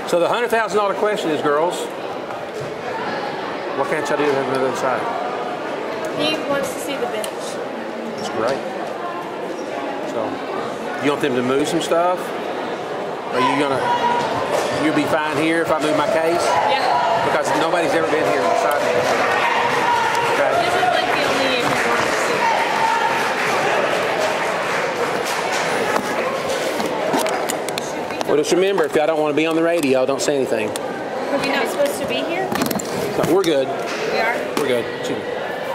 So the $100,000 question is, girls, what can't y'all do on the other side? He wants to see the bench. That's great. So, you want them to move some stuff? You'll be fine here if I move my case? Yeah. Because nobody's ever been here beside me. Okay. This is like the only issue I want to see. Well, just remember, if I don't want to be on the radio, don't say anything. Are we not supposed to be here? No, we're good. We are? We're good. Excuse me.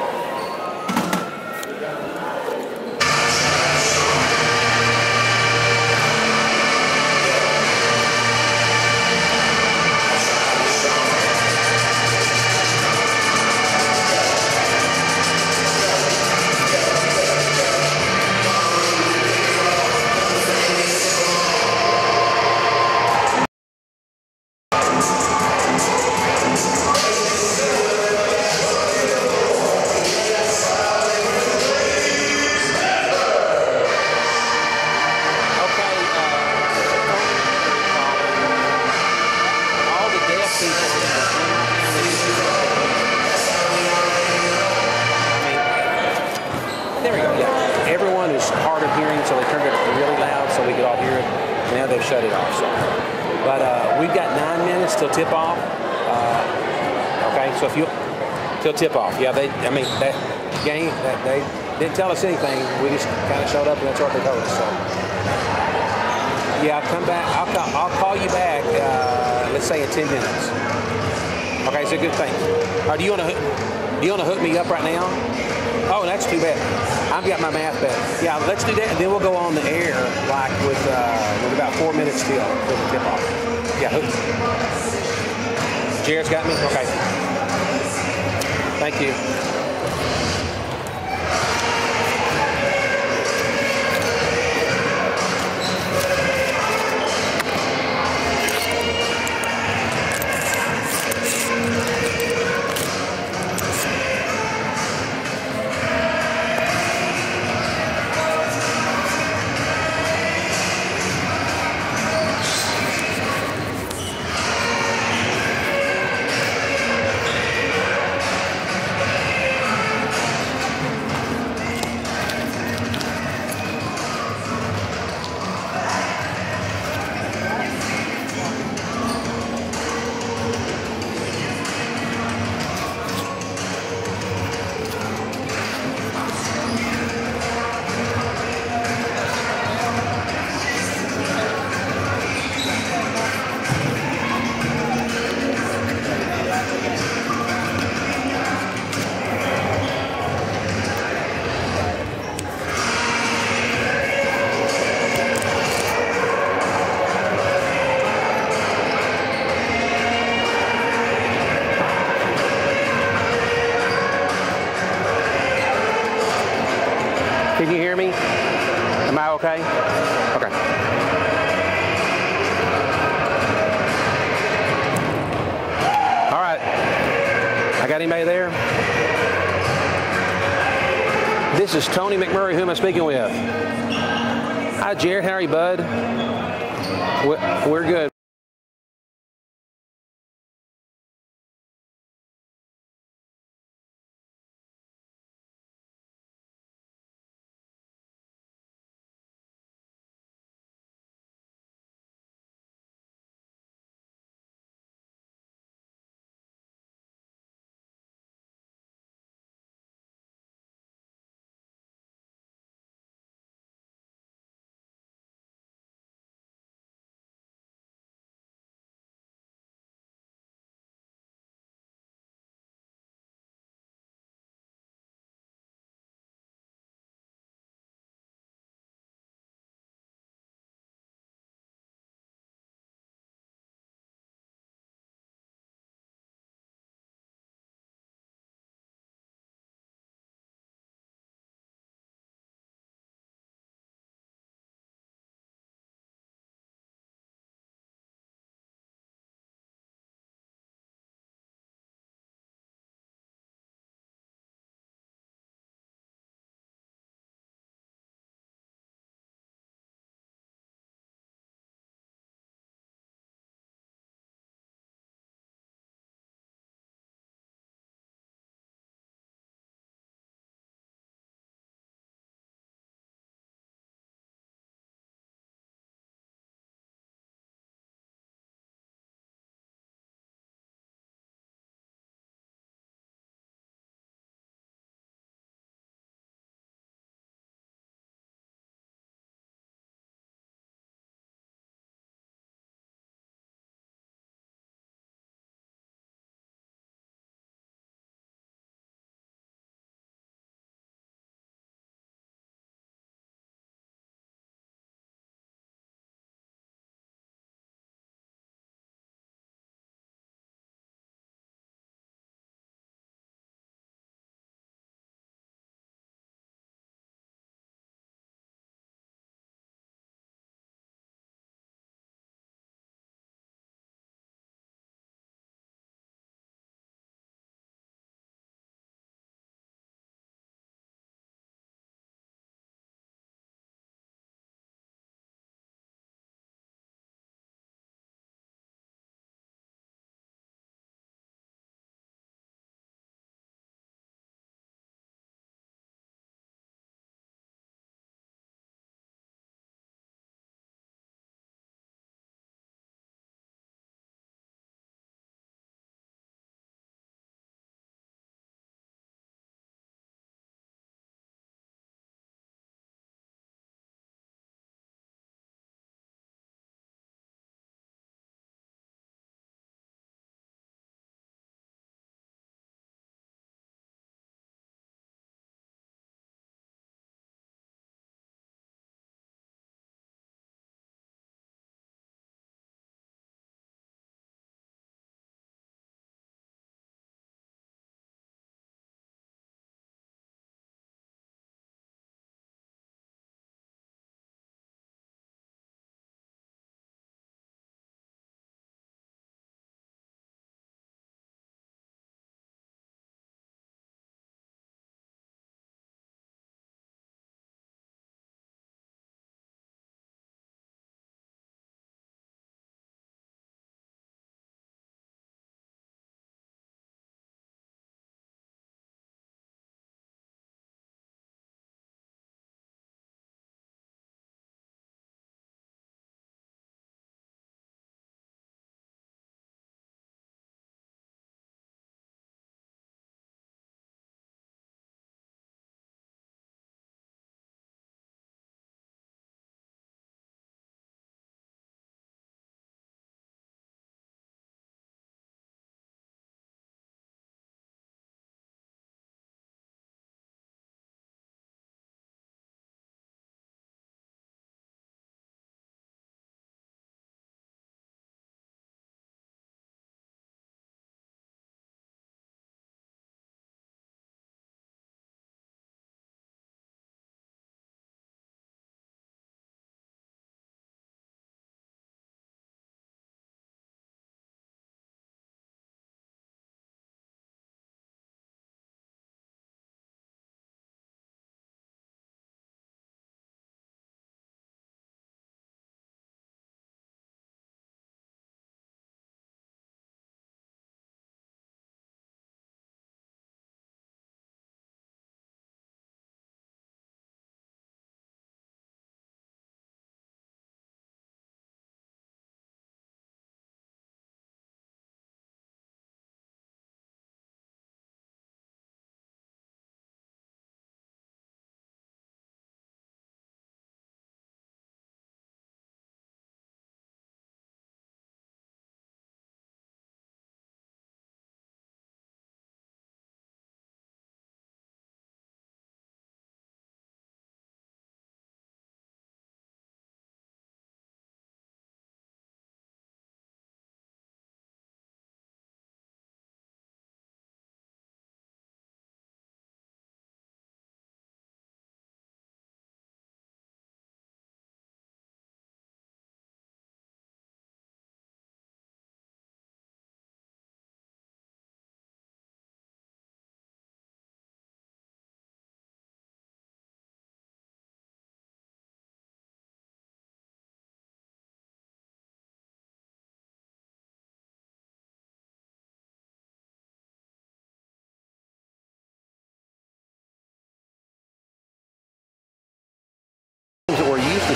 There we go, yeah. Everyone is hard of hearing, so they turned it up really loud so we could all hear it. Now they've shut it off. So. But we've got 9 minutes till tip off. Okay, so if you till tip off, yeah. That game, they didn't tell us anything. We just kind of showed up, and that's what they told us. So yeah, come back. I'll call you back. Let's say in 10 minutes. Okay, so good thing. Do you want to hook me up right now? Oh, that's too bad. I've got my math bad. Yeah, let's do that, and then we'll go on the air like with about 4 minutes till the tip off. Yeah, hook. Jared's got me? Okay. Thank you. Can you hear me? Am I okay? Okay. All right. I got anybody there? This is Tony McMurray. Who am I speaking with? Hi, Jared. How are you, bud? We're good.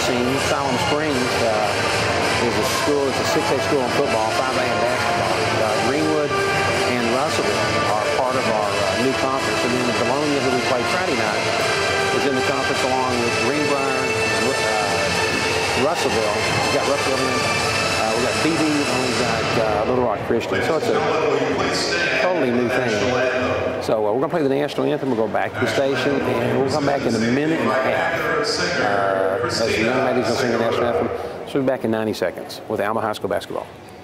scene. Siloam Springs is a school. It's a 6A school in football, 5A in basketball. Greenwood and Russellville are part of our new conference. And then Bologna, who we played Friday night, is in the conference along with Greenbrier, Russellville. We got Russellville in. We got BB, and we got Little Rock Christian. So it's a totally new thing. So we're going to play the national anthem. We'll go back to the station, and we'll come back in a minute and a half as the young ladies will sing the national anthem. So we'll be back in 90 seconds with Alma High School basketball.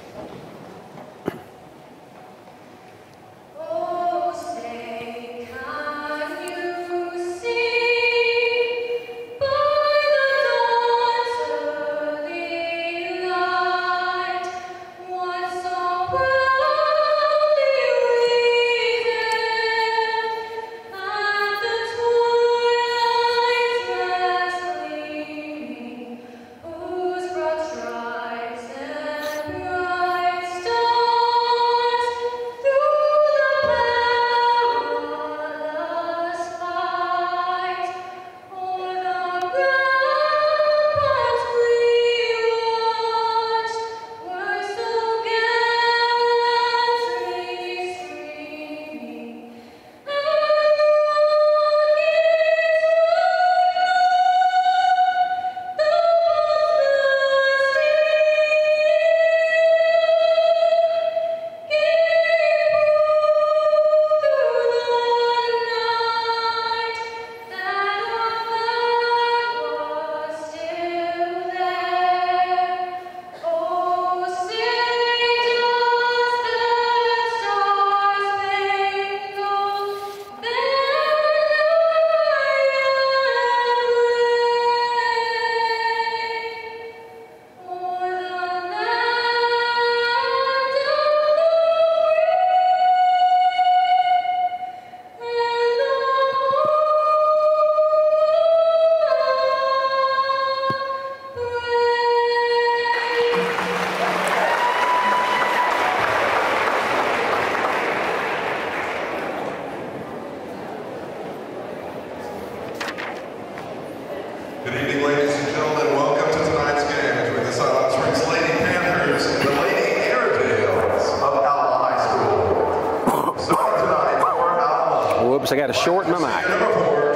I got a short in my mic. All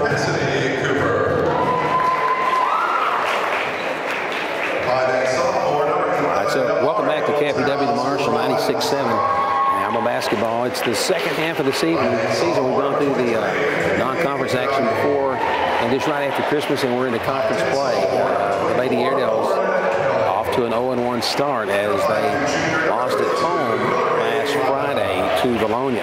right, so welcome back to KPW the Marshall 96.7 Alma basketball. It's the second half of the season. We've gone through the non-conference action before and just right after Christmas, and we're into conference play. The Lady Airedales off to an 0-1 start as they lost at home last Friday to Bologna,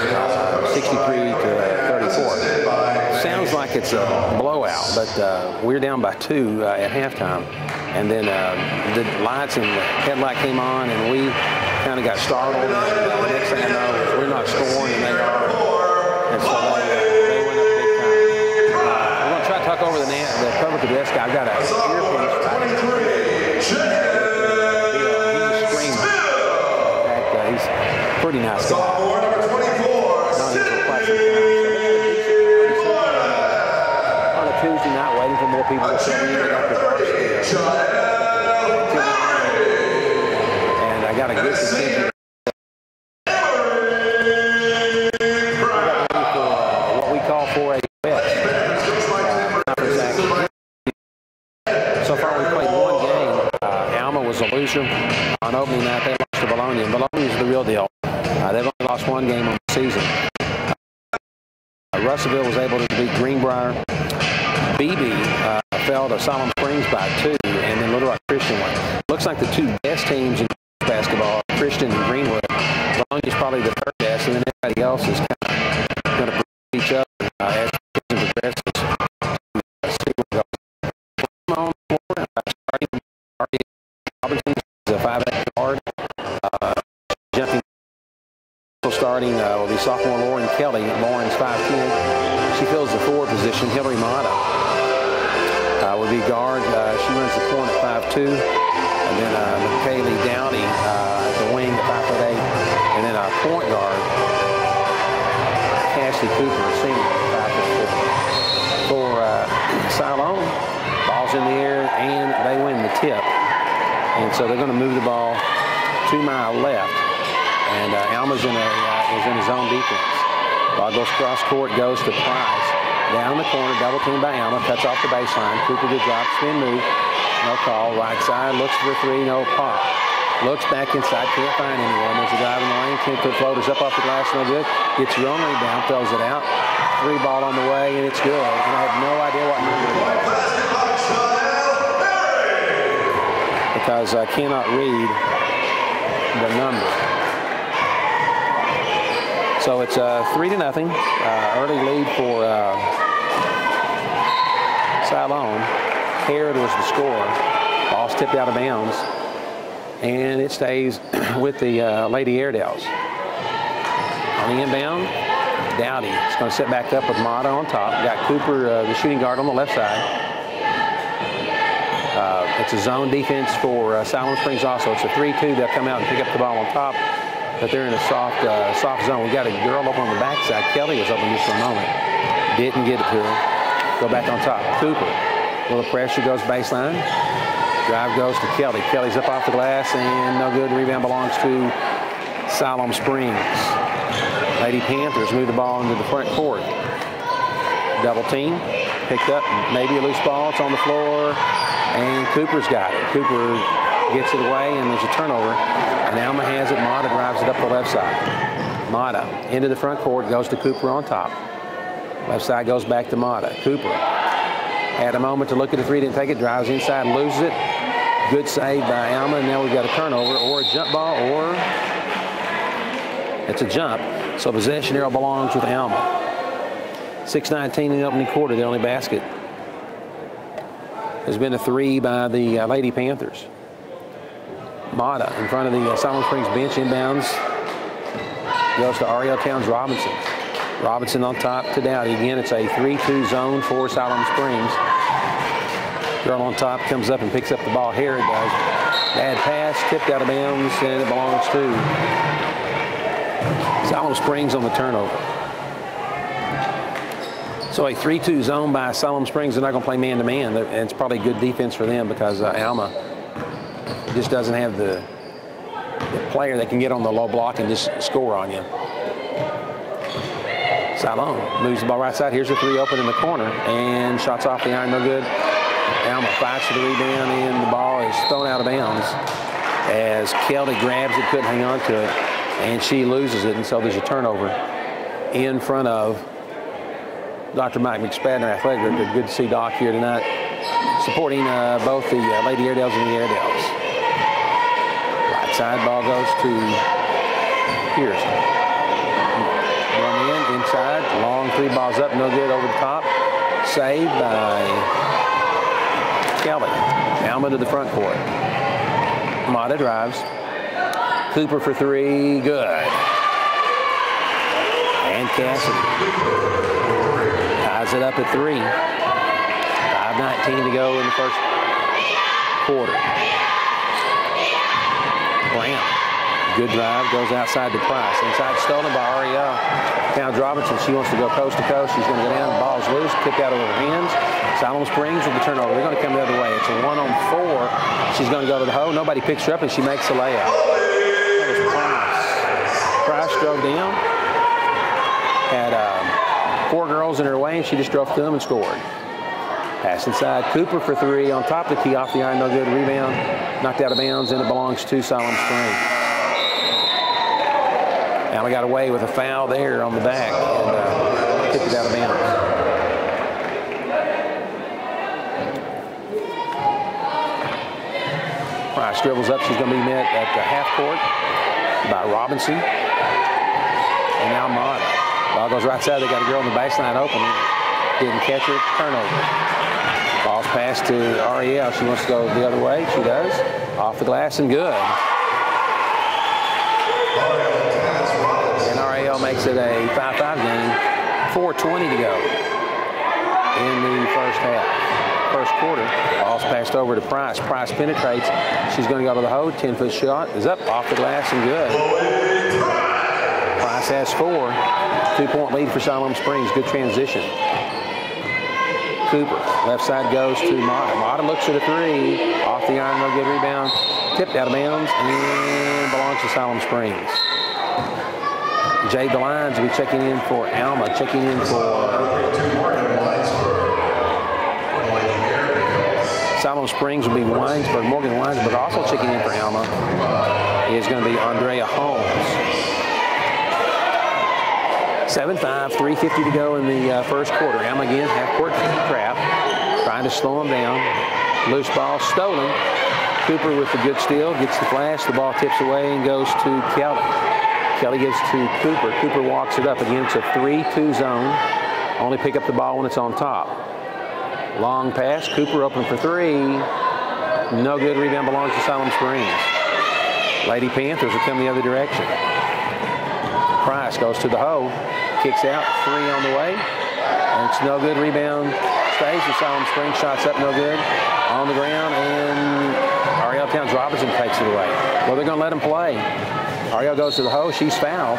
63-34. Sounds like it's a blowout, but we're down by 2 at halftime. And then the lights and the headlight came on, and we kind of got startled. The next thing I know, we're not scoring, and they are. And so they went up big time. I'm going to try to talk over the public address guy. I've got a earpiece right here. He's screaming. In fact, he's a pretty nice guy. On a Tuesday night, waiting for more people to sit in. They got the and I got a good decision. What we call 4A West. So far, we played one game. Alma was a loser on opening night. They lost to Bologna, and Bologna is the real deal. They've only lost one game on the season. Russellville was able to beat Greenbrier. BB fell to Siloam Springs by 2, and then Little Rock Christian won. Looks like the two best teams in basketball, Christian and Greenwood. Bologna is probably the third best, and then everybody else is kind of going to beat each other as the season progresses. See what goes on the floor. Starting Robinson is a 5'8" guard. Jumping starting will be sophomore Lauren Kelly. Lauren's 5'10". She fills the forward position. Hillary Mata would be guard. She runs the point at 5'2". And then McKaylee Downey at the wing at 5'8". And then our point guard, Cassie Cooper, senior, 5'4". For Siloam, ball's in the air, and they win the tip. And so they're going to move the ball 2 mile left. And Alma's is in his own defense. Ball goes cross court, goes to Price. Down the corner, double team by Alma, cuts off the baseline. Cooper good drop, spin move. No call. Right side, looks for 3, no pop. Looks back inside, can't find anyone. There's a guy in the lane, 10-foot floaters up off the glass, no good. Gets your own rebound, throws it out. 3 ball on the way, and it's good. And I have no idea what number it is, because I cannot read the number. So it's 3-0. Early lead for Salome. Herod was the scorer. Ball's tipped out of bounds. And it stays with the Lady Airedales. On the inbound, Dowdy is going to sit back up with Mata on top. Got Cooper, the shooting guard, on the left side. It's a zone defense for Siloam Springs also. It's a 3-2. They'll come out and pick up the ball on top, but they're in a soft zone. We got a girl up on the backside. Kelly was open just for a moment. Didn't get it to her. Go back on top. Cooper. Little pressure, goes baseline. Drive goes to Kelly. Kelly's up off the glass, and no good. Rebound belongs to Siloam Springs. Lady Panthers move the ball into the front court. Double team. Picked up, maybe a loose ball. It's on the floor, and Cooper's got it. Cooper gets it away, and there's a turnover. And Alma has it. Mata drives it up the left side. Mata into the front court, goes to Cooper on top. Left side goes back to Mata. Cooper had a moment to look at the 3, didn't take it, drives inside, loses it. Good save by Alma, and now we've got a turnover or a jump ball, or it's a jump. So possession arrow belongs with Alma. 6:19 in the opening quarter, the only basket has been a 3 by the Lady Panthers. Mata in front of the Siloam Springs bench, inbounds. Goes to Ariel Towns Robinson. Robinson on top to Dowdy. Again, it's a 3-2 zone for Siloam Springs. Girl on top comes up and picks up the ball. Herod does. Bad pass, tipped out of bounds, and it belongs to Siloam Springs on the turnover. So a 3-2 zone by Siloam Springs. They're not going to play man-to-man. And it's probably good defense for them, because Alma just doesn't have the player that can get on the low block and just score on you. Siloam moves the ball right side. Here's a 3 open in the corner, and shots off the iron, no good. Alma fights for the rebound, and the ball is thrown out of bounds as Kelly grabs it, couldn't hang on to it, and she loses it. And so there's a turnover in front of Dr. Mike McSpadden, athletic director. Good to see Doc here tonight, supporting both the Lady Airedales and the Airedales. Right side ball goes to Pearson. One in, inside, long 3 balls up, no good, over the top. Saved by Kelly. Alma to the front court. Mata drives. Cooper for 3, good. And Cassidy ties it up at 3. 5:19 to go in the first quarter. Grant. Good drive, goes outside to Price. Inside, stolen by Ariel Towns Robinson. She wants to go coast to coast. She's going to go down. The ball's loose, kicked out over her hands. Siloam Springs with the turnover. They're going to come the other way. It's a 1-on-4. She's going to go to the hole. Nobody picks her up, and she makes the layup. That was Price. Price drove down. Had 4 girls in her way, and she just drove through them and scored. Pass inside. Cooper for 3 on top of the key, off the iron, no good. Rebound, knocked out of bounds, and it belongs to Siloam Springs. Alma got away with a foul there on the back and kicked it out of bounds. Price dribbles up. She's going to be met at the half court by Robinson. And now Mata. Ball goes right side. They got a girl on the baseline open. Didn't catch her. Turnover. Ball's passed to Ariel. She wants to go the other way. She does. Off the glass and good. And Ariel makes it a 5-5 game. 4:20 to go in the first half. First quarter. Ball's passed over to Price. Price penetrates. She's going to go to the hole. 10-foot shot is up off the glass and good. Price has 4. 2-point lead for Siloam Springs. Good transition. Cooper. Left side goes to Mata. Mata looks at a three. Off the iron, no good rebound. Tipped out of bounds and belongs to Siloam Springs. Jay DeLines will be checking in for Alma. Checking in for Siloam Springs will be Winesburg. Morgan Winesburg also checking in for Alma is going to be Andrea Holmes. 7-5, 3:50 to go in the first quarter. Alma again, half-court trap, trying to slow them down. Loose ball stolen. Cooper with the good steal, gets the flash. The ball tips away and goes to Kelly. Kelly gives to Cooper. Cooper walks it up. Again, it's a 3-2 zone. Only pick up the ball when it's on top. Long pass. Cooper open for three. No good. Rebound belongs to Siloam Springs. Lady Panthers will come the other direction. Price goes to the hole. Kicks out. Three on the way. And it's no good. Rebound stays with Siloam Springs. Shots up. No good. On the ground. And Ariel Towns Robinson takes it away. Well, they're going to let him play. Ariel goes to the hole. She's fouled.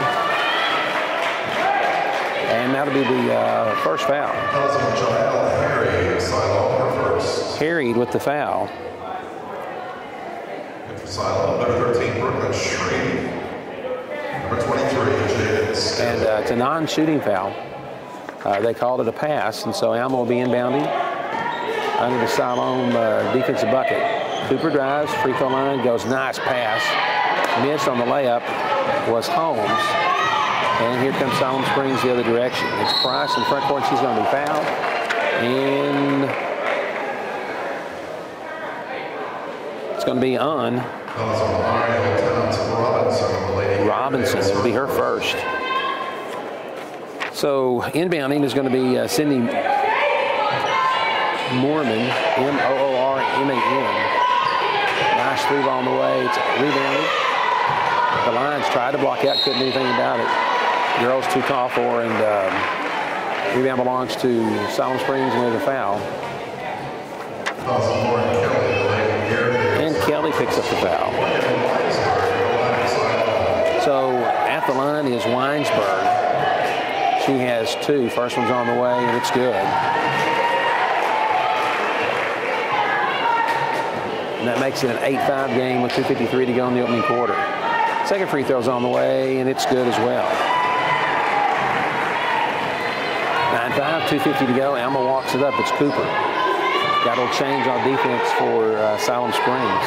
And that'll be the first foul. Harried with the foul. Number 13, Brooklyn Shreve. Number 23, and it's a non-shooting foul. They called it a pass, and so Alma will be inbounding under the Siloam defensive bucket. Cooper drives, free throw line, goes nice pass. Missed on the layup was Holmes. And here comes Siloam Springs the other direction. It's Price in front court. She's going to be fouled. And it's going to be on Robinson. It will be her first. So inbounding is going to be Sydney Moorman, Moorman. Nice three ball on the way. It's rebounded. The Lions tried to block out, couldn't do anything about it. Girls too tall for her, and rebound belongs to Siloam Springs and with a foul. And Kelly picks up the foul. So at the line is Winesburg. She has two. First one's on the way, and it's good. And that makes it an 8-5 game with 2:53 to go in the opening quarter. Second free throw's on the way, and it's good as well. 9-5, 2:50 to go. Alma walks it up. It's Cooper. Got a little change on defense for Siloam Springs.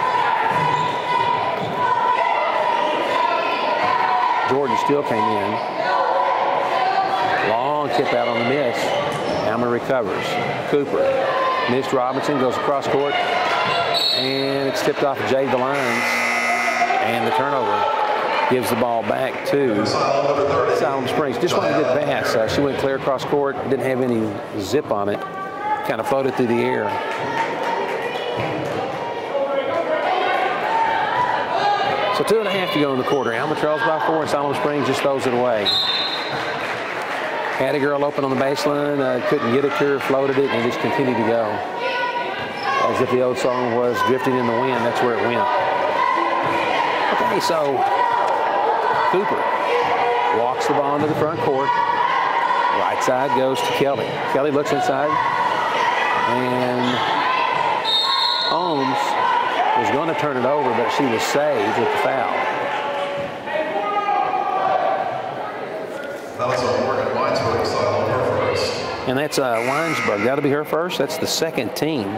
Jordan Steele came in. Long tip out on the miss. Alma recovers. Cooper. Missed Robinson, goes across court. And it's tipped off Jay DeLines. And the turnover gives the ball back to Siloam Springs. Just wanted a good pass. She went clear across court. Didn't have any zip on it. Kind of floated through the air. So 2.5 to go in the quarter. Alma trails by 4, and Siloam Springs just throws it away. Had a girl open on the baseline, couldn't get it to her, floated it, and just continued to go. As if the old song was drifting in the wind, that's where it went. Okay, so Cooper walks the ball into the front court. Right side goes to Kelly. Kelly looks inside, and Holmes was going to turn it over, but she was saved with the foul. And that's Winesburg. That'll be her first. That's the second team.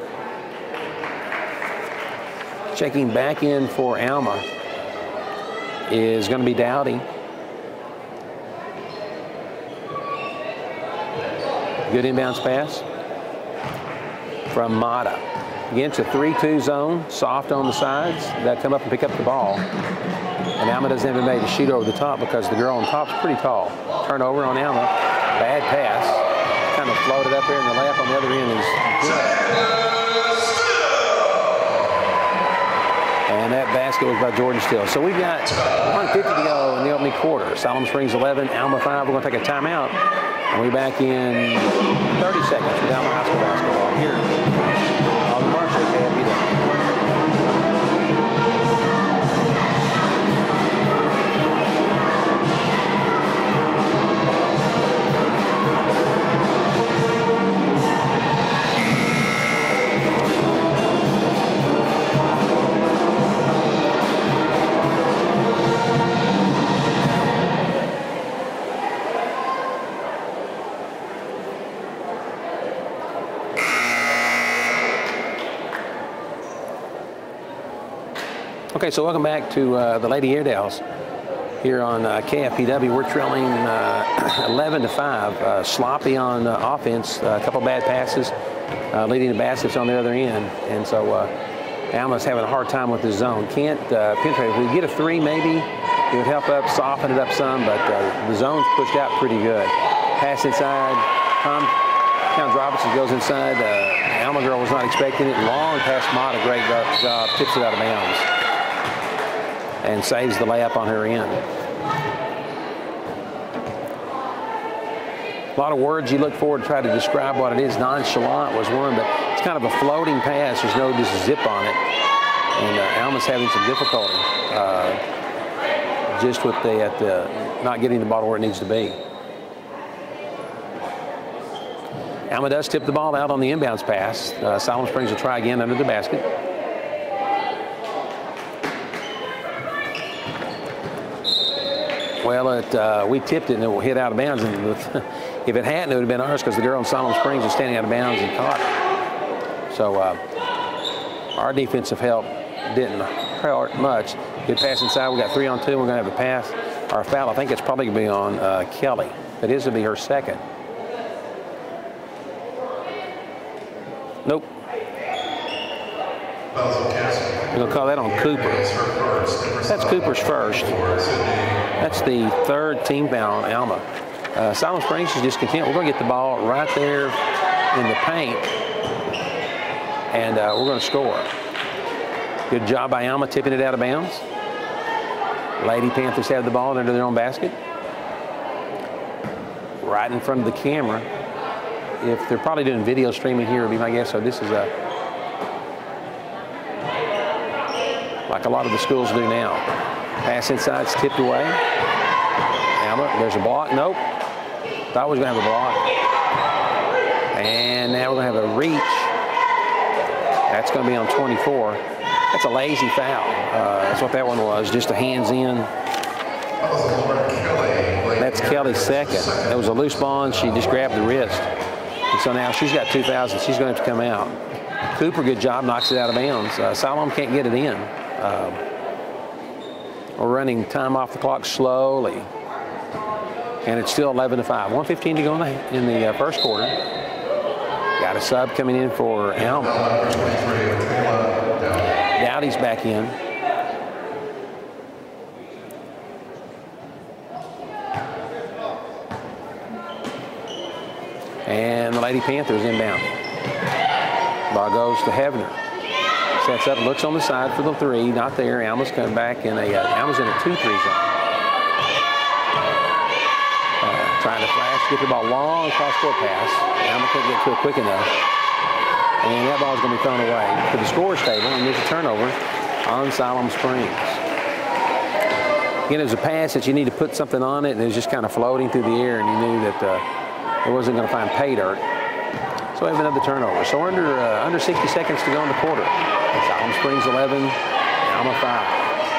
Checking back in for Alma is going to be Dowdy. Good inbounds pass from Mata. Again, it's a 3-2 zone, soft on the sides. They'll come up and pick up the ball. And Alma doesn't have anybody to shoot over the top because the girl on top's pretty tall. Turnover on Alma. Bad pass. Kind of floated up there, and the layup on the other end is good. And that basket was by Jordan Steele. So we've got 1:50 to go in the opening quarter. Siloam Springs 11, Alma 5. We're going to take a timeout. And we'll be back in 30 seconds with Alma High School basketball here on the Marshall KFB. Okay, so welcome back to the Lady Airedales here on KFPW. We're trailing 11-5. Sloppy on offense, a couple bad passes, leading to baskets on the other end. And so Alma's having a hard time with the zone. Can't penetrate. If we get a three, maybe it would help up, soften it up some, but the zone's pushed out pretty good. Pass inside. Towns Robinson goes inside. Alma girl was not expecting it. Long pass, Mott, a great job, tips it out of bounds and saves the layup on her end. A lot of words you look for to try to describe what it is. Nonchalant was one, but it's kind of a floating pass. There's no just zip on it. And Alma's having some difficulty just with the not getting the ball where it needs to be. Alma does tip the ball out on the inbounds pass. Siloam Springs will try again under the basket. Well, we tipped it and it hit out of bounds. And if it hadn't, it would have been ours because the girl in Siloam Springs was standing out of bounds and caught it. So our defensive help didn't hurt much. Good pass inside. We got 3-on-2. We're going to have a pass or a foul. I think it's probably going to be on Kelly. It is to be her second. Nope. We're going to call that on Cooper. That's Cooper's first. That's the third team foul on Alma. Siloam Springs is just content. We're going to get the ball right there in the paint, and we're going to score. Good job by Alma tipping it out of bounds. Lady Panthers have the ball under their own basket. Right in front of the camera. If they're probably doing video streaming here, would be my guess. So this is like a lot of the schools do now. Pass inside, it's tipped away. Alma, there's a block. Nope. Thought we was going to have a block. And now we're going to have a reach. That's going to be on 24. That's a lazy foul. That's what that one was, just a hands in. That's Kelly's second. That was a loose ball, and she just grabbed the wrist. And so now she's got 2 fouls, and she's going to have to come out. Cooper, good job, knocks it out of bounds. Siloam can't get it in. We're running time off the clock slowly. And it's still 11-5. 1:15 to go in the first quarter. Got a sub coming in for Alma. Dowdy's back in. And the Lady Panthers inbound. Ball goes to Hefner. Sets up, looks on the side for the three. Not there. Alma's coming back in Alma's in a 2-3 zone. Trying to flash, get the ball long cross-court pass. Alma couldn't get to it quick enough. And that ball's going to be thrown away to the scorer's table, and there's a turnover on Siloam Springs. Again, it was a pass that you need to put something on it, and it was just kind of floating through the air, and you knew that it wasn't going to find pay dirt. So we have another turnover. So under 60 seconds to go in the quarter. Siloam Springs 11, Alma 5.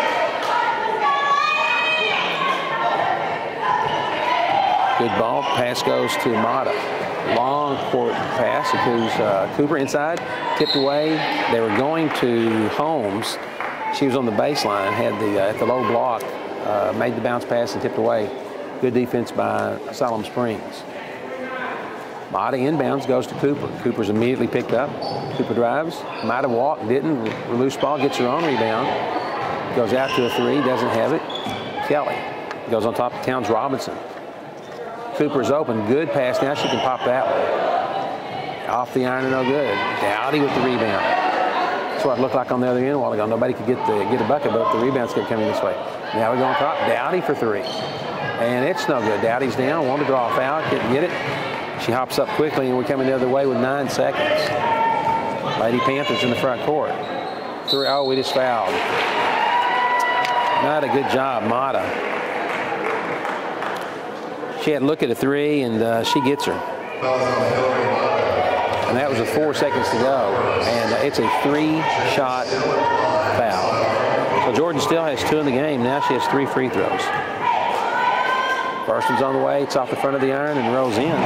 Good ball. Pass goes to Mata. Long court pass. It goes Cooper inside. Tipped away. They were going to Holmes. She was on the baseline. Had the at the low block. Made the bounce pass and tipped away. Good defense by Siloam Springs. Mata inbounds goes to Cooper. Cooper's immediately picked up. Cooper drives. Might have walked. Didn't. Loose ball. Gets her own rebound. Goes out to a three. Doesn't have it. Kelly goes on top of Towns Robinson. Cooper's open. Good pass. Now she can pop that one. Off the iron and no good. Dowdy with the rebound. That's what it looked like on the other end a while ago. Nobody could get a bucket, but the rebounds kept coming this way. Now we go on top. Dowdy for three. And it's no good. Dowdy's down. Wanted to draw a foul. Couldn't get it. She hops up quickly, and we're coming the other way with 9 seconds. Lady Panthers in the front court. Oh, we just fouled. Not a good job, Mata. She had to look at a three, and she gets her. And that was with 4 seconds to go. And it's a 3-shot foul. So Jordan still has 2 in the game. Now she has 3 free throws. First one's on the way. It's off the front of the iron and rolls in.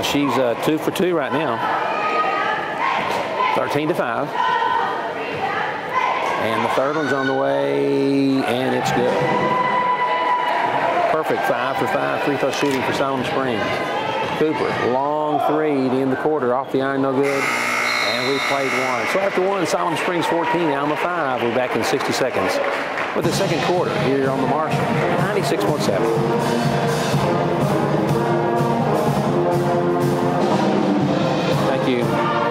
she's 2 for 2 right now. 13-5. And the third one's on the way, and it's good. Perfect 5 for 5 free throw shooting for Siloam Springs. Cooper, long three to end the quarter, off the iron, no good. And we played one. So after one, Siloam Springs 14, Alma 5. We're back in 60 seconds with the second quarter here on the Marshall, 96.7. Thank you.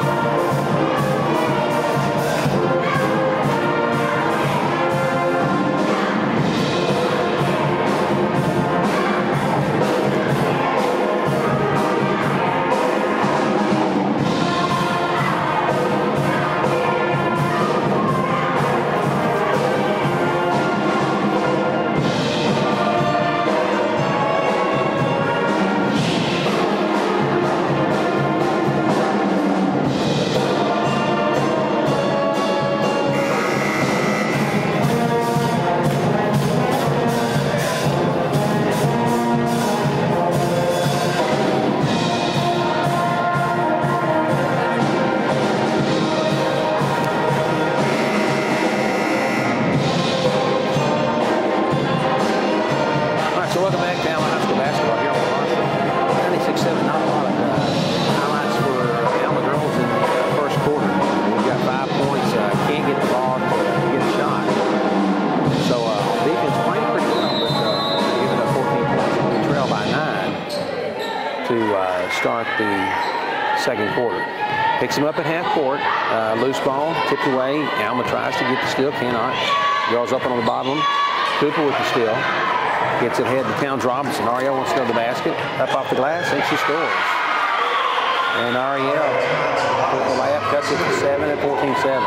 Start the second quarter. Picks him up at half court. Loose ball, tipped away. Alma tries to get the steal, cannot. Girls up on the bottom. Cooper with the steal. Gets it ahead to Towns Robinson. Ariel wants to go to the basket. Up off the glass, and she scores. And Ariel with the layup cuts it to 7 at 14-7.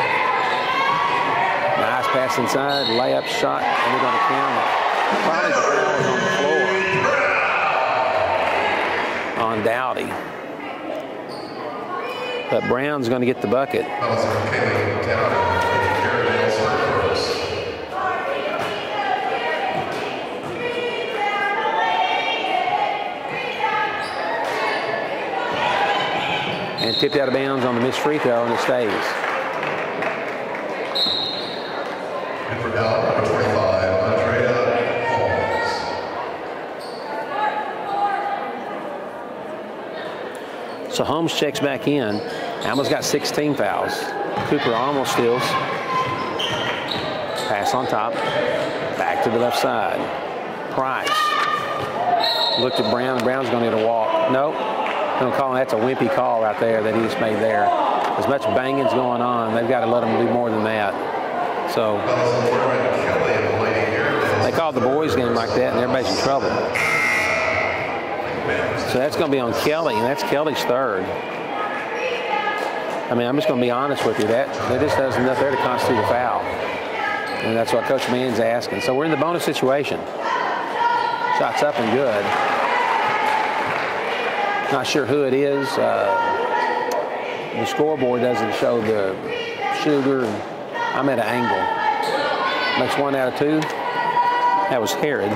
Nice pass inside, layup shot, and they're going to count it. Probably the foul is on the floor on Dowdy. But Brown's going to get the bucket. And tipped out of bounds on the missed free throw, and it stays. And for down number 25, So Holmes checks back in. Alma's got 16 fouls. Cooper almost steals. Pass on top. Back to the left side. Price. Looked at Brown. Brown's going to get a walk. Nope. Don't call him. That's a wimpy call right there that he just made there. As much banging's going on, they've got to let him do more than that. So they called the boys game like that, and everybody's in trouble. So that's going to be on Kelly, and that's Kelly's third. I mean, I'm just going to be honest with you. That just doesn't enough there to constitute a foul. And that's what Coach Mann's asking. So we're in the bonus situation. Shots up and good. Not sure who it is. The scoreboard doesn't show the shooter. I'm at an angle. Makes 1 out of 2. That was Herod.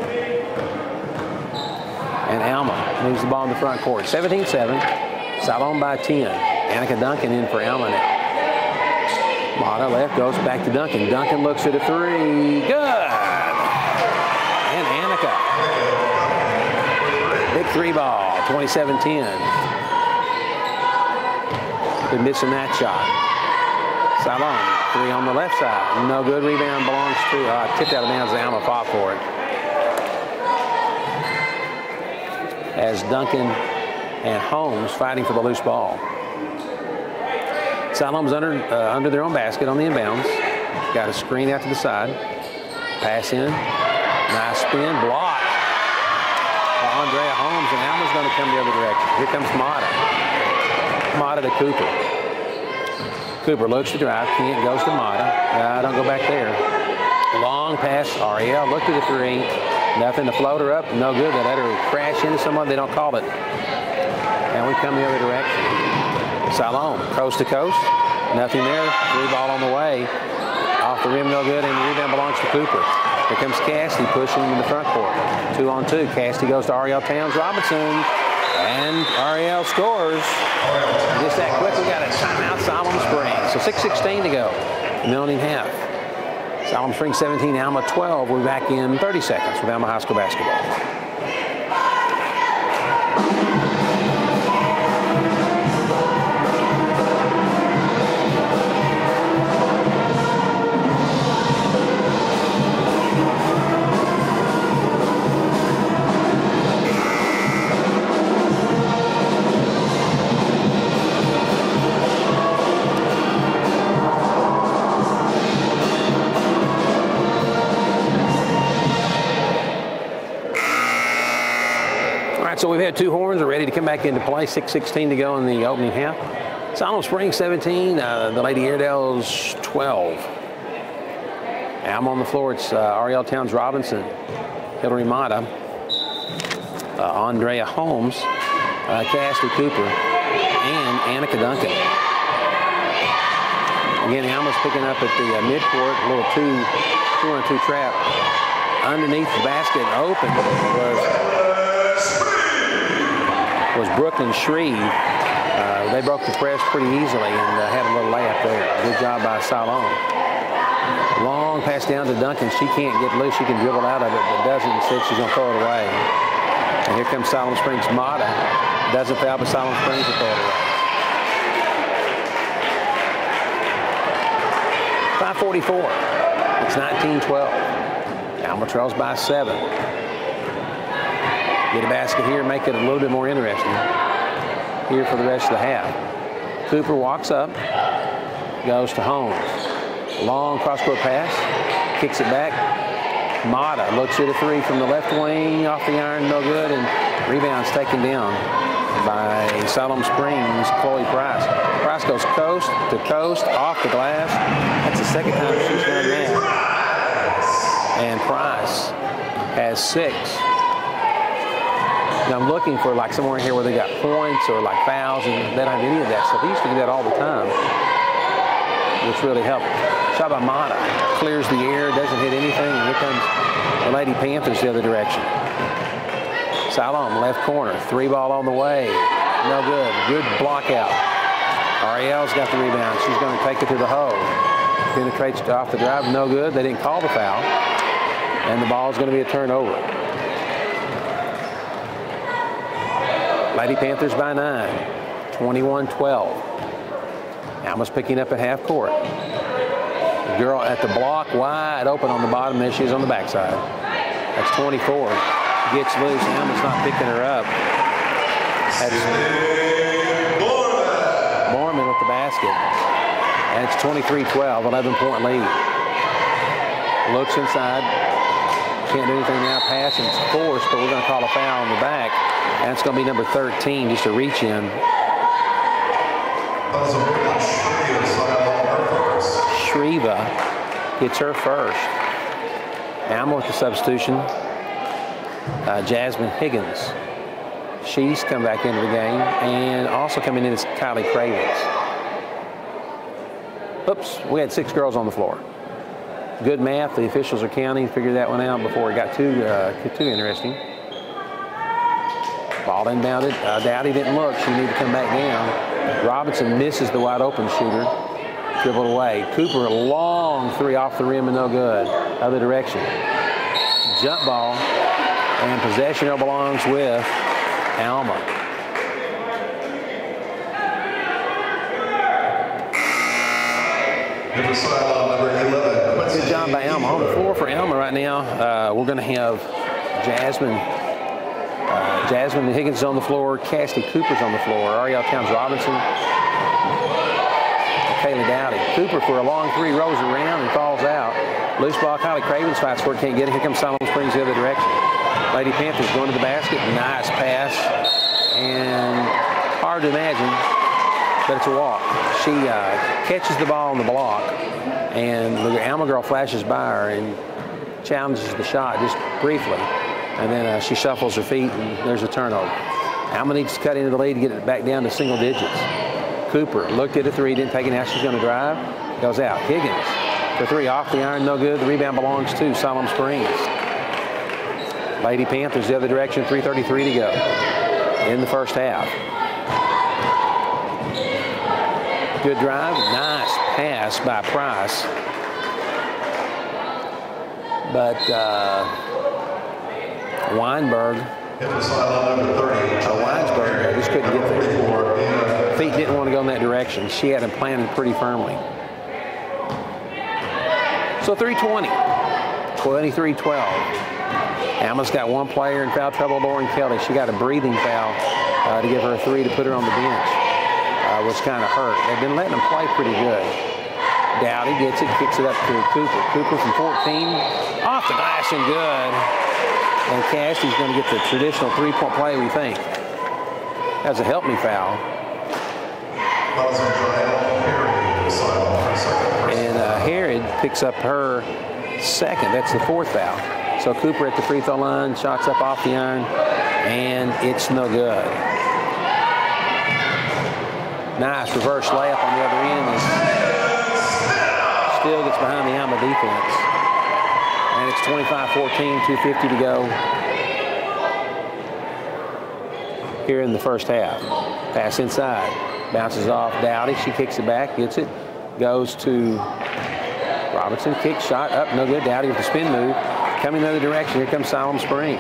And Alma moves the ball in the front court. 17-7. Siloam by 10. Annika Duncan in for Alma now. Mata left, goes back to Duncan. Duncan looks at a three. Good! And Annika. Big three ball, 27-10. Been missing that shot. Siloam, three on the left side. No good. Rebound belongs to, tipped out of bounds. Alma fought for it. As Duncan and Holmes fighting for the loose ball. Siloam's under their own basket on the inbounds. Got a screen out to the side. Pass in. Nice spin. Block. Andrea Holmes, and Alma's going to come the other direction. Here comes Mata. Mata to Cooper. Cooper looks to drive. Can't. Goes to Mata. Don't go back there. Long pass. Ariel looked at the three. Nothing to float her up. No good. They let her crash into someone. They don't call it. And we come the other direction. Siloam, coast to coast. Nothing there. Three ball on the way. Off the rim, no good. And the rebound belongs to Cooper. Here comes Cassidy pushing in the front court. 2-on-2. Cassidy goes to Ariel Towns Robinson. And Ariel scores. Just that quick, we got a timeout, Siloam Springs. So 6:16 to go, minute and a half. Siloam Springs 17, Alma 12. We're back in 30 seconds with Alma High School basketball. So we've had two horns. We're ready to come back into play. 6:16 to go in the opening half. Siloam Springs 17, the Lady Airedales 12. Alma on the floor. It's Ariel Towns Robinson, Hillary Mata, Andrea Holmes, Cassidy Cooper, and Annika Duncan. Again, Alma's picking up at the midcourt, a little 2-on-2 trap. Underneath the basket, open was Brooklyn Shreve. They broke the press pretty easily and had a little layup there. Good job by Siloam. Long pass down to Duncan. She can't get loose. She can dribble out of it, but doesn't. Instead, she's going to throw it away. And here comes Siloam Springs Mata. Doesn't foul, but Siloam Springs will throw it away. 5:44. It's 19-12. Alma trails by 7. Get a basket here, make it a little bit more interesting here for the rest of the half. Cooper walks up, goes to Holmes. Long cross-court pass, kicks it back. Mata looks at a three from the left wing, off the iron, no good, and rebounds taken down by Siloam Springs' Chloe Price. Price goes coast to coast, off the glass. That's the second time she's done that. And Price has 6. Now I'm looking for like somewhere in here where they got points or like fouls, and they don't have any of that stuff. They used to do that all the time, which really helped. Shot by Mata, clears the air, doesn't hit anything, and here comes the Lady Panthers the other direction. Siloam, left corner, 3-ball on the way, no good. Good block out. Ariel's got the rebound. She's going to take it to the hole. Penetrates off the drive, no good. They didn't call the foul, and the ball is going to be a turnover. Lady Panthers by 9, 21-12. Alma's picking up at half court. The girl at the block, wide open on the bottom, and she's on the backside. That's 24. Gets loose, Alma's not picking her up. That's Borman with the basket. And it's 23-12, 11-point lead. Looks inside. Can't do anything now. Passing, it's forced, but we're going to call a foul on the back. And it's going to be number 13, just a reach in. Shreva gets her first. Alma with the substitution. Jasmine Higgins. She's come back into the game. And also coming in is Kylie Cravens. Oops, we had 6 girls on the floor. Good math. The officials are counting. Figured that one out before it got too interesting. Ball inbounded. Dowdy didn't look. She needed to come back down. Robinson misses the wide open shooter. Dribbled away. Cooper, a long 3 off the rim and no good. Other direction. Jump ball. And possession belongs with Alma. Good job by Alma. On the floor for Alma right now, we're going to have Jasmine Higgins on the floor, Cassidy Cooper's on the floor, Ariel Towns Robinson, Kayla Dowdy. Cooper for a long 3 rolls around and falls out. Loose ball, Kylie Cravens fights for it, can't get it. Here comes Siloam Springs the other direction. Lady Panthers going to the basket, nice pass, and hard to imagine, but it's a walk. She catches the ball on the block, and the Alma girl flashes by her and challenges the shot just briefly. And then she shuffles her feet, and there's a turnover. Alma needs to cut into the lead to get it back down to single digits. Cooper looked at a 3, didn't take it. Now she's going to drive. Goes out. Higgins for 3 off the iron, no good. The rebound belongs to Siloam Springs. Lady Panthers the other direction, 3:33 to go. in the first half. Good drive, nice pass by Price. But Weinsberg just couldn't get there. Feet didn't want to go in that direction. She had him planted pretty firmly. So 3:20, 23-12. Alma's got one player in foul trouble, Lauren Kelly. She got a breathing foul to give her a 3 to put her on the bench. Was kind of hurt. They've been letting them play pretty good. Dowdy gets it, kicks it up to Cooper. Cooper from 14, off the glass and good. And Cassidy's going to get the traditional three-point play, we think. That's a help me foul. And Herod picks up her second. That's the fourth foul. So Cooper at the free throw line, shots up off the iron, and it's no good. Nice reverse layup on the other end. And still gets behind the Alma defense. And it's 25-14, 2:50 to go here in the first half. Pass inside. Bounces off Dowdy. She kicks it back, gets it. Goes to Robinson. Kick, shot up, no good. Dowdy with the spin move. Coming the other direction. Here comes Siloam Springs.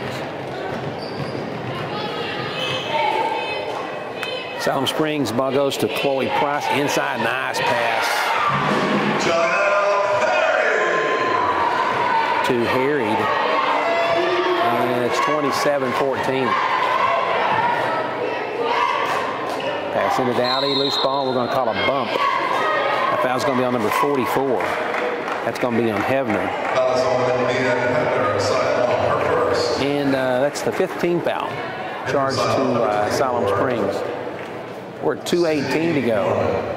Siloam Springs, ball goes to Chloe Price. Inside, nice pass. To Harried. And it's 27-14. Pass into Dowdy, loose ball. We're going to call a bump. That foul's going to be on number 44. That's going to be on Hevner. And that's the 15th foul charged to Siloam Springs. We're at 2:18 to go.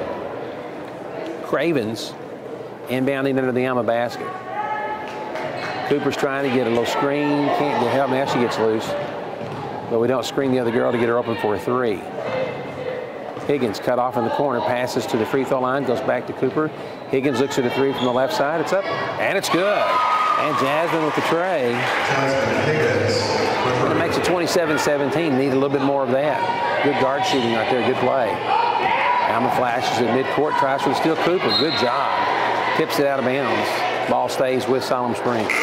Cravens inbounding under the Alma basket. Cooper's trying to get a little screen. Can't get help. Now she gets loose. But we don't screen the other girl to get her open for a 3. Higgins cut off in the corner. Passes to the free throw line. Goes back to Cooper. Higgins looks at a 3 from the left side. It's up. And it's good. And Jasmine with the tray. And it makes it 27-17. Need a little bit more of that. Good guard shooting right there. Good play. Alma flashes at midcourt. Tries for the steal. Cooper. Good job. Tips it out of bounds. Ball stays with Siloam Springs.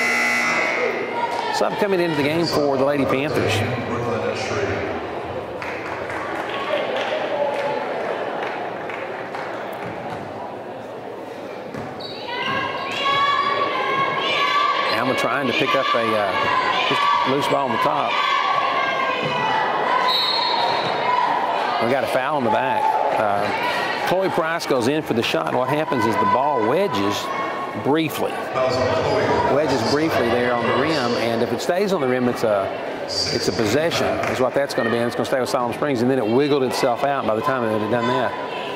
Sub coming into the game for the Lady Panthers. Alma trying to pick up a just loose ball on the top. We got a foul on the back. Chloe Price goes in for the shot. And what happens is the ball wedges briefly. Wedges briefly there on the rim, and if it stays on the rim, it's a possession, is what that's going to be, and it's going to stay with Siloam Springs, and then it wiggled itself out by the time it had done that.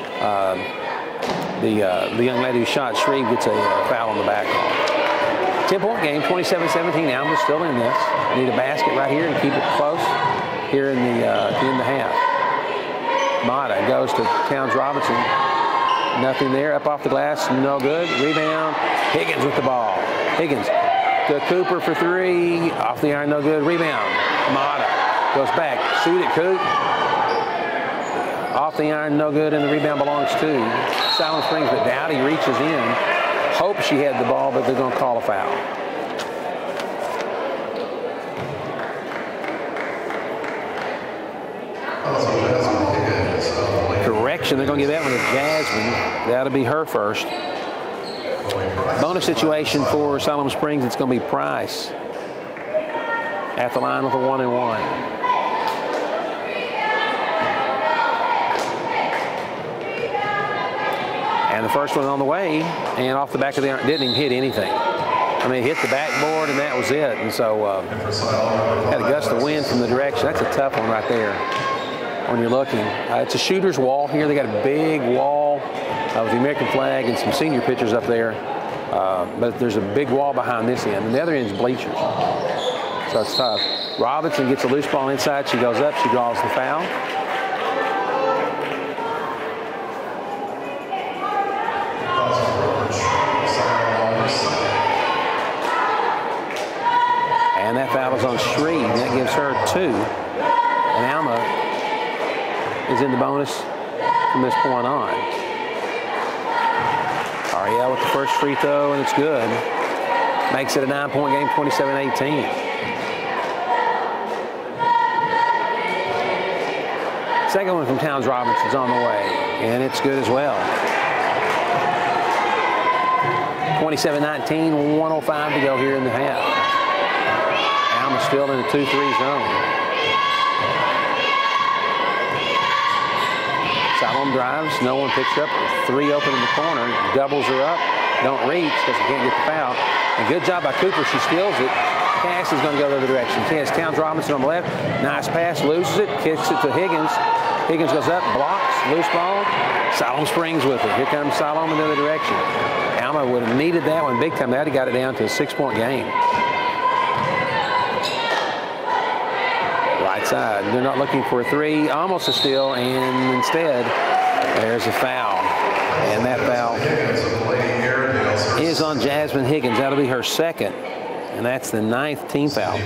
The young lady who shot Shreve gets a foul on the back. 10-point game, 27-17. Alma's still in this. Need a basket right here and keep it close here in the half. Mata goes to Towns Robinson. Nothing there. Up off the glass. No good. Rebound. Higgins with the ball. Higgins to Cooper for 3. Off the iron. No good. Rebound. Mata goes back. Shoot it, Coop. Off the iron. No good. And the rebound belongs to Siloam Springs. But Dowdy reaches in. Hopes she had the ball, but they're going to call a foul. Correction, they're going to give that one to Jasmine. That'll be her first. Bonus situation for Siloam Springs, it's going to be Price at the line with a 1-and-1. And the first one on the way, and off the back of the iron, didn't even hit anything. I mean, it hit the backboard, and that was it. And so had a gust of wind from the direction. That's a tough one right there when you're looking. It's a shooter's wall here. They got a big wall with the American flag and some senior pitchers up there. But there's a big wall behind this end, and the other end is bleachers. So it's tough. Robinson gets a loose ball inside. She goes up. She draws the foul. And that foul is on Shreve. That gives her 2. And Alma is in the bonus from this point on. Ariel with the first free throw, and it's good. Makes it a 9-point game, 27-18. Second one from Towns Robinson's on the way, and it's good as well. 27-19, 1:05 to go here in the half. Alma still in the 2-3 zone. Salom drives, no one picks up. 3 open in the corner, doubles her up, don't reach because she can't get the foul. And good job by Cooper, she steals it. Cass is going to go the other direction. She has Towns Robinson on the left, nice pass, loses it, kicks it to Higgins. Higgins goes up, blocks, loose ball. Salom Springs with it. Here comes Salom in the other direction. Alma would have needed that one big time. That he got it down to a 6-point game. Right side. They're not looking for a 3. Almost a steal, and instead, there's a foul. And that foul is on Jasmine Higgins. That'll be her second. And that's the 9th team foul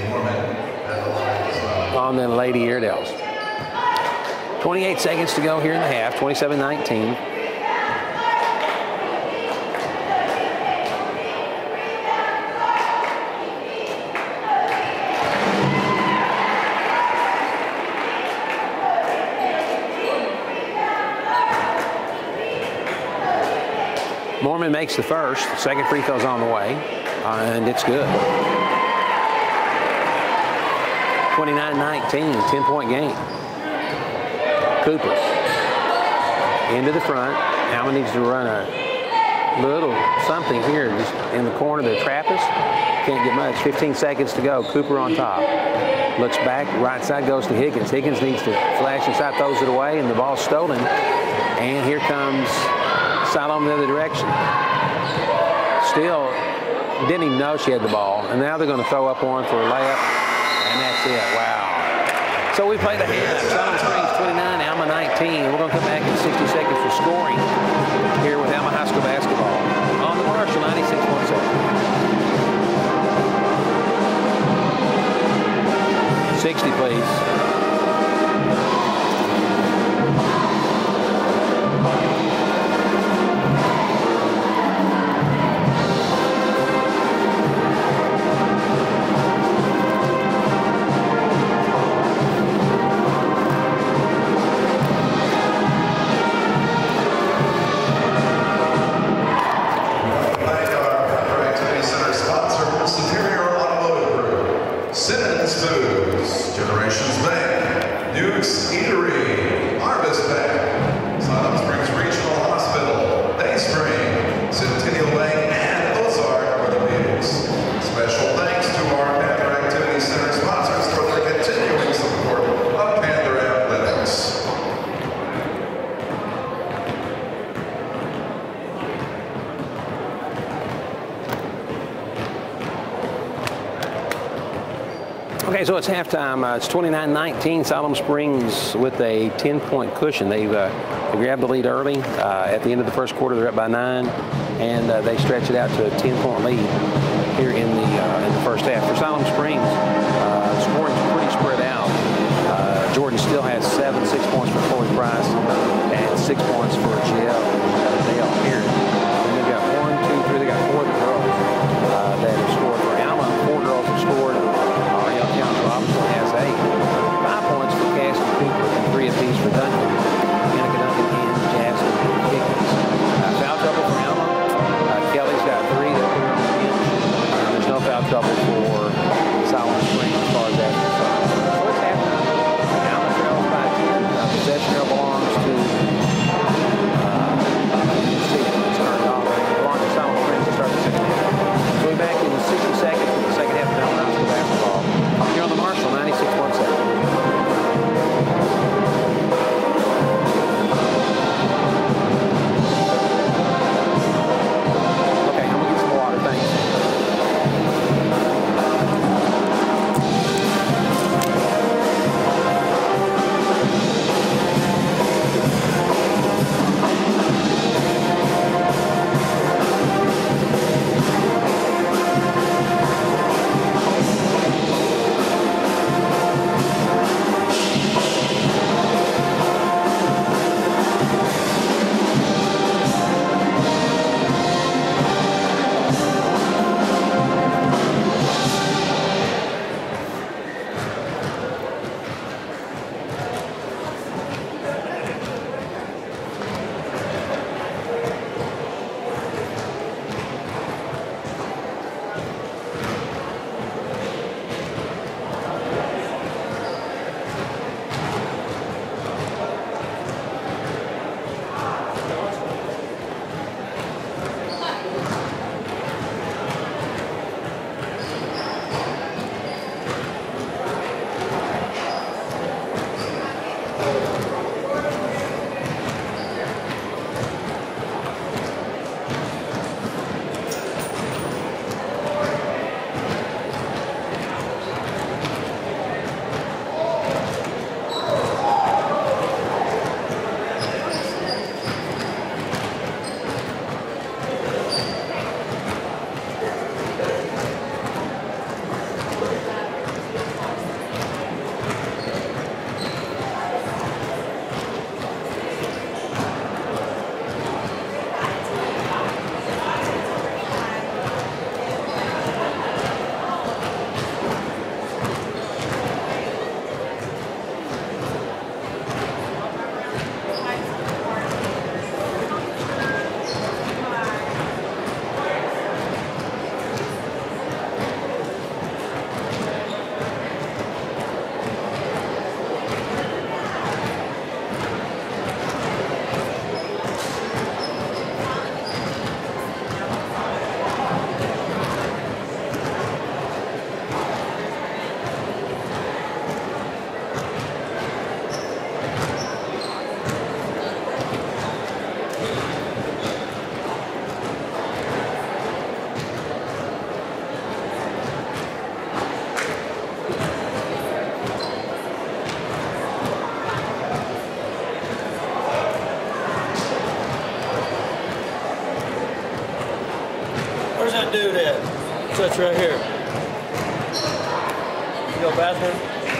on the Lady Airedales. 28 seconds to go here in the half, 27-19. Mormon makes the first. Second free throw's on the way, and it's good. 29-19, 10-point game. Cooper into the front. Alma needs to run a little something here just in the corner. The Trappist can't get much. 15 seconds to go. Cooper on top. Looks back. Right side goes to Higgins. Higgins needs to flash inside, throws it away, and the ball's stolen. And here comes Salom the other direction. Still didn't even know she had the ball. And now they're going to throw up one for a layup. And that's it. Wow. So we played a half. Salem Springs 29, Alma 19. We're going to come back in 60 seconds for scoring here with Alma High School basketball on the Marshall 96.7. 60, please. Okay, so it's halftime. It's 29-19. Salem Springs with a 10-point cushion. They grabbed the lead early. At the end of the first quarter, they're up by 9, and they stretch it out to a 10-point lead here in the first half. For Salem Springs, scoring's pretty spread out. Jordan still has 6 points for Chloe Price and 6 points for Jill Dale here. And they've got 1, 2, 3. They got 4 of the girls that have scored for Alma. 4 girls have scored. Robinson has 8. 5 points for Cass and Cooper, and 3 apiece for Duncan. Annika Duncan and Jasmine Higgins. Foul trouble for Alma. Kelly's got 3 that put her on the bench. There's no foul trouble for Salem Springs as far as that's concerned. So it's halftime. Alma trails by 10. Possession now belongs to Salem Springs to start the second half. We'll be back in 60 seconds for the second half of Alma High School basketball. Here on the Marshall 96.7. do that. Touch right here. You go bathroom?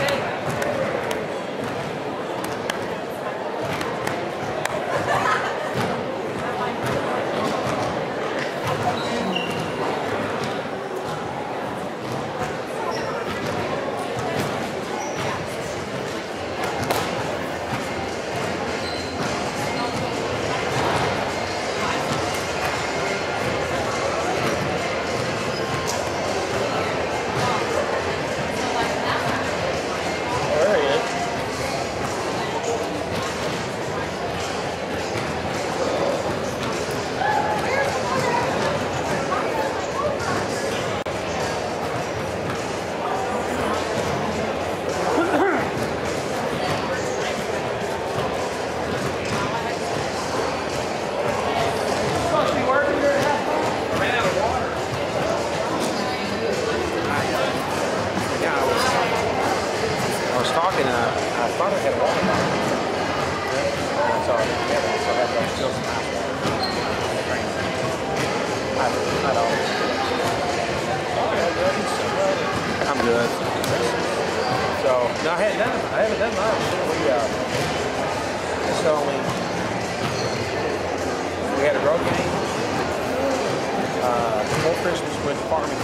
I'm good. So, no, I haven't done much. We had a road game before Christmas with farming.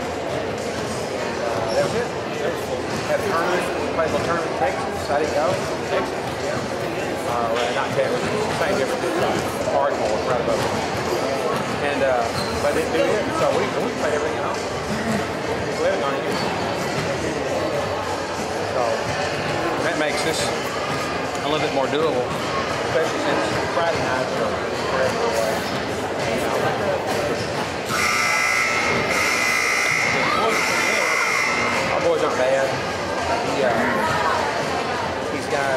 That was it. Had a tournament. We played a little tournament in Texas. I didn't go. Texas. Well, not Texas. Same difference. Ardmore, right above it. And but it didn't do it. So we played everything at home. We haven't gone anywhere. So that makes this a little bit more doable, especially since Friday nights are forever away. Our boys aren't bad. He's got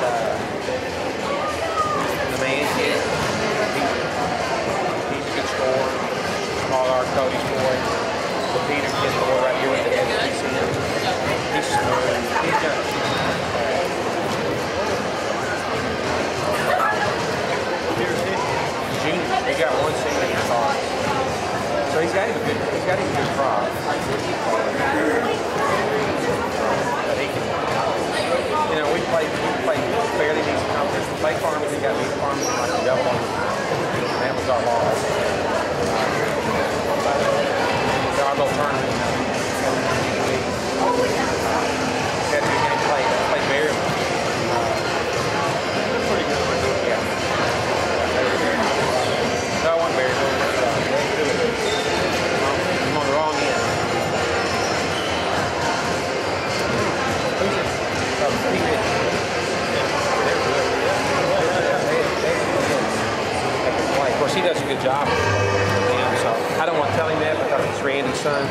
the man kid. He's a good scorer. Small R Cody's boy. The Peter kid boy right here with the SEC. He's smooth. He's got junior. He got one senior in college. So he's got him a good crop. But he can, we played fairly decent competition. We played Farmers, he got beat Farmers like a double on the time. That was our loss. Our little tournament. Had a good game played. Played Maryland. Pretty good. Yeah. No, I wasn't very good. I'm on the wrong end. Of course, he does a good job with him, so I don't want to tell him that because it's Randy's son.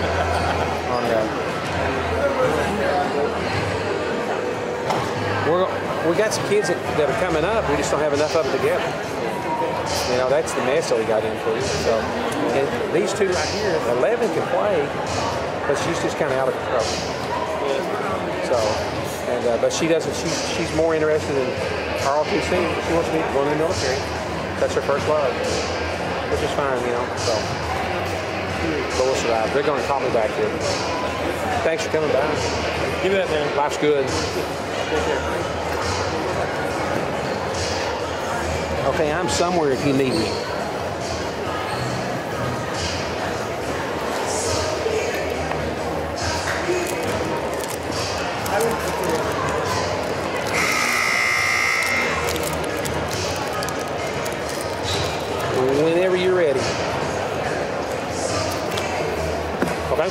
We got some kids that are coming up. We just don't have enough of them together. That's the mess that we got into. So, and these two right here, 11 can play, but she's just kind of out of control. So, but she doesn't. She's more interested in ROTC. She wants to be going in the military. That's her first love, which is fine, So, but we'll survive. They're going to call me back here. Thanks for coming by. Give me that, man. Life's good. Okay, I'm somewhere if you need me. Whenever you're ready. Okay?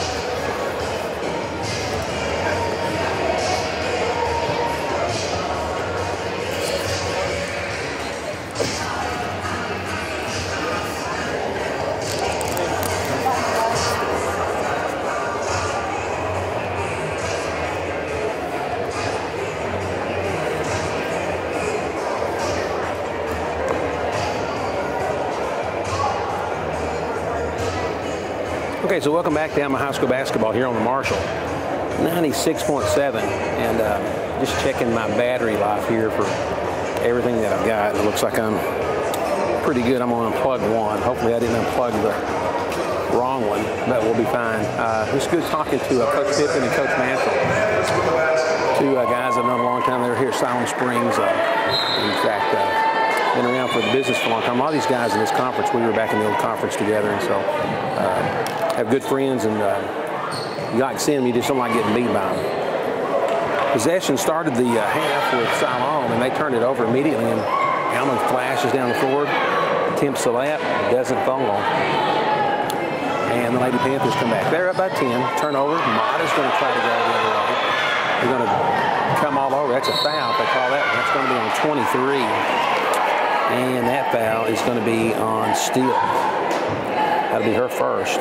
Okay, so welcome back to Alma High School basketball here on the Marshall. 96.7, and just checking my battery life here for everything that I've got. It looks like I'm pretty good. I'm going to unplug one. Hopefully I didn't unplug wrong one, but we'll be fine. It was good talking to Coach Pippen and Coach Mantle. Two guys I've known a long time. They were here at Silent Springs. In fact, been around for the business for a long time. A lot of these guys in this conference, we were back in the old conference together, and so have good friends, and you like seeing them, you just don't like getting beat by them. Possession started the half with Siloam, and they turned it over immediately, and Alma flashes down the floor, attempts the layup, doesn't fumble. And the Lady Panthers come back. They're up by 10. Turnover. Mata's going to try to go the other way. They're going to come all over. That's a foul. They call that one. That's going to be on 23. And that foul is going to be on Steele. That'll be her first.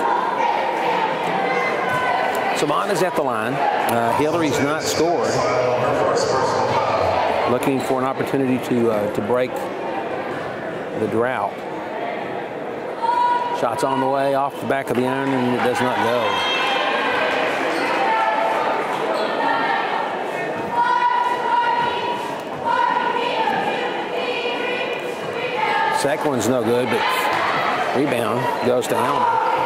So Mata's at the line. Hillary's not scored. Looking for an opportunity to break the drought. Shots on the way off the back of the iron, and it does not go. Second one's no good, but rebound goes to Alma.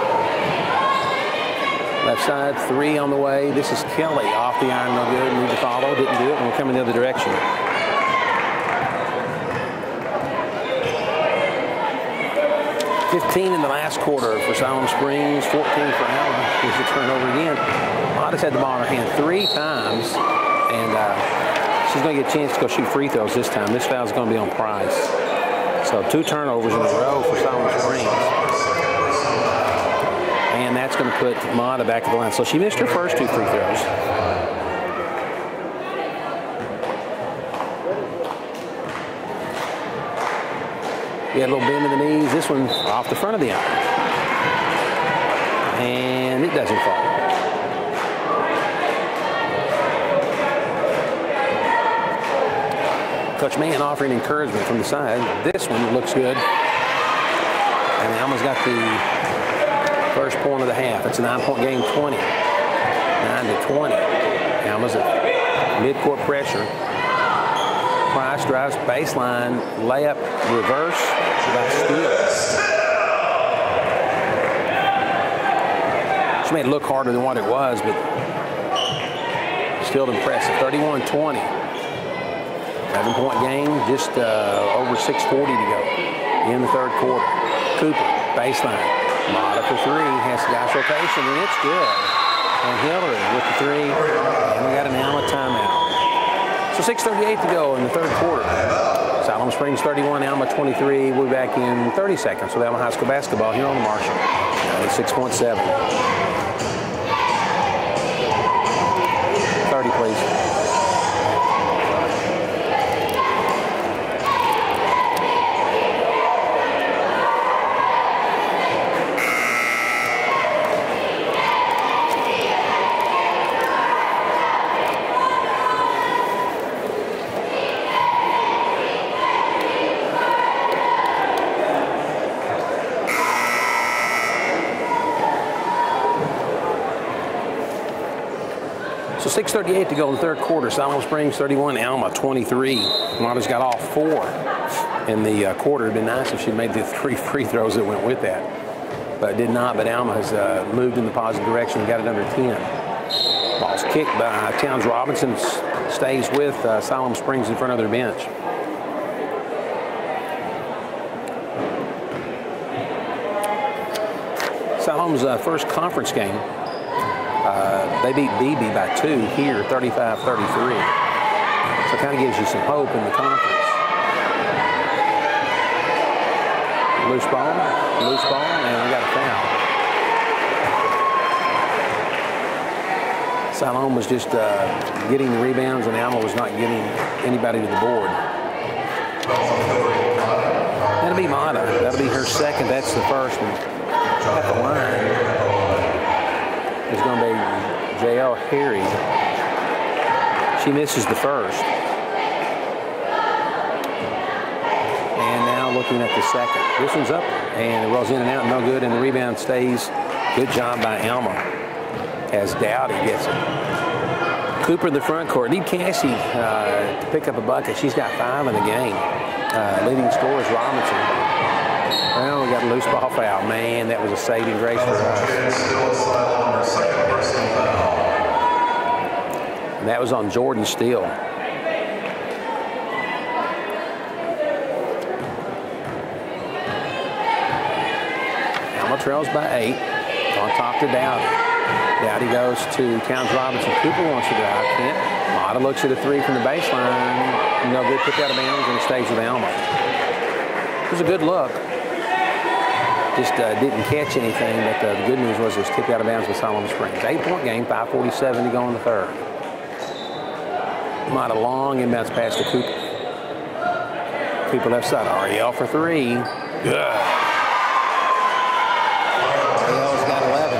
Left side, three on the way. This is Kelly off the iron, no good. Need to follow, didn't do it, and we're coming the other direction. 15 in the last quarter for Silent Springs, 14 for Alma. Here's the turnover again. Mata's had the ball in her hand 3 times, and she's going to get a chance to go shoot free throws this time. This foul's going to be on Price. So 2 turnovers in a row for Silent Springs. And that's going to put Mata back at the line. So she missed her first 2 free throws. He had a little bend in the knees. This one off the front of the iron. And it doesn't fall. Coach Mann offering encouragement from the side. This one looks good. And Alma's got the first point of the half. It's a 9-point game, 20. 9-20. Alma's at mid-court pressure. Price drives baseline, layup, reverse by Steele. She made it look harder than what it was, but still impressive. 31-20. 11-point game, just over 6:40 to go in the third quarter. Cooper, baseline. Mata for 3, has the guy's rotation, and it's good. And Hillary with the 3, and we got an Alma timeout. So 6:38 to go in the third quarter. Silent Springs 31, Alma 23. We'll be back in 30 seconds with Alma High School basketball here on the Marshall. 96.7. 30, please. So 6:38 to go in the third quarter. Silent Springs 31, Alma 23. Mata's got all 4 in the quarter. It'd been nice if she'd made the 3 free throws that went with that, but did not. But Alma has moved in the positive direction and got it under 10. Ball's kicked by Towns Robinson. Stays with Silent Springs in front of their bench. Siloam's first conference game. They beat BB by 2 here, 35-33. So it kind of gives you some hope in the conference. Loose ball, and we got a foul. Siloam was just getting the rebounds, and Alma was not getting anybody to the board. That'll be Mata. That'll be her second. That's the first one. At the line is going to be J.L. Harry. She misses the first. And now looking at the second. This one's up, and it rolls in and out, no good, and the rebound stays. Good job by Alma as Dowdy gets it. Cooper in the front court. Need Cassie to pick up a bucket. She's got 5 in the game. Leading scorer is Robinson. Well, we got a loose ball foul. Man, that was a saving grace for us. And that was on Jordan Steele. Alma trails by 8. On top to Dowdy. Dowdy goes to Towns Robinson. Cooper wants to drive. Can't. Mata looks at a 3 from the baseline. No good. Picked out of bounds and it stays with Alma. It was a good look. Just didn't catch anything, but the good news was it was tipped out of bounds with Solomon Springs. 8-point game, 5:47 to go in the third. Mata long inbounds pass to Cooper. Cooper left side. Ariel for 3. Good. Ariel's got 11.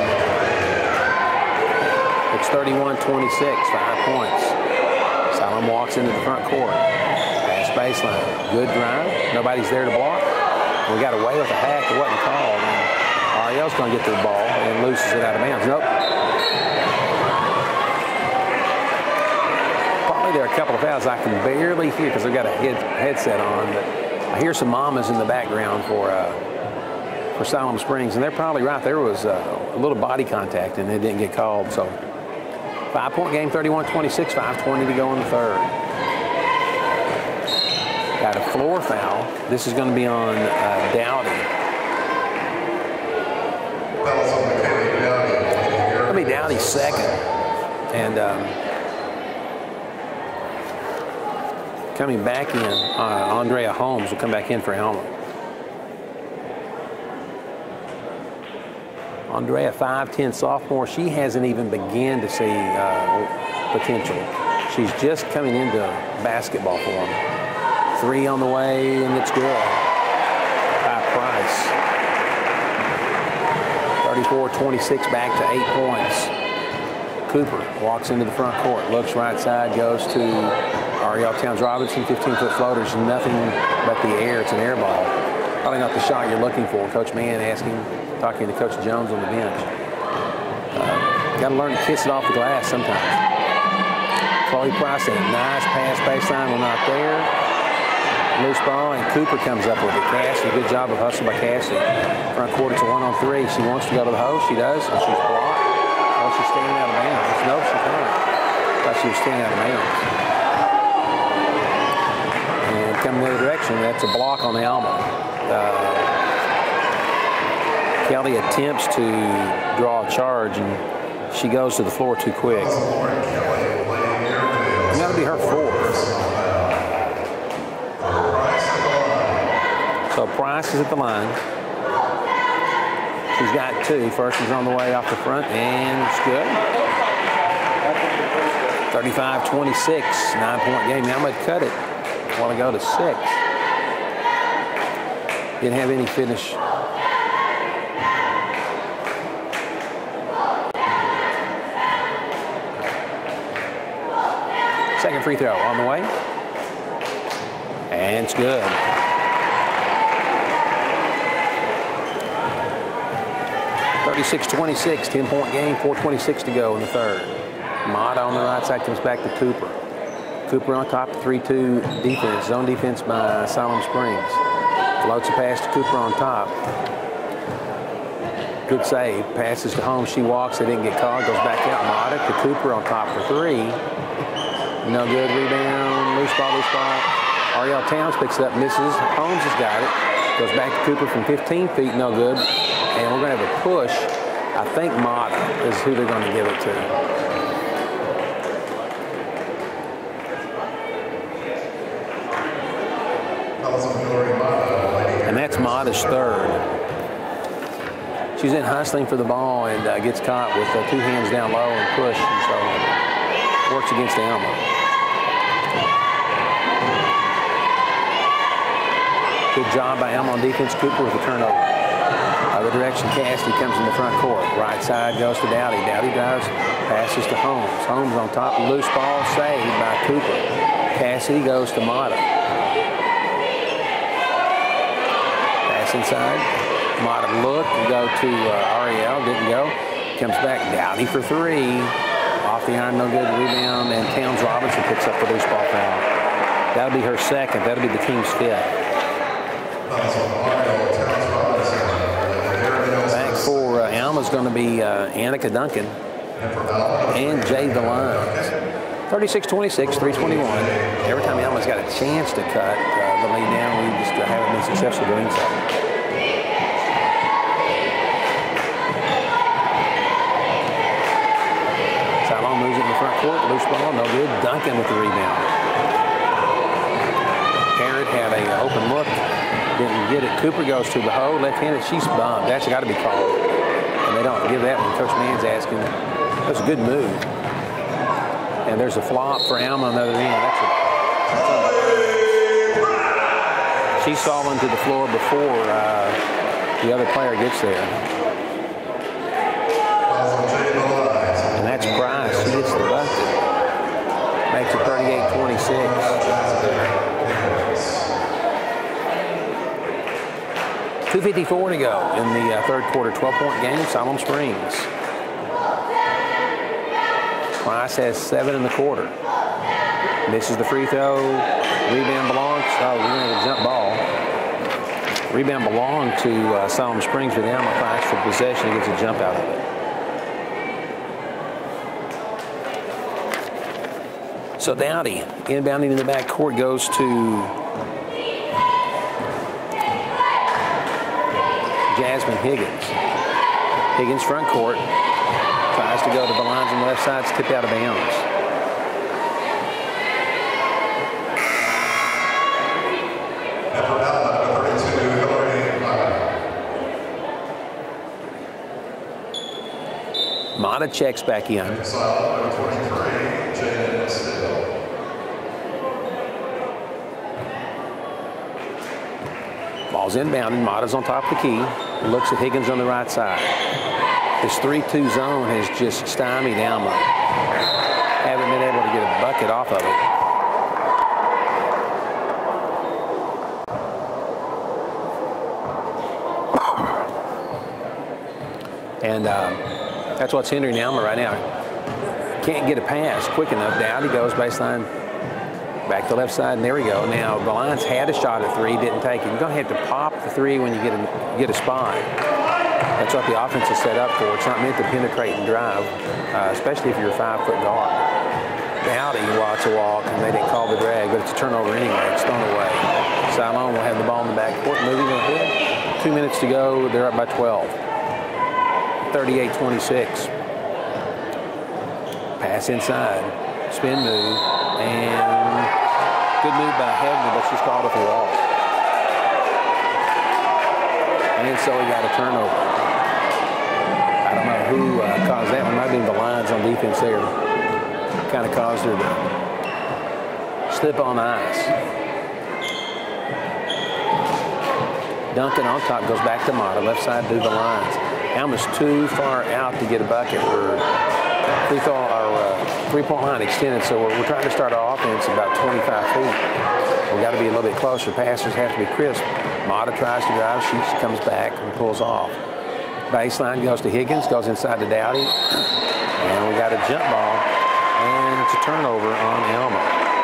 It's 31-26, 5 points. Solomon walks into the front court. Pass baseline. Good drive. Nobody's there to block. We got away with a hack. It wasn't called. And Ariel's going to get to the ball and loses it out of bounds. Nope. Probably there are a couple of fouls I can barely hear because I've got a headset on. But I hear some mamas in the background for Siloam Springs, and they're probably right. There was a little body contact, and it didn't get called. So 5-point game, 31-26, 5:20 to go in the third. Got a floor foul. This is going to be on Dowdy. That'll be Dowdy's second. And coming back in, Andrea Holmes will come back in for Alma. Andrea, 5'10", sophomore. She hasn't even begun to see potential. She's just coming into basketball form. 3 on the way, and it's good. By Price. 34-26, back to 8 points. Cooper walks into the front court, looks right side, goes to Ariel Towns Robinson, 15-foot floaters, nothing but the air. It's an air ball. Probably not the shot you're looking for. Coach Mann talking to Coach Jones on the bench. Got to learn to kiss it off the glass sometimes. Chloe Price, a nice pass baseline, well, not there. Loose ball, and Cooper comes up with it. Cassie, good job of hustle by Cassie. Front court, it's a 1-on-3. She wants to go to the host. She does, and she's blocked. Oh, she's standing out of bounds. No, she's not. Thought she was standing out of bounds. And coming the other direction, that's a block on the Alma. Kelly attempts to draw a charge, and she goes to the floor too quick. And that'll be her 4th. So Price is at the line. She's got 2. First one's on the way off the front, and it's good. 35-26, 9-point game. Now I'm going to cut it. I want to go to 6. Didn't have any finish. Second free throw on the way. And it's good. 36-26, 10-point game, 4:26 to go in the third. Mata on the right side comes back to Cooper. Cooper on top, 3-2 defense, zone defense by Siloam Springs. Floats a pass to Cooper on top. Good save, passes to Holmes, she walks, they didn't get called, goes back out. Mata to Cooper on top for 3. No good, rebound, loose ball. Ariel Towns picks it up, misses. Holmes has got it. Goes back to Cooper from 15 feet, no good. And we're going to have a push. I think Mata is who they're going to give it to. And that's Mata's 3rd. She's in hustling for the ball and gets caught with 2 hands down low and push, and so works against Alma. Good job by Alma on defense. Cooper with the turnover. Other direction, Cassidy comes in the front court. Right side goes to Dowdy. Dowdy drives, passes to Holmes. Holmes on top, loose ball, saved by Cooper. Cassidy goes to Mata. Pass inside. Mata looked and go to Ariel, didn't go. Comes back, Dowdy for 3. Off the iron, no good. Rebound, and Towns Robinson picks up the loose ball foul. That'll be her second. That'll be the team's fifth. Back for Alma's going to be Annika Duncan and Jay DeLines. 36-26, 3:21. Every time Alma's got a chance to cut the lead down, we just haven't been successful doing so. Salon moves it in the front court, loose ball, no good. Duncan with the rebound. Parrott had an open look, didn't get it. Cooper goes to the hole, left-handed. She's bumped. That's got to be called. And they don't give that when Coach Mann's asking. That's a good move. And there's a flop for Alma on the other end. She's fallen to the floor before the other player gets there. And that's Price. She gets the bucket. Makes it 38-26. 2:54 to go in the third quarter. 12-point game, Siloam Springs. Price has 7 in the quarter. Misses the free throw. Rebound belongs. Oh, we're going to have a jump ball. Rebound belonged to Siloam Springs with Alma. Price for possession. He gets a jump out of it. So Dowdy inbounding in the back court goes to Jasmine Higgins. Higgins front court. Tries to go to the lines on the left side. It's tipped out of bounds. Mata checks back in. Ball's inbounded. Mata's on top of the key. Looks at Higgins on the right side. This 3-2 zone has just stymied Alma. Haven't been able to get a bucket off of it. And that's what's hindering Alma right now. Can't get a pass quick enough. Dowdy goes baseline, back to left side, and there we go. Now, the Lions had a shot at three, didn't take it. You're going to have to pop the three when you get a spot. That's what the offense is set up for. It's not meant to penetrate and drive, especially if you're a 5-foot guard. Dowdy wants a walk, and they didn't call the drag, but it's a turnover anyway. It's thrown away. Siloam will have the ball in the back court, moving ahead. 2 minutes to go. They're up by 12. 38-26. Pass inside. Spin move. And good move by Hebner, but she's called off the wall. And so we got a turnover. I don't know who caused that one. Might have been the Lions on defense there. Kind of caused her to slip on the ice. Duncan on top goes back to Mata. Left side to the Lions. Alma's too far out to get a bucket. We're three-point line extended, so we're trying to start our offense about 25 feet. We've got to be a little bit closer. Passes have to be crisp. Mata tries to drive. She comes back and pulls off. Baseline goes to Higgins, goes inside to Dowdy. And we got a jump ball, and it's a turnover on Alma.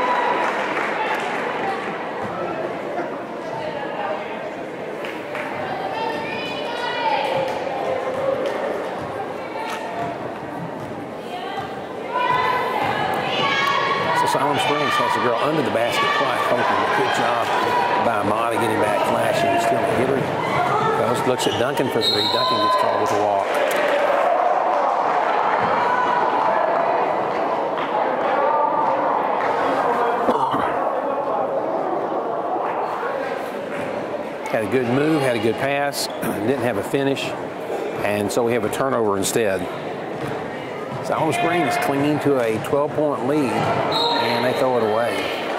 Siloam Springs has the girl under the basket, quite hoping. Good job by Mata getting back, flashing, still a hitter. Goes, looks at Duncan for three. Duncan gets called with a walk. Had a good move, had a good pass, didn't have a finish, and so we have a turnover instead. Siloam Springs clinging to a 12-point lead, and they throw it away.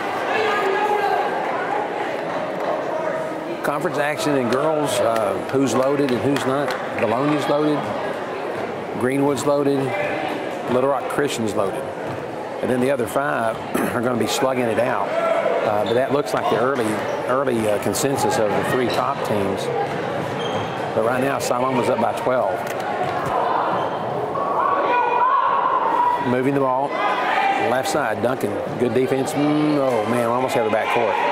Conference action in girls, who's loaded and who's not. Bologna's loaded, Greenwood's loaded, Little Rock Christian's loaded. And then the other 5 are going to be slugging it out. But that looks like the early consensus of the 3 top teams. But right now, Siloam is up by 12. moving the ball. Left side, Duncan. Good defense. Oh, man, we almost have the back court.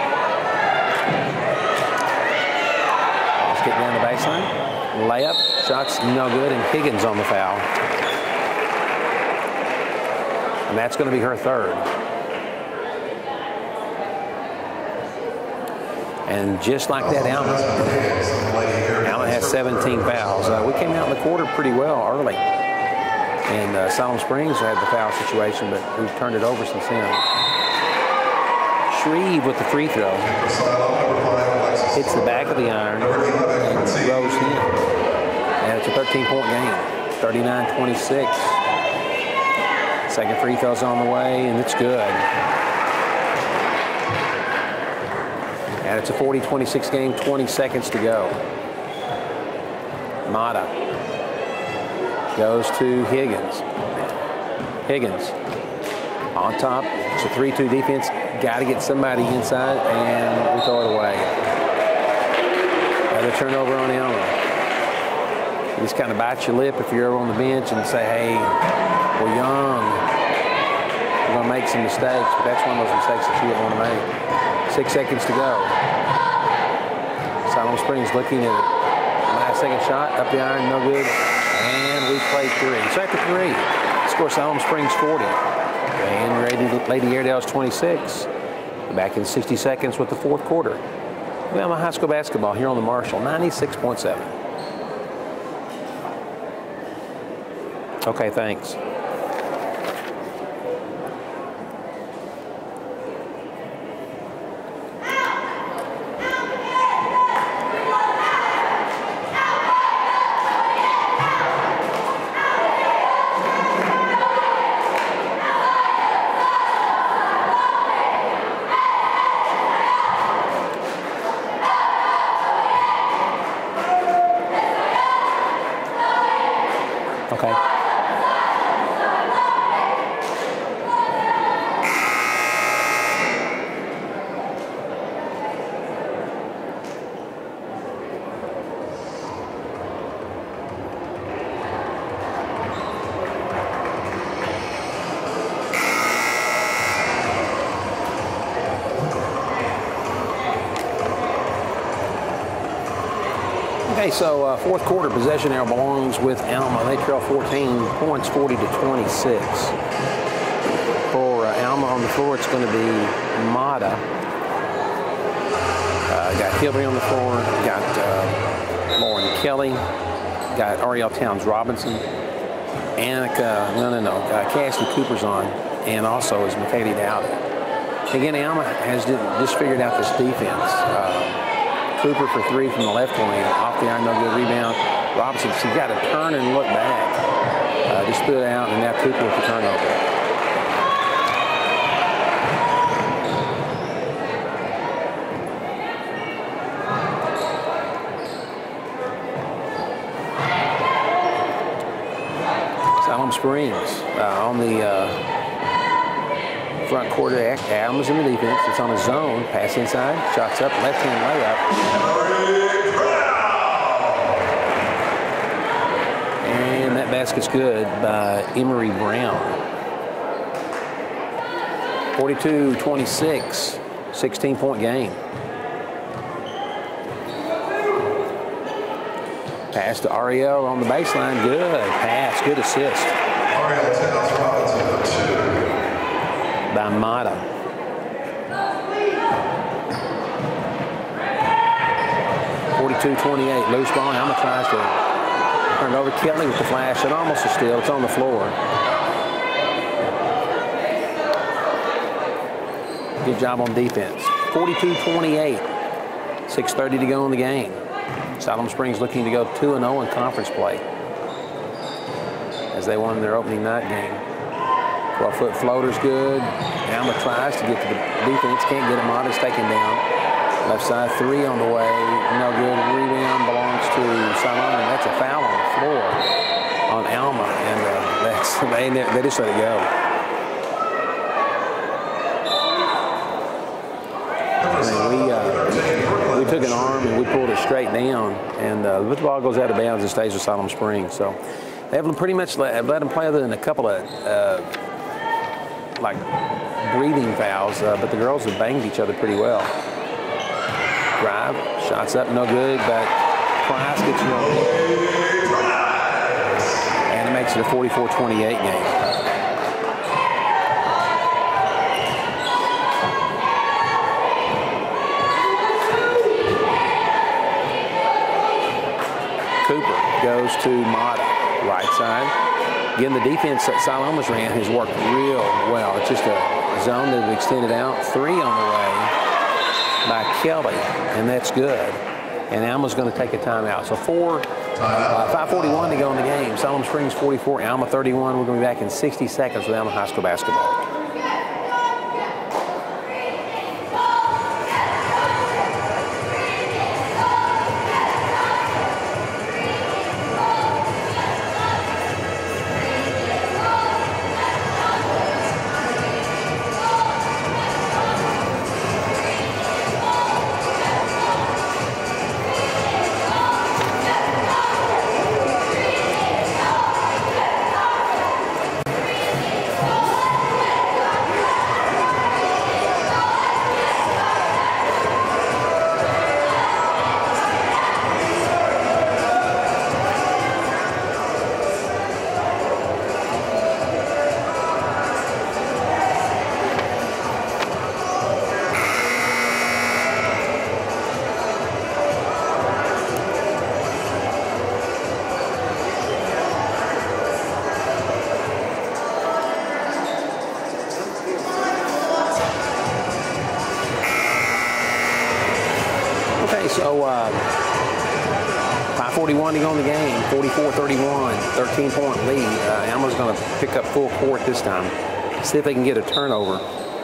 Let's get down the baseline. Layup. Shot's no good, and Higgins on the foul. And that's going to be her third. And just like that, Alma has 17 fouls. We came out in the quarter pretty well early. And Siloam Springs had the foul situation, but we've turned it over since then. Shreve with the free throw. Hits the back of the iron and goes in. And it's a 13-point game, 39-26. Second free throw's on the way, and it's good. And it's a 40-26 game, 20 seconds to go. Mata goes to Higgins. Higgins on top. It's a 3-2 defense. Got to get somebody inside, and we throw it away. Another turnover on Alma. You just kind of bite your lip if you're over on the bench and say, hey, we're young. We're going to make some mistakes, but that's one of those mistakes that you don't want to make. 6 seconds to go. Siloam Springs looking at it. Last second shot, up the iron, no good. And we play three. So after three, score Siloam Springs 40. And Lady Airedale's 26. Back in 60 seconds with the fourth quarter. Alma High School basketball here on the Marshall, 96.7. Okay, thanks. Okay. Okay, so fourth quarter possession now belongs with Alma. They trail 14 points, 40-26. For Alma on the floor, it's going to be Mata. Got Hillary on the floor. Got Lauren Kelly. Got Ariel Towns Robinson. Annika, Cassidy Cooper's on. And also is McKaylee Dowdy. Again, Alma has just figured out this defense. Cooper for three from the left wing, off the iron, no good rebound. Robinson, she's got to turn and look back. Just threw it out, and now Cooper with the turnover. Siloam Springs on the front quarter. Alma's in the defense. It's on a zone. Pass inside. Shots up. Left-hand layup. And that basket's good by Emery Brown. 42-26. 16-point game. Pass to Ariel on the baseline. Good pass. Good assist. Ariel Towns Robinson, 2. By Mata. .28, loose ball. Alma tries to turn it over. Kelly with the flash. It almost a steal. It's on the floor. Good job on defense. 42-28. 6:30 to go in the game. Siloam Springs looking to go 2-0 in conference play as they won their opening night game. 12-foot floater's good. Alma tries to get to the defense. Can't get him. Mata's taken down. Left side three on the way. No good. Rebound belongs to Siloam. And that's a foul on the floor on Alma. And they just let it go. We took an arm and we pulled it straight down. And the ball goes out of bounds and stays with Siloam Springs. So They haven't pretty much let them play other than a couple of like breathing fouls, but the girls have banged each other pretty well. Drive, shots up, no good, but Price gets you on. And it makes it a 44-28 game. Cooper goes to Mata, right side. Again, the defense that Alma's ran has worked real well. It's just a zone that extended out. 3 on the way by Kelly, and that's good. And Alma's going to take a timeout. So 5:41 to go in the game. Salem Springs 44, Alma 31. We're going to be back in 60 seconds with Alma High School basketball. So 5:41 to go in the game, 44-31, 13-point lead. Alma's going to pick up full court this time. See if they can get a turnover.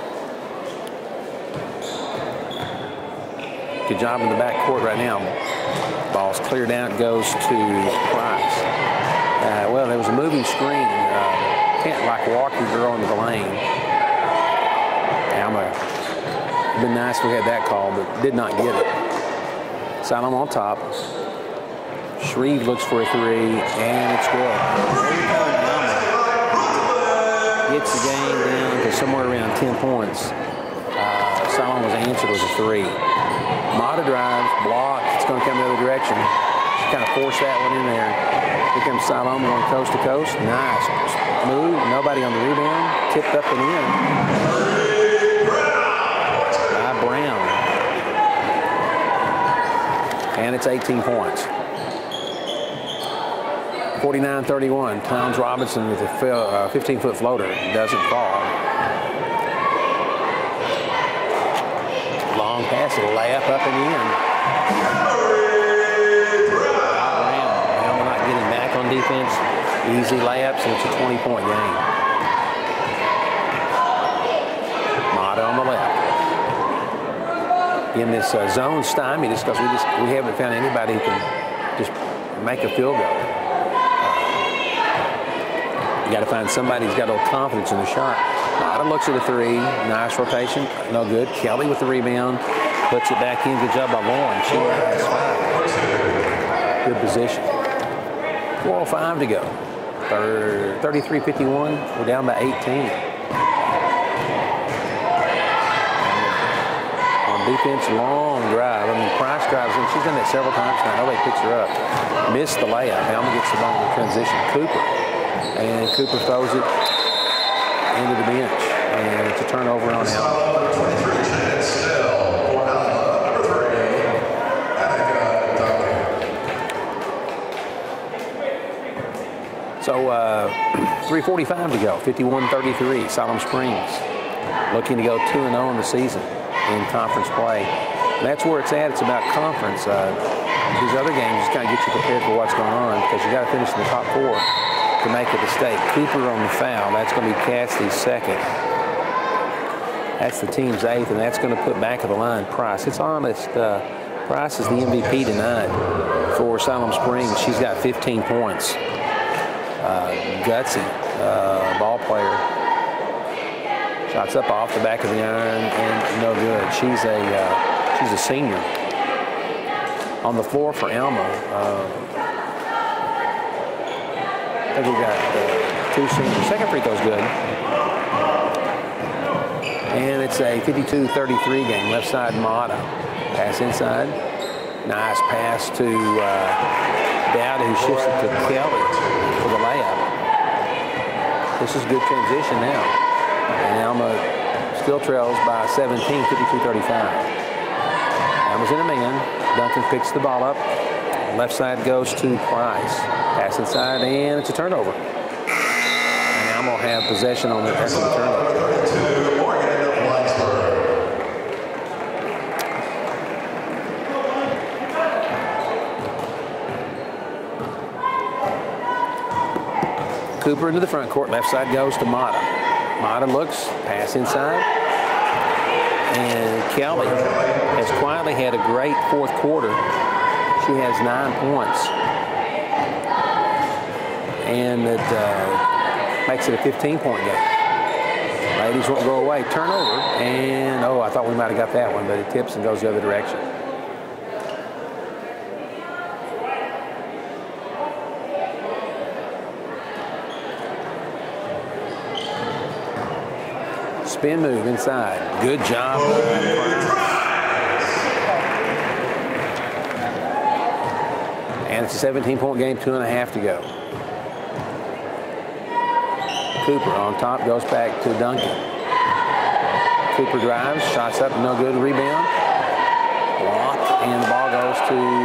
Good job in the back court right now. Ball's cleared out, goes to Price. Well, there was a moving screen. Can't like walk your girl into the lane. Alma, it'd been nice if we had that call, but did not get it. Salem on top. Shreve looks for a 3, and it's good. Gets the game down to somewhere around 10 points. Salem was answered with a 3. Mata drives, blocked. It's going to come the other direction. She kind of forced that one in there. Here comes Salem going coast to coast. Nice move. Nobody on the rebound. Tipped up and in. By Brown. And it's 18 points. 49-31. Towns Robinson with a 15-foot floater. Doesn't fall. Long pass, a layup up and in. Brown not getting back on defense. Easy layups, and it's a 20-point game. Mata on the left. In this zone stymie, just because we haven't found anybody who can just make a field goal. You got to find somebody who's got a little confidence in the shot. Mata looks at a 3, nice rotation, no good. Kelly with the rebound, puts it back in. Good job by Lauren. She has 5. Good position. 4:05 to go. 33-51. We're down by 18. Defense, long drive. I mean, Price drives in. She's done that several times now. Nobody picks her up. Missed the layup. Alma gets the ball in the transition. Cooper. And Cooper throws it into the bench. And it's a turnover on Alma. 23 minutes still for Alma, number 3, So 3:45 to go. 51-33. Salem Springs looking to go 2-0 in the season in conference play. And that's where it's at. It's about conference. These other games just kind of get you prepared for what's going on because you got to finish in the top 4 to make it to state. Cooper on the foul. That's going to be Cassidy's 2nd. That's the team's 8th, and that's going to put back of the line Price. It's honest. Price is the MVP tonight for Salem Springs. She's got 15 points. Gutsy ball player. Shots up off the back of the iron and no good. She's a senior. On the floor for Alma. I think we got two seniors. Second free throw's good. And it's a 52-33 game. Left side, Mata. Pass inside. Nice pass to Dowdy, who shifts it to Kelly for the layup. This is good transition now. And Alma still trails by 17, 52-35. Alma's in a man. Duncan picks the ball up. Left side goes to Price. Pass inside, and it's a turnover. And Alma will have possession on the after the turnover. Cooper into the front court. Left side goes to Mata. Mata looks, pass inside. And Kelly has quietly had a great fourth quarter. She has 9 points. And it makes it a 15-point game. Ladies won't go away. Turnover. And, oh, I thought we might have got that one, but it tips and goes the other direction. Spin move inside. Good job. And it's a 17-point game, 2.5 to go. Cooper on top, goes back to Duncan. Cooper drives, shots up, no good, rebound. Blocked, and the ball goes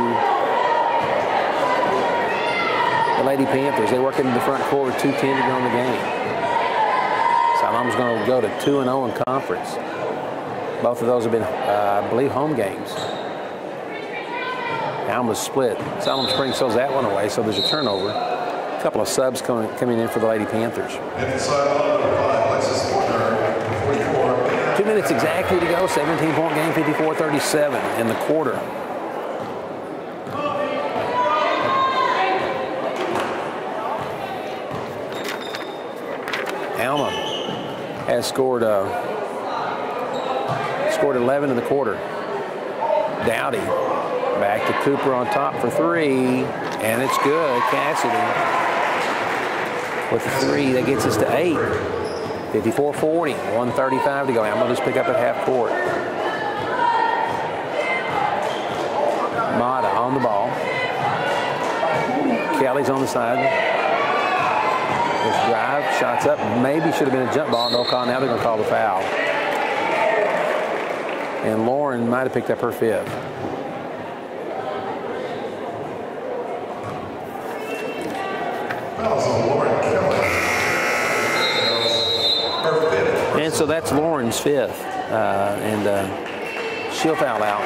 to the Lady Panthers. They work into the front court with 2:10 to go in the game. Alma's going to go to 2-0 in conference. Both of those have been, I believe, home games. Alma's split. Salem Springs throws that one away, so there's a turnover. A couple of subs coming in for the Lady Panthers. 2 minutes exactly to go. 17-point game, 54-37 in the quarter. Alma has scored 11 in the quarter. Dowdy back to Cooper on top for three, and it's good. Cassidy with the three. That gets us to 8. 54-40, 1:35 to go. Alma just pick up at half court. Mata on the ball. Kelly's on the side. This drive, shots up, maybe should have been a jump ball. No call. Now they're going to call the foul. And Lauren might have picked up her 5th. And so that's Lauren's 5th. And she'll foul out.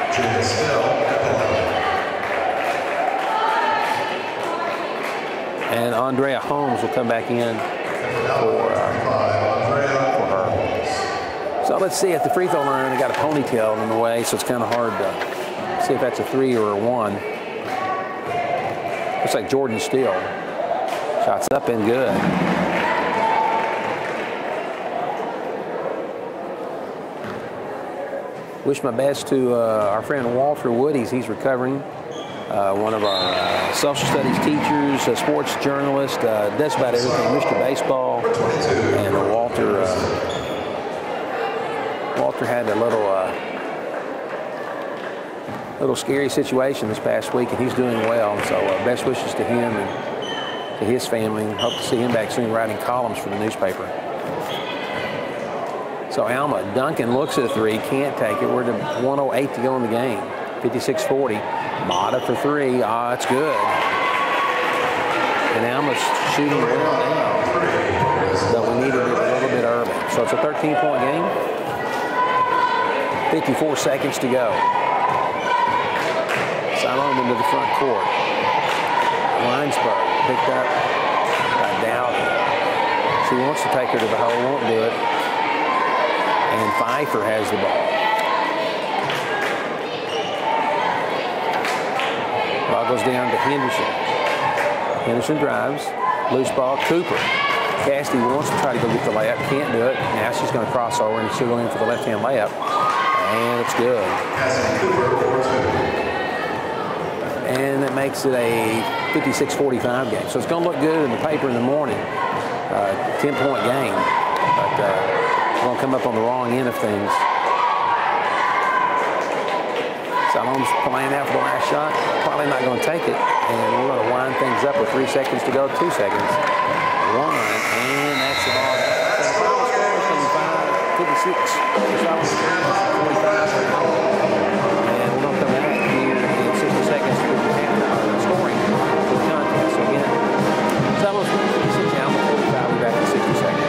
And Andrea Holmes will come back in for her. So let's see, at the free throw line, they got a ponytail in the way, so it's kind of hard to see if that's a 3 or a 1. Looks like Jordan Steele. Shots up and good. Wish my best to our friend Walter Woody's. He's recovering. One of our social studies teachers, a sports journalist, does about everything, Mr. Baseball. And Walter had a little scary situation this past week, and he's doing well. So best wishes to him and to his family. Hope to see him back soon writing columns for the newspaper. So Alma, Duncan looks at a 3, can't take it. We're to 1:08 to go in the game, 56-40. Mata for 3. Ah, it's good. And Alma's shooting well now. But we needed it a little bit early. So it's a 13-point game. 54 seconds to go. Salome into the front court. Weinsberg picked up by Dowdy. She wants to take her to the hole, won't do it. And Pfeiffer has the ball. Ball goes down to Henderson. Henderson drives. Loose ball, Cooper. Cassidy wants to try to go get the layup. Can't do it. Now she's going to cross over and she'll go in for the left-hand layup. And it's good. And that makes it a 56-45 game. So it's going to look good in the paper in the morning. 10-point game. But we're going to come up on the wrong end of things. Salom's playing out for the last shot. Probably not going to take it. And we're going to wind things up with 3 seconds to go, 2 seconds. 1, and that's the ball. So the final score is going to be 56 for Salom Springs, 45 for Alma. And we're going to come back here in 60 seconds to the scoring for the contest. So again, Salom Springs 56, Alma 45. We'll be back in 60 seconds.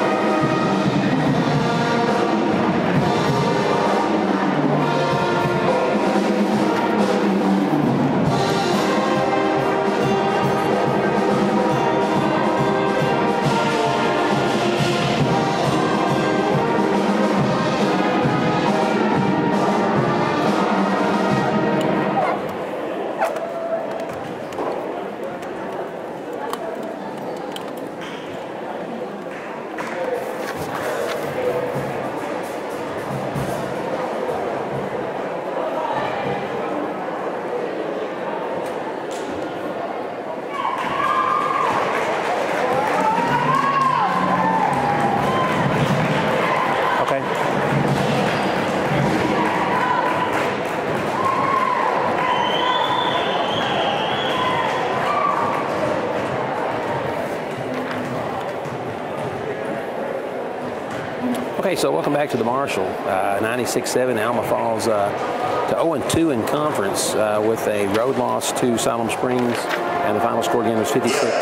Okay, so welcome back to the Marshall. 96-7, Alma falls to 0-2 in conference with a road loss to Salom Springs, and the final score again was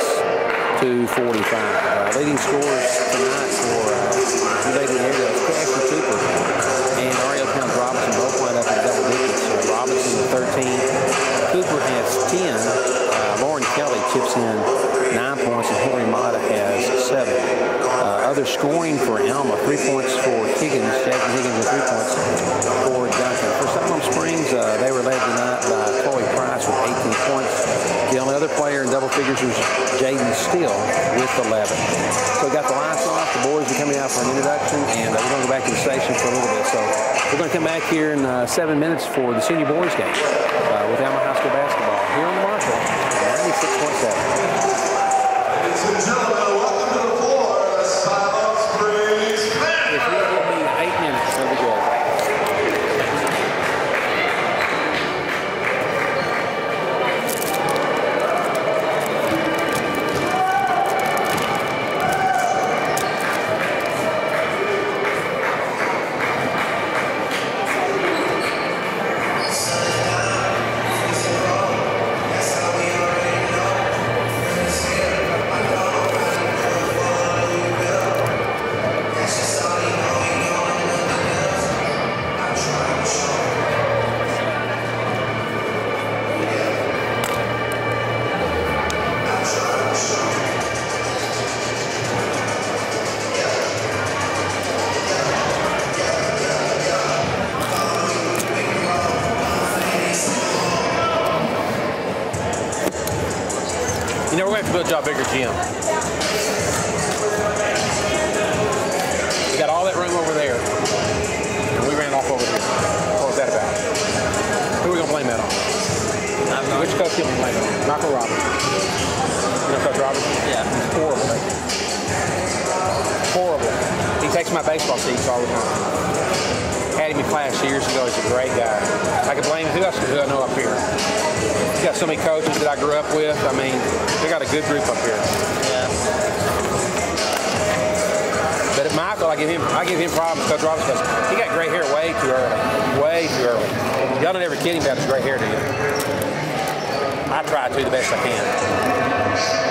56-45. Leading scorers tonight for Airedale Basketball, Cooper and Ariel County Robinson both lined up in double digits. Robinson with 13, Cooper has 10. Lauren Kelly chips in 9 points, and Henry Mata has 7. Other scoring for Alma, 3 points for Higgins, Jackson Higgins, and 3 points for Duncan. For Salom Springs, they were led tonight by Chloe Price with 18 points. The only other player in double figures was Jaden Steele with 11. So we got the lights off. The boys are coming out for an introduction, and we're going to go back to the station for a little bit. So we're going to come back here in 7 minutes for the senior boys game with Alma High School basketball here on the Marshall, 96.7. Ladies and gentlemen, welcome to the floor, Salom Springs. If you'll give me 8 minutes, that'll be good. You know, we're going to have to build y'all a bigger gym. We got all that room over there, and we ran off over here. What was that about? Who are we going to blame that on? Which coach did we blame it on? Michael Roberts. You know Coach Roberts? Yeah. He's horrible. Horrible. He takes my baseball seats all the time. Had him in class years ago. He's a great guy. I could blame who else do I know up here? We got so many coaches that I grew up with. I mean, we got a good group up here. Yeah. But at Michael, I give him problems. Coach Roberts goes, he got gray hair way too early. Way too early. Y'all don't ever kid him about his gray hair, do you? I try to the best I can.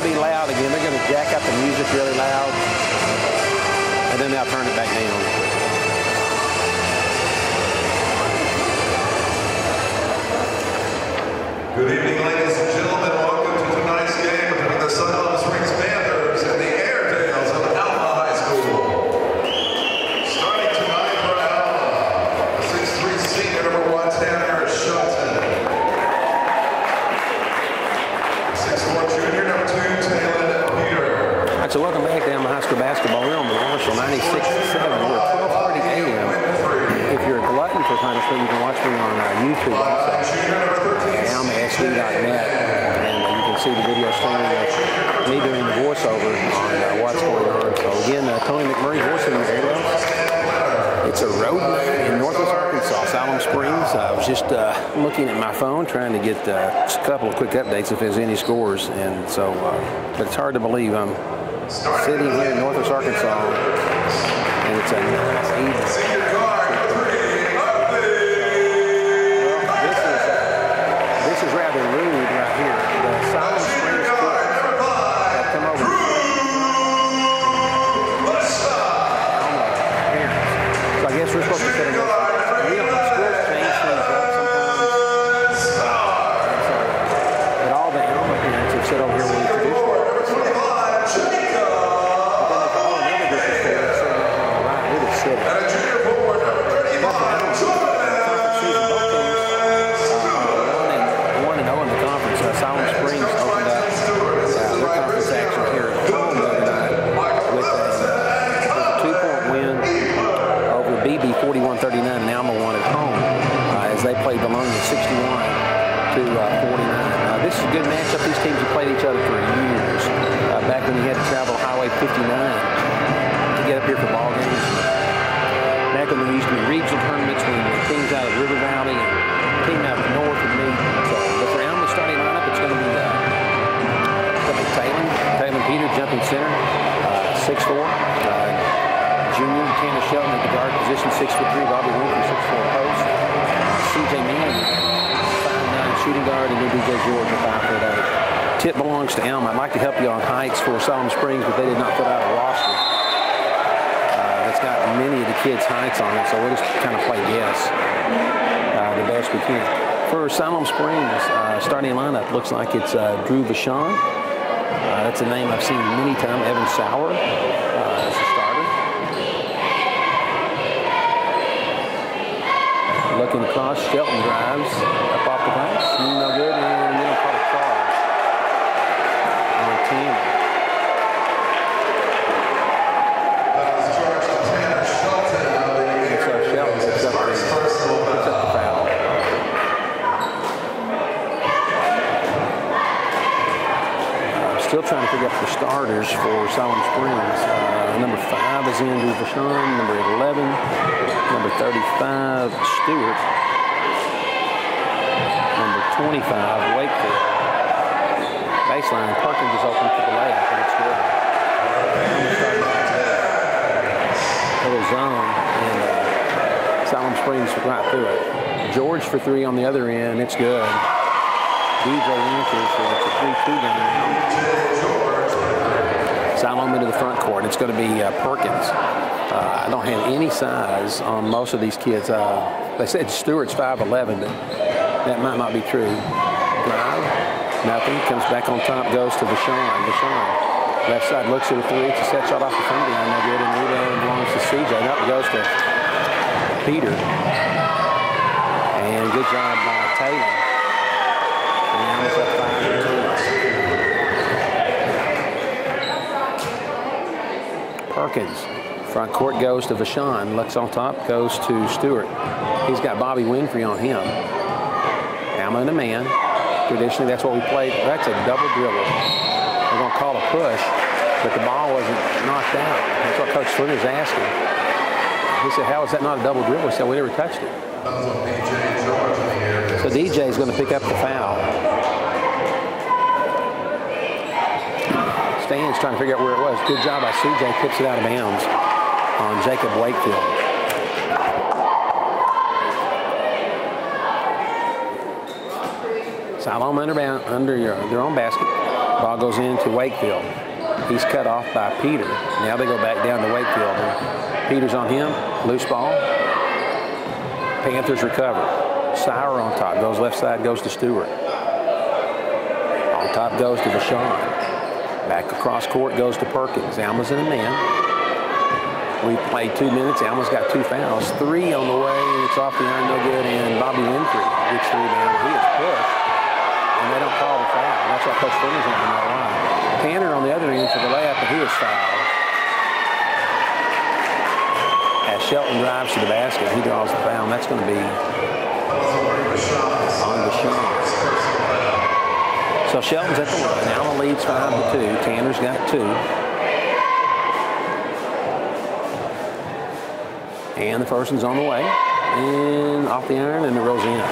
to be loud again. They're going to jack up the music really loud, and then they'll turn it back down. Good evening, ladies and gentlemen. Welcome to tonight's game between the Siloam Springs Panthers and the Airedales of Alma High School. Starting tonight for Alma, the 6'3" senior, number 1, Tanner Shelton. 6'4" junior, number 2, Taylor Peter. All right, so welcome back to Alma High School basketball. We're on the Marshall 96.7. We're at 12:30 a.m. If you're a glutton for Final Spring, you can watch me on YouTube also. AlmaSD.net, and you can see the video streaming of me doing the voiceover on what's going on. So again, Tony McMurray voicing the Airewaves. It's a road night in Northwest Arkansas, Siloam Springs. I was just looking at my phone trying to get just a couple of quick updates if there's any scores, and so but it's hard to believe I'm sitting here in Northwest Arkansas, and it's a nice evening. This is rather rude right here. The Siloam Springs kids have come over to parents. So I guess we're supposed to sit in this. You know, schools change things up sometimes. But all the Alma parents have sit over here when we traditionally. Siloam Springs opened up their conference action here at home the other night with a 2-point win over BB 41-39, and Alma won at home as they played Bologna 61 to 49. This is a good matchup. These teams have played each other for years. Back when you had to travel Highway 59 to get up here for ball games. Back when there used to be regional tournaments when the teams out of River Valley and team out of the north would meet. So, but for Alma's starting lineup, it's going to be Taylor Peter jumping center, 6'4", junior Tanner Shelton at the guard position, 6'3", Bobby Winfrey, 6'4" post, CJ Manning, 5'9" shooting guard, and then DJ George at 5'8". Tip belongs to Alma. I'd like to help you on heights for Siloam Springs, but they did not put out a roster that's got many of the kids' heights on it, so we'll just kind of play guess the best we can. For Siloam Springs, starting lineup looks like it's Drew Vachon. That's a name I've seen many times. Evan Sauer as the starter. Looking across, Shelton drives up off the glass. No good, and then caught a foul on Tanner. So Shelton picks up the foul. Still trying to figure out the starters for Siloam Springs. Number 5 is Andrew Vachon. Number 11, number 35, Stewart. Number 25, Wakefield. Baseline, Perkins is open for the layup, and it's good. Little zone, and Siloam Springs right through it. George for 3 on the other end, it's good. DJ answers, so it's a 3-2 game. Siloam into the front court. It's going to be Perkins. I don't have any size on most of these kids. They said Stewart's 5'11", but that might not be true. Drive, nothing. Comes back on top, goes to Vachon. Left side looks at a 3. It's a set shot off the front behind. No good, and rebound belongs to CJ. Up goes to Peter. And good job by Taylor. Perkins, front court goes to Vachon. Looks on top, goes to Stewart. He's got Bobby Winfrey on him. Alma and a man. Traditionally, that's what we played. That's a double dribble. We're going to call a push, but the ball wasn't knocked out. That's what Coach Flinner's asking. He said, how is that not a double dribble? He said, we never touched it. So DJ is going to pick up the foul. Stan's trying to figure out where it was. Good job by CJ. Tips it out of bounds on Jacob Wakefield. Siloam under their own basket. Ball goes into Wakefield. He's cut off by Peter. Now they go back down to Wakefield. Peter's on him. Loose ball. Panthers recover. Sauer on top. Goes left side. Goes to Stewart. On top goes to Deshaun. Back across court goes to Perkins. Alma's in a man. We played 2 minutes. Alma's got 2 fouls. 3 on the way. It's off the iron. No good. And Bobby Winfrey gets 3 down. He is pushed. And they don't call the foul. That's why Coach Fingers won't know why. Tanner on the other end for the layup, and he is fouled. As Shelton drives to the basket, he draws the foul, and that's going to be on Deshaun. So Shelton's at the line. Alma leads 5-2. Tanner's got 2. And the first one's on the way. And off the iron, and it rolls in.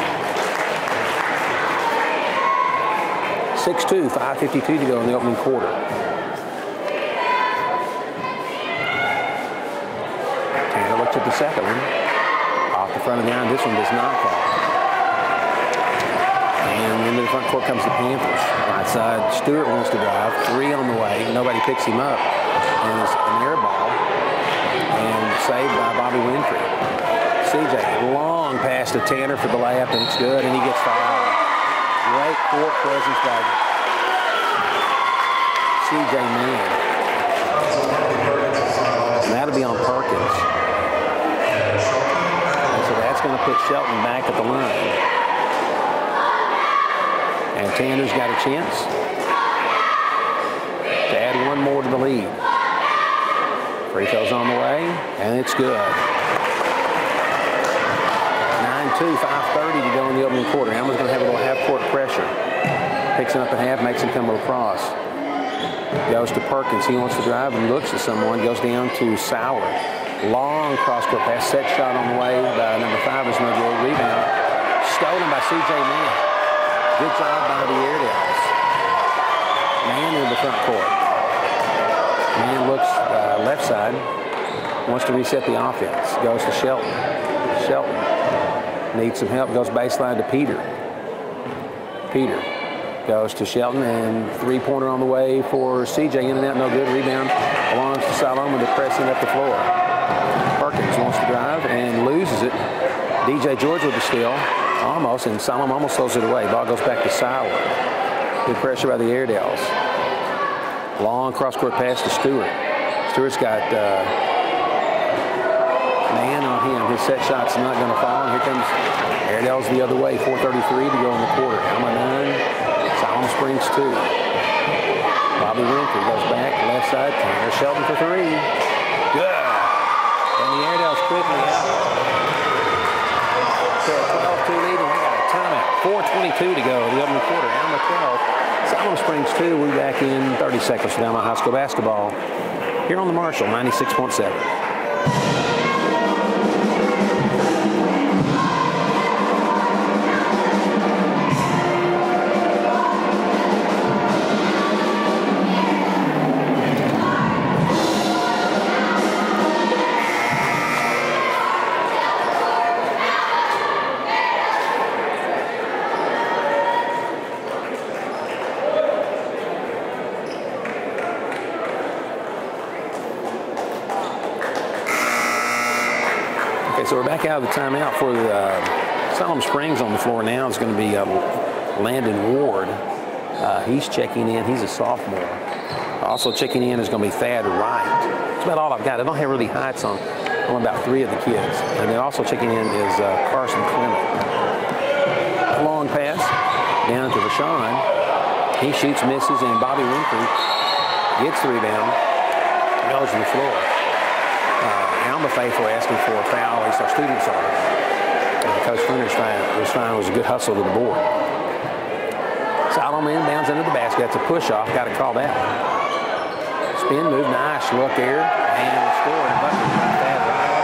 6-2, 5:52 to go in the opening quarter. Tanner looks at the second one. Off the front of the iron, this one does not fall. And into the front court comes the Panthers. Right side, Stewart wants to drive. 3 on the way. Nobody picks him up. And it's an air ball. And saved by Bobby Winfrey. CJ, long pass to Tanner for the layup, and it's good, and he gets fouled. Great court presence by CJ Mann. And that'll be on Perkins. And so that's going to put Shelton back at the line. And Tanner's got a chance to add 1 more to the lead. Free throw's on the way, and it's good. 9-2, 5:30 to go in the opening quarter. Alma's going to have a little half-court pressure. Picks him up in half, makes him come across. Goes to Perkins. He wants to drive and looks at someone. Goes down to Sauer. Long cross-court pass. Set shot on the way by number 5 is no good. Rebound. Stolen by C.J. Mann. Good job by the Airedales. Mann in the front court. Mann looks left side. Wants to reset the offense. Goes to Shelton. Shelton needs some help. Goes baseline to Peter. Peter goes to Shelton, and 3-pointer on the way for CJ. In and out, no good. Rebound belongs to Salome. They're pressing up the floor. Perkins wants to drive and loses it. DJ George with the steal. Almost, and Salome almost throws it away. Ball goes back to Sauer. Good pressure by the Airedales. Long cross-court pass to Stewart. Stewart's got man on him. His set shot's not going to fall. And here comes Airedale's the other way. 4:33 to go in the quarter. Alma 9. Salome Springs 2. Bobby Winfrey goes back, left side. Tanner Shelton for 3. Good. And the Airedales quickly out. So a 12-2 lead, and we got a timeout. 4:22 to go in the opening quarter. Alma 12. Salome Springs 2. We'll be back in 30 seconds for Alma High School basketball here on the Marshall 96.7. So we're back out of the timeout for the Salome Springs on the floor now. It's going to be Landon Ward. He's checking in. He's a sophomore. Also checking in is going to be Thad Wright. That's about all I've got. I don't have really heights on about 3 of the kids. And then also checking in is Carson Clement. Long pass down to Deshaun. He shoots, misses, and Bobby Winfrey gets the rebound. Goes to the floor. Alma faithful asking for a foul. At least our students are. Coach Flinner's fine. It was a good hustle to the board. Salome inbounds into the basket. That's a push-off. Got to call that. Spin move. Nice look there. And score. Bucket by Thad Wright.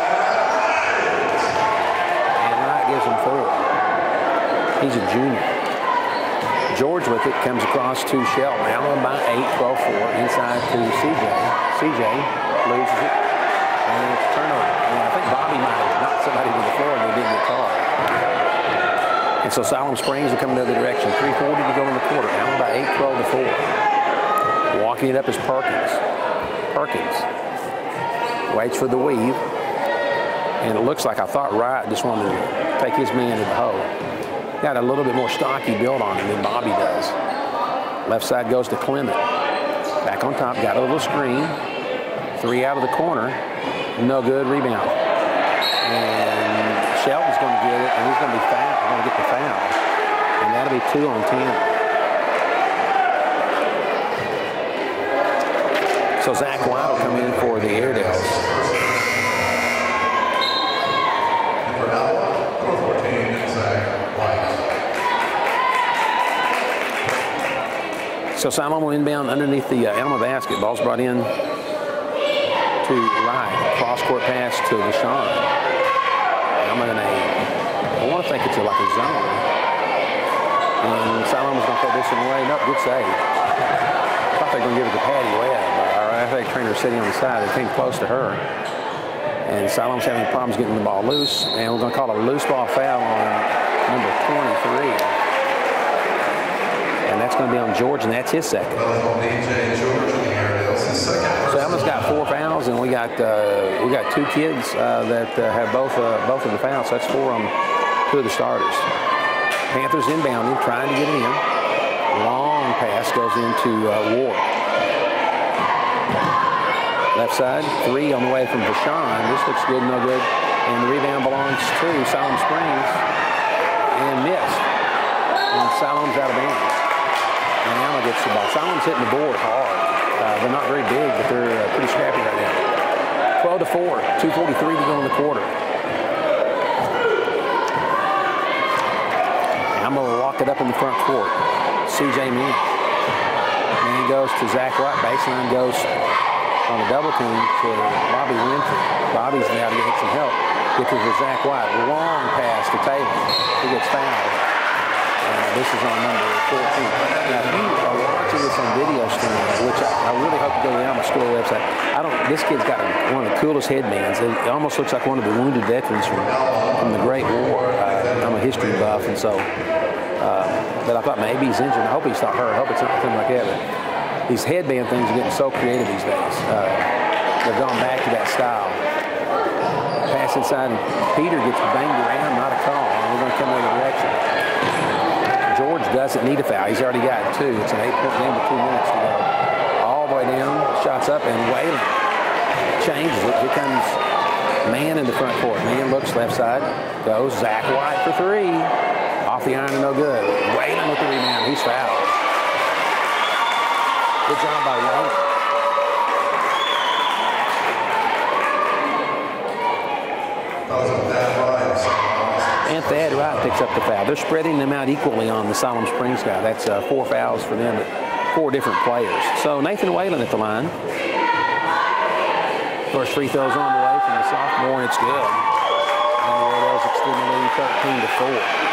And Wright gives him 4. He's a junior. George with it. Comes across to Shelton. Alma by 8, 12-4. Inside to CJ. CJ loses it. And it's a turnover. And I think Bobby might have knocked somebody to the floor and they didn't get caught. And so Salome Springs will come the other direction. 3:40 to go in the quarter. Alma by 8, 12-4. Locking it up is Perkins. Perkins waits for the weave. And it looks like I thought Wright just wanted to take his man to the hole. Got a little bit more stocky build on him than Bobby does. Left side goes to Clement. Back on top, got a little screen. 3 out of the corner. No good, rebound. And Shelton's going to get it, and he's going to be fouled. Going to get the foul. And that'll be 2 on Tanner. So Zach White will come in for the Airedales. For Alma, number 14, Zach White. So Salem will inbound underneath the Alma basketball's brought in to Wright. Cross-court pass to Deshaun. Alma in I want to think it's like a zone. And Salomon's going to throw this one away. Nope, good save. I thought they were going to give it to Patty Webb. Our athletic trainer sitting on the side. They came close to her. And Salomon's having problems getting the ball loose. And we're going to call a loose ball foul on number 23. And that's going to be on George, and that's his second. So Alma's got 4 fouls, and we got 2 kids that have both of the fouls. So that's 4 on 2 of the starters. Panthers inbounding, trying to get it in. Long pass goes into Ward. Left side, 3 on the way from Deshaun. This looks good, no good. And the rebound belongs to Siloam Springs. And missed. And Siloam's out of bounds. And Alma gets the ball. Siloam's hitting the board hard. They're not very big, but they're pretty scrappy right now. 12-4, 2:43 to go in the quarter. Alma will walk it up in the front court. C.J. Mann. Man goes to Zach White. Baseline goes on a double team to Bobby Winfrey. Bobby's now to get some help. Gets it to Zach White. Long pass to Taylor. He gets fouled. This is on number 14. Now, if you are watching this on video stream, which I really hope you go to the Alma School website, this kid's got one of the coolest headbands. It almost looks like one of the wounded veterans from the Great War. I'm a history buff, and so, but I thought maybe he's injured. I hope he's not hurt. I hope it's not something like that. But these headband things are getting so creative these days. They've gone back to that style. Pass inside, and Peter gets banged around, not a call. And we're going to come the other direction. George doesn't need a foul. He's already got 2. It's an 8-point game with 2 minutes to go. All the way down, shots up, and Whalen changes it. Here comes Mann in the front court. Mann looks left side, goes Zach White for 3. Off the iron and no good. Whalen with the rebound. He's fouled. Good job by Whalen. And Thad Wright picks up the foul. They're spreading them out equally on the Siloam Springs guy. That's 4 fouls for them, but 4 different players. So Nathan Whalen at the line. First free throw's on the way from the sophomore, and it's good. And the Airedales extend the lead 13-4.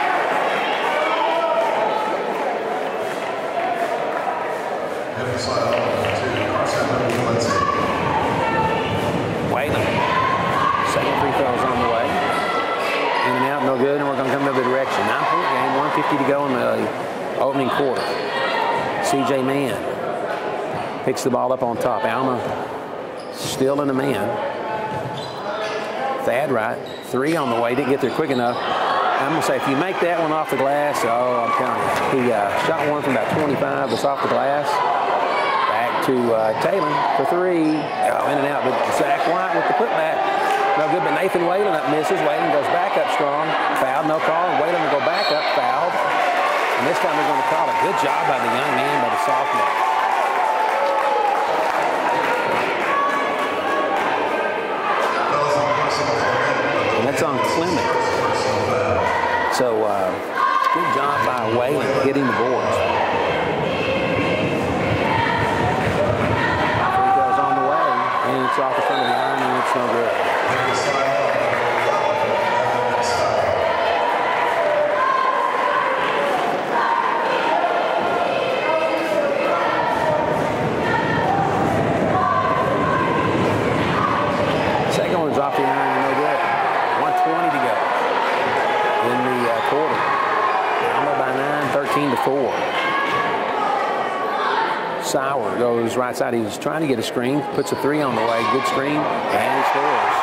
Whalen. Second free throw's on the way. In and out, no good, and we're going to come the other direction. 9-point game, 1:50 to go in the opening quarter. C.J. Mann picks the ball up on top. Alma still in a man. Thad Wright, 3 on the way, didn't get there quick enough. I'm going to say, if you make that one off the glass, oh, I'm telling you. He shot one from about 25, that's off the glass. Back to Taylor for 3. In and out, but Zach White with the putback. No good, but Nathan Whalen up misses. Whalen goes back up strong. Fouled, no call. And Whalen will go back up, fouled. And this time they're going to call it. Good job by the young man, by the sophomore. And that's on Clement. So, good job by Whalen getting the boards. Free throws on the way, and it's off the front of the iron, and it's no good. Second one's off the iron, and no good. 1:20 to go in the quarter. Alma by 9, 13-4. Sauer goes right side. He's trying to get a screen, puts a three on the way. Good screen, and he scores.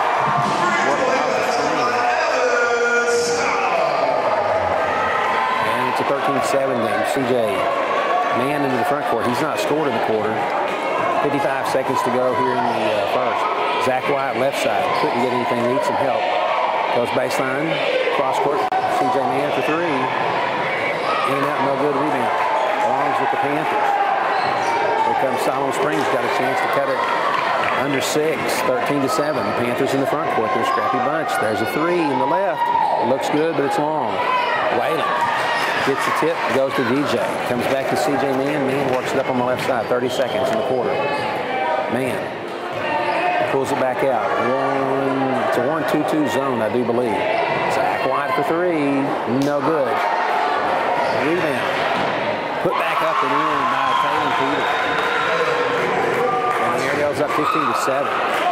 And it's a 13-7 game. CJ man into the front court. He's not scored in the quarter. 55 seconds to go here in the first. Zach White, left side. Couldn't get anything. Needs some help. Goes baseline. Cross court. CJ man for three. In and out, no good. Rebound. Belongs with the Panthers. Here comes Siloam Springs. Got a chance to cut it under 6. 13-7. Panthers in the front court. They're a scrappy bunch. There's a three in the left. It looks good, but it's long. Whalen gets the tip, goes to DJ. Comes back to CJ Man. Man works it up on the left side. 30 seconds in the quarter. Man pulls it back out. It's a 1-2-2 zone, I do believe. Zach White for three. No good. Rebound. Put back up and in by Taylor Peter. And the Airedale's up 15-7.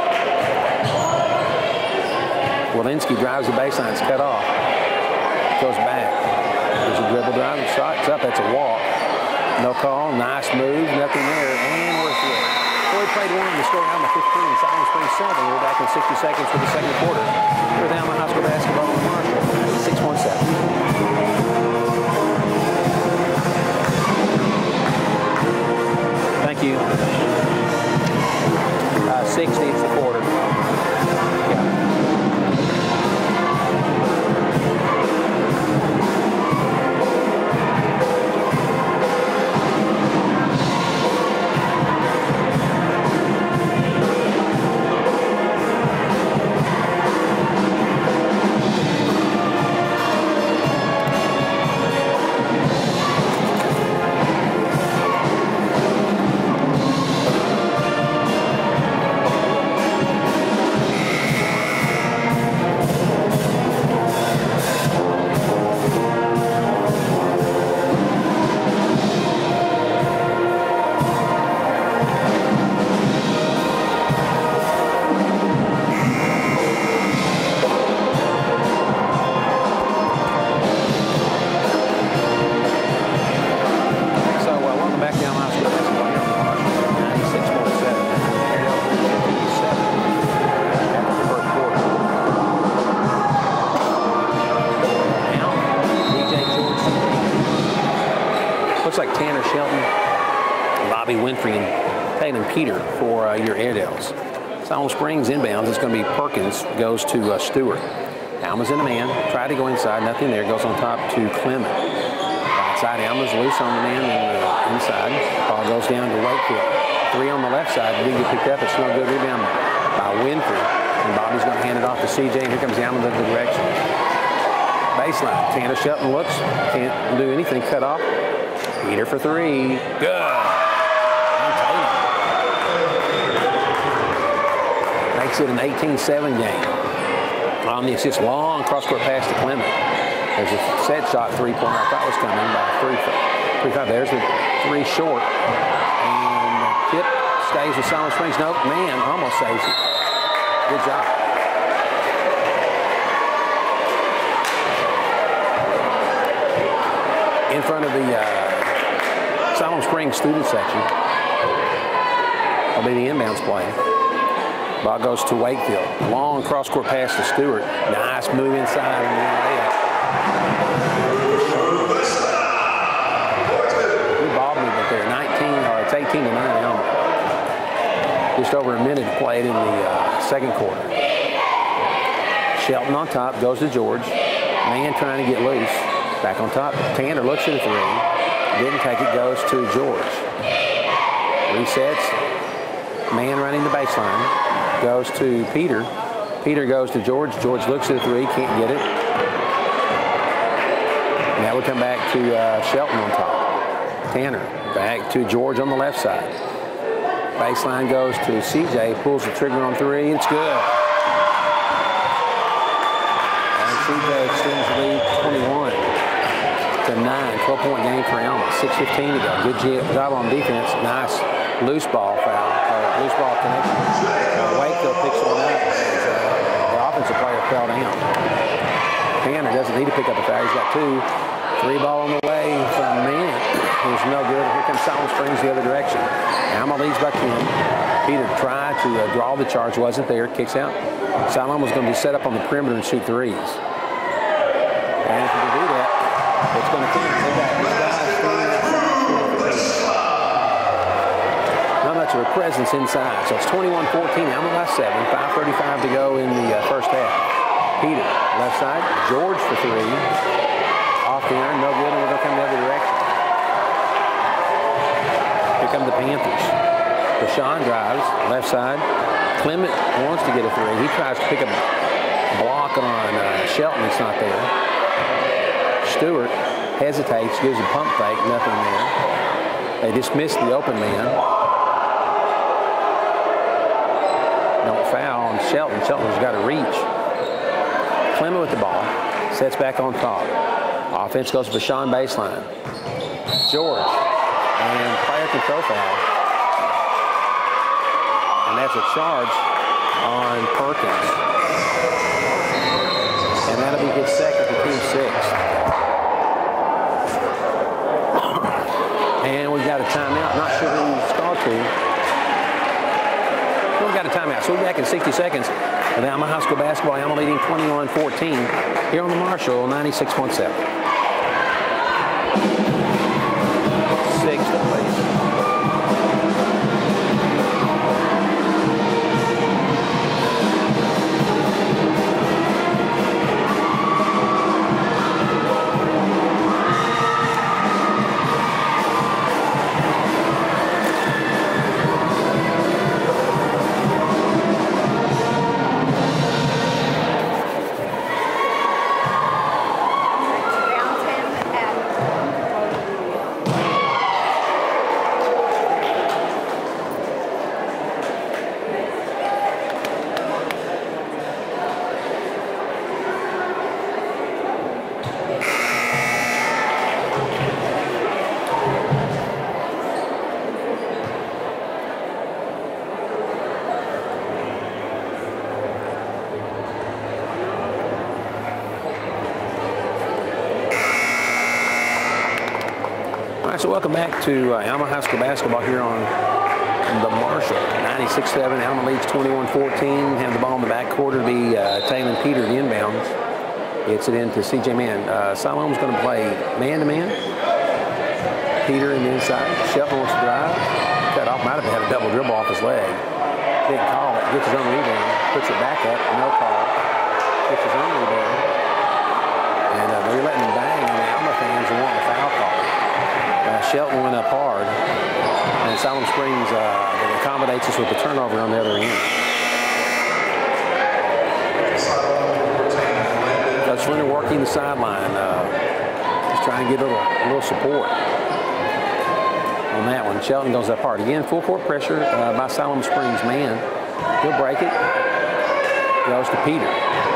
Walensky drives the baseline. It's cut off. Goes back. There's a dribble drive. Shot's up. That's a walk. No call. Nice move. Nothing there. And we're through. Floyd played one. The score Alma 15. Siloam Springs 7. We're back in 60 seconds for the second quarter. With Alma High School basketball in Marshall. 6-1-7. Thank you. 60 is the quarter. Peter for your Airedales. Siloam Springs inbounds. It's going to be Perkins. Goes to Stewart. Alma's in a man. Tried to go inside. Nothing there. Goes on top to Clement. Outside, Alma's loose on the man and inside. Ball goes down to Wakefield. Three on the left side. Didn't get picked up. It's no good. Rebound by Winfrey. And Bobby's going to hand it off to CJ. And here comes Alma the other direction. Baseline. Tanner Shelton looks. Can't do anything. Cut off. Peter for three. Good. Makes it an 18-7 game. On the assist, long cross-court pass to Clement. There's a set shot three-pointer I thought was coming by 3-5. There's the three short. And tip stays with Siloam Springs. Nope, man, almost saves it. Good job. In front of the Siloam Springs student section will be the inbounds play. Ball goes to Wakefield. Long cross-court pass to Stewart. Nice move inside and layup. Good ball movement there. 19, or it's 18-9 Alma. Just over a minute played in the second quarter. Shelton on top, goes to George. Man trying to get loose. Back on top. Tanner looks at the three. Didn't take it, goes to George. Resets. Man running the baseline. Goes to Peter. Peter goes to George. George looks at the three, can't get it. Now we come back to Shelton on top. Tanner back to George on the left side. Baseline goes to CJ, pulls the trigger on three, it's good. And CJ extends the lead 21-9, 12-point game for Alma. 6:15 to go. Good job on defense. Nice loose ball foul, or loose ball connection. Wakefield picks one up as the offensive player fell down. Tanner doesn't need to pick up a foul. He's got two. Three ball on the way from Man. It was no good. Here comes Silent Springs the other direction. Alma leads by 10. Peter tried to draw the charge, wasn't there. Kicks out. Silent was going to be set up on the perimeter and shoot threes. And if he can do that, it's going to count. They got these guys standing outside. Not much of a presence inside. So it's 21-14. Alma by 7. 5:35 to go in the first half. Peter, left side. George for three. Off the iron, no good, and we're going to come the other direction. Here come the Panthers. Rashawn drives, left side. Clement wants to get a three. He tries to pick a block on Shelton. It's not there. Stewart hesitates, gives a pump fake, nothing there. They dismiss the open man. Don't foul on Shelton. Shelton's got to reach. Clement with the ball. Sets back on top. Offense goes to Vashon baseline. George. And player control foul. And that's a charge on Perkins. And that'll be his second to team sixth. And we've got a timeout. Not sure who it's called to. We've got a timeout. So we'll be back in 60 seconds with Alma High School basketball. Alma leading 21-14 here on the Marshall 96.7. Sixth, please. So welcome back to Alma High School basketball here on the Marshall. 96-7. Alma leads 21-14. Have the ball in the backcourt. It'll be Taylor and Peter, the inbounds. Gets it into C.J. Mann. Siloam's going to play man-to-man. Peter in the inside. Shelton wants to drive. Cut off. Might have had a double dribble off his leg. Didn't call it. Gets his own rebound. Puts it back up. No call. Gets his own rebound. And they're letting him bang. And the Alma fans are wanting a foul call. Shelton went up hard, and Silent Springs accommodates us with the turnover on the other end. Coach Flinner working the sideline, just trying to get a little support on that one. Shelton goes up hard. Again, full court pressure by Silent Springs man. He'll break it. Goes to Peter.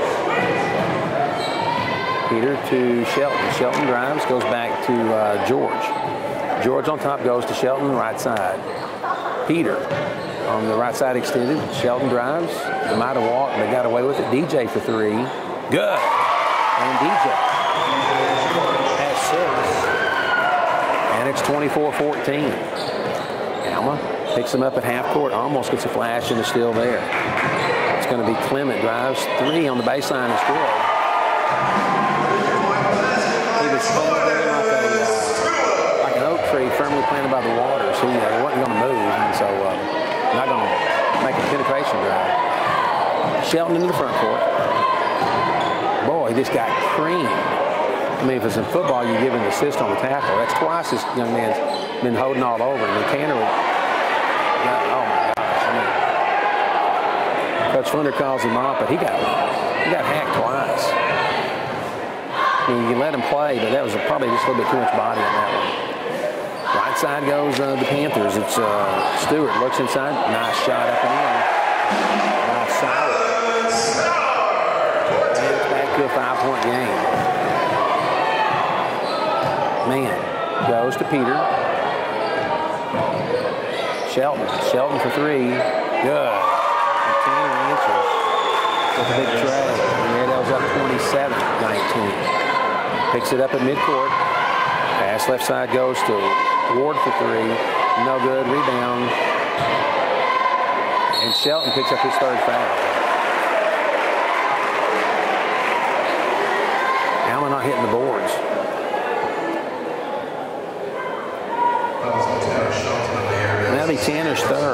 Peter to Shelton. Shelton drives, goes back to George. George on top goes to Shelton, right side. Peter on the right side extended. Shelton drives. They might have walked, they got away with it. DJ for three. Good. And DJ has six. And it's 24-14. Alma picks him up at half court. Almost gets a flash and is still there. It's going to be Clement. Drives three on the baseline is good. He was standing there like an oak tree firmly planted by the water, so he wasn't going to move, and so not going to make a penetration drive. Shelton into the front court. Boy, he just got creamed. I mean, if it's in football, you give him an assist on the tackle. That's twice this young man's been holding all over him. Tanner, oh my gosh! I mean, Coach Flinner calls him off, but he got hacked twice. I mean, you let him play, but that was probably just a little bit too much body on that one. Right side goes the Panthers. It's Stewart looks inside. Nice shot up and in. Nice Sauer. And it's back to a 5-point game. Man goes to Peter. Shelton for three. Good. And Tanner answers with a big tray. And Airedale's up 27-19. Picks it up at midcourt. pass. Left side goes to Ward for three. No good. Rebound. And Shelton picks up his third foul. Alma not hitting the boards. That'll be Tanner's third.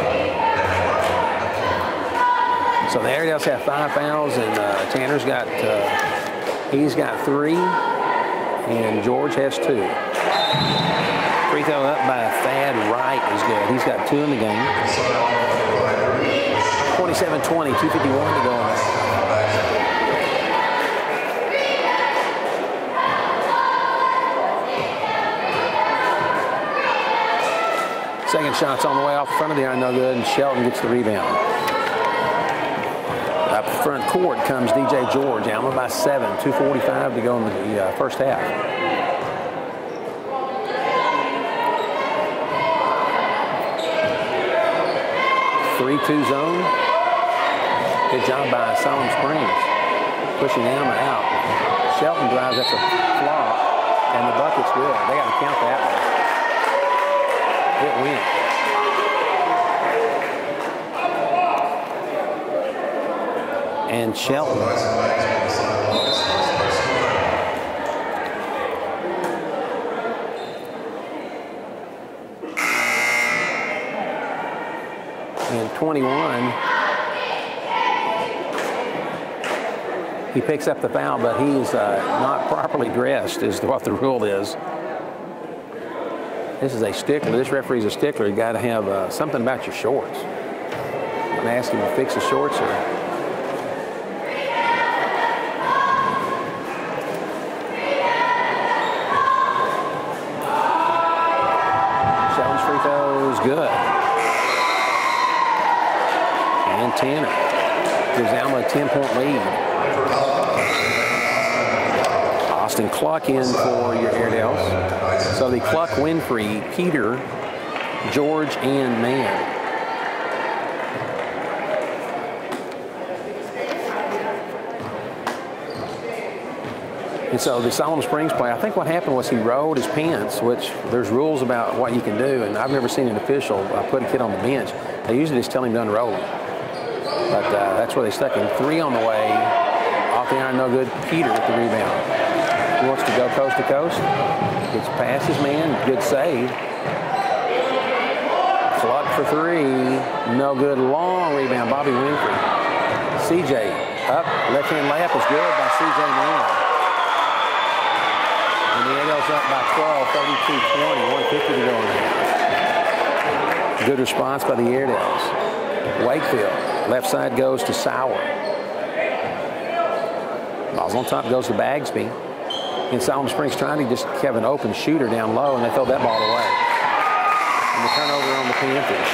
So the Airedales have 5 fouls, and Tanner's got, he's got 3, and George has 2. Free throw up by Thad Wright is good. He's got 2 in the game. 27-20, 2:51 to go on that. Second shot's on the way off the front of the iron, no good, and Shelton gets the rebound. Up front court comes DJ George. Alma by 7, 2:45 to go in the first half. Three-two zone. Good job by Solomon Springs. Pushing Alma out. Shelton drives, that's a flop, and the bucket's good. They got to count that one. It went. And Shelton. And 21. He picks up the foul, but he's not properly dressed, is what the rule is. This is a stickler. This referee's a stickler. You got to have something about your shorts. I'm asking him to fix his shorts or. Shelton's free throw is good. And Tanner gives Alma a 10-point lead. Austin Cluck in for your Airedales. So the Cluck, Winfrey, Peter, George, and Mann. And so the Solomon Springs play, I think what happened was he rolled his pants, which there's rules about what you can do, and I've never seen an official put a kid on the bench. They usually just tell him to unroll him. But that's where they stuck him. 3 on the way. Off the iron, no good. Peter with the rebound. He wants to go coast to coast. Gets past his man. Good save. Cluck for 3. No good. Long rebound. Bobby Winfrey. CJ up. Left-hand layup is good by CJ Mann. And the Airedales up by 12, 32-20. 150 to go in there. Good response by the Airedales. Wakefield. Left side goes to Sauer. Ball's on top, goes to Bagsby. And Solomon Springs trying to just have an open shooter down low, and they throw that ball away. And the turnover on the Panthers.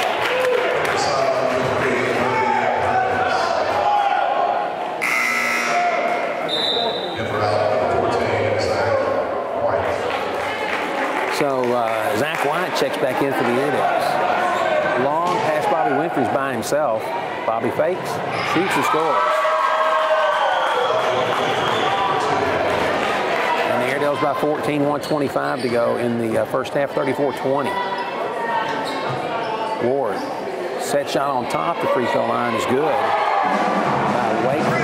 So Zach White checks back in for the Airedales. Long pass, Bobby Winfrey's by himself. Bobby fakes, shoots and scores. And the Airedales by 14, 1:25 to go in the first half, 34-20. Ward, set shot on top, the free throw line is good. By Wakefield.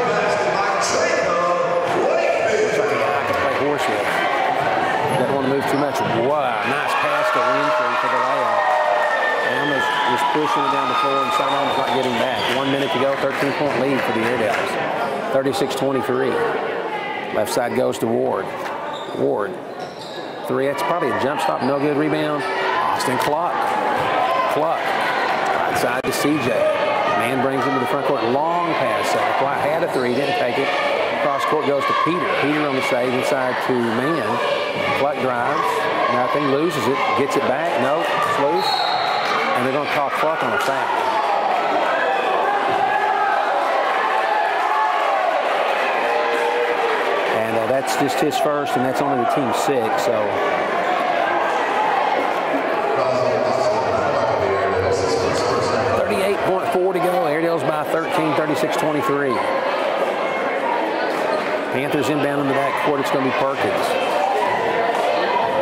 Looks like a guy I could play horse with. Doesn't want to move too much. Wow, nice pass to Winfrey for the layup. Alma's just pushing it down the floor, and Solomon's not getting back. 1 minute to go, 13-point lead for the Airedales. 36-23. Left side goes to Ward. Ward. 3, that's probably a jump stop, no good rebound. Austin Cluck. Cluck. Right side to CJ. Man brings him to the front court. Long pass. White had a 3, didn't take it. Cross court goes to Peter. Peter on the save inside to Mann. Cluck drives. Nothing. Loses it. Gets it back. Nope. It's loose. And they're going to call Cluck on a foul. And that's just his first, and that's only the team's 6. So 38.4 to go. Airedales by 13, 36-23. Panthers inbound in the back court. It's going to be Perkins.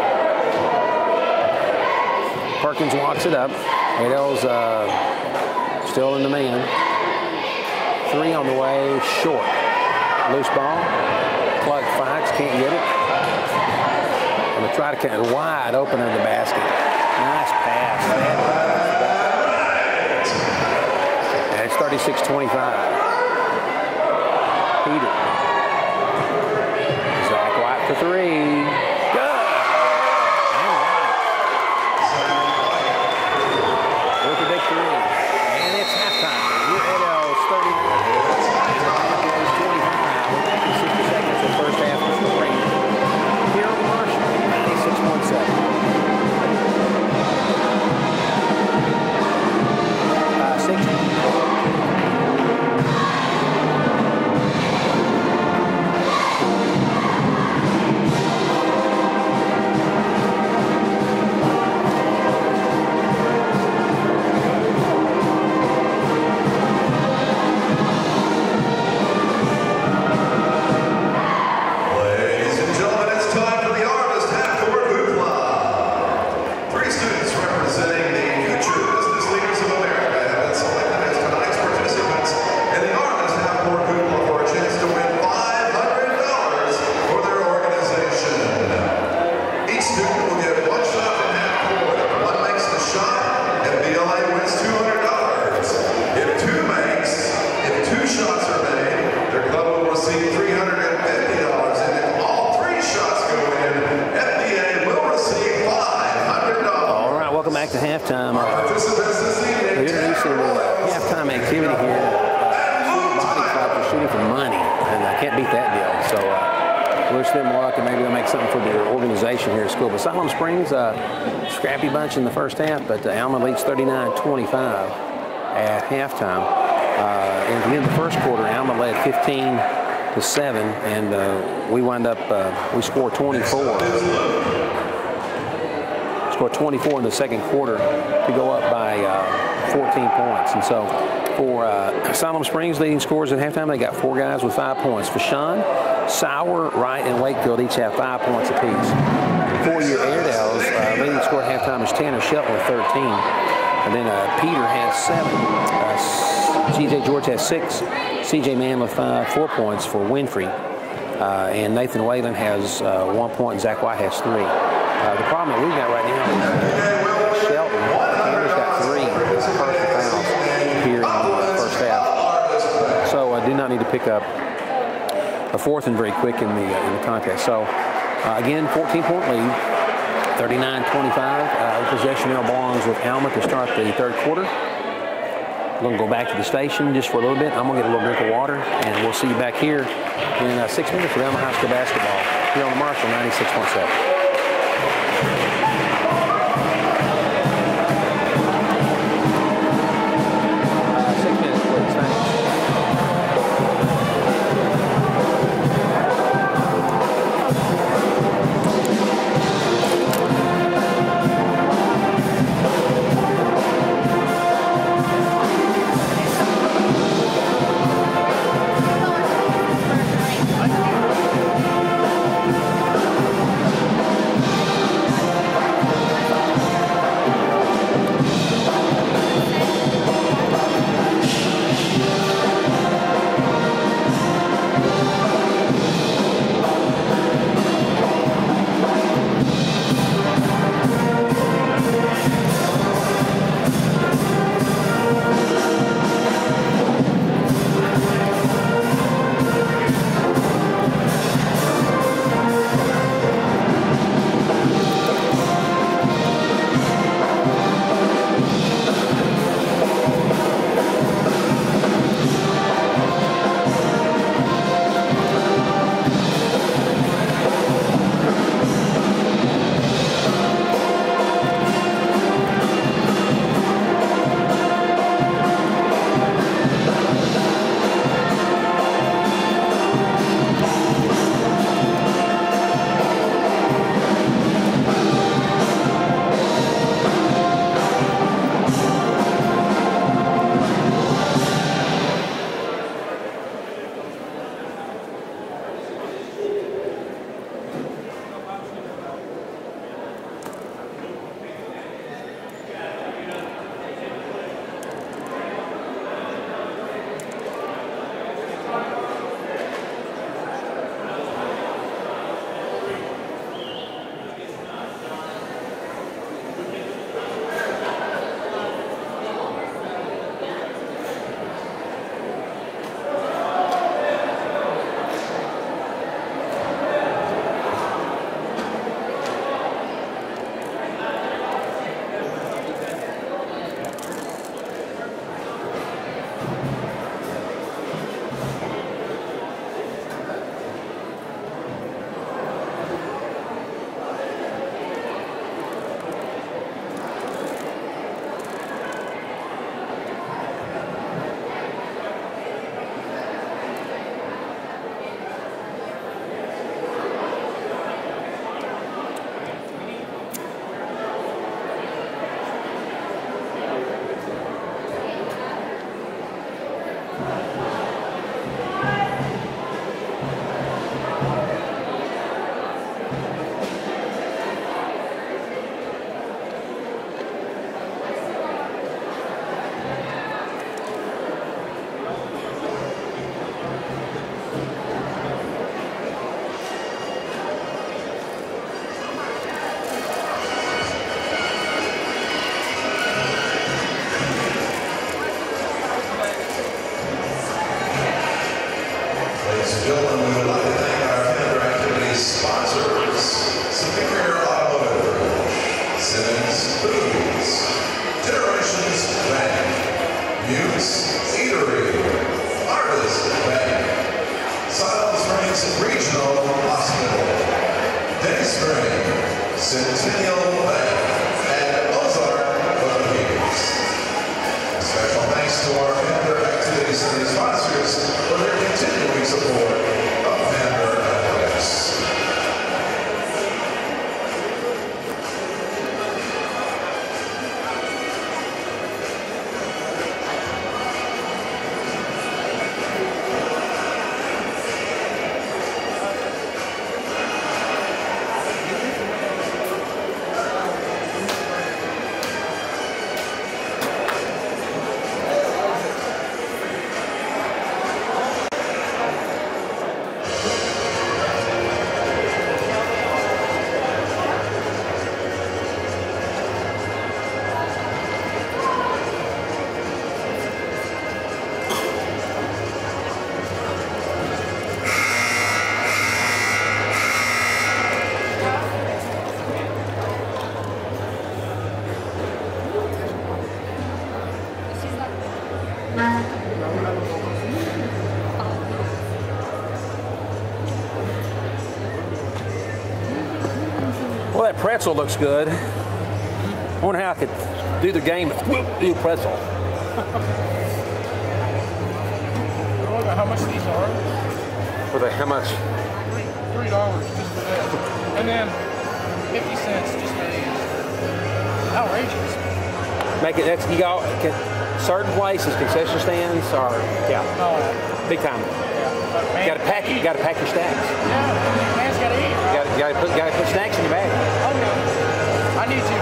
Perkins walks it up. Airedale's still in the man. 3 on the way, short. Loose ball. Clark fights, can't get it. I'm going to try to catch it wide open under the basket. Nice pass. And it's 36-25. Peter. Zach White for 3. Good. With the big 3. And it's halftime. Airedale's 60 seconds in the first half of scoring. Here on the Marshall, 96.7. 60. Ladies and gentlemen, it's time for the Artist Half-Court Hoopla. 3 students representing the future business leaders of America have been selected as tonight's participants in the Artist Half-Court Hoopla for a chance to win $500 for their organization. Each student will get 1 shot from half court. If 1 makes the shot, MBLA wins $200. If 2 shots are made, their club will receive $350. And if all 3 shots go in, FBA will receive $500. All right, welcome back to halftime. Participants this evening, We're introducing the halftime activity here. Student body club are shooting for money, and I can't beat that deal. So wish them luck, and maybe they'll make something for their organization here at school. But Siloam Springs, scrappy bunch in the first half, but Alma leads 39-25 at halftime. And at the end of the first quarter, Alma led 15-7, and we wind up, we scored 24. Scored 24 in the second quarter to go up by 14 points. And so for Siloam Springs, leading scorers at halftime, they got 4 guys with 5 points. Fashawn, Sauer, Wright, and Wakefield each have 5 points apiece. For your Airedales, leading scorer at halftime is Tanner Shelton with 13. And then Peter has 7. C.J. George has 6. C.J. Mann with 4 points for Winfrey. And Nathan Whalen has 1 point, and Zach White has 3. The problem that we've got right now is Shelton. Tanner's got 3 personal fouls here in the first half. So I do not need to pick up a 4th and very quick in the contest. So again, 14-point lead, 39-25. Possession now belongs with Alma to start the third quarter. I'm going to go back to the station just for a little bit. I'm going to get a little drink of water, and we'll see you back here in 6 minutes with Alma High School basketball here on the Marshall 96.7. Youths Eatery, Artist Bank, Silent Springs Regional Hospital, Day Spring, Centennial Bank, and Ozark Orthopedics. Special thanks to our Panther Activities and sponsors for their continuing support of Panther Athletics. Well, that pretzel looks good. I wonder how I could do the game with do pretzel. How much these are? How much? $3 just for this. And then 50 cents just for these. Outrageous. Make it, that's, you got, certain places, concession stands are, yeah, big time. Yeah. You gotta pack it, you gotta pack your stacks. Yeah, man's gotta eat, right? You gotta put snacks in your bag. Okay. I need to.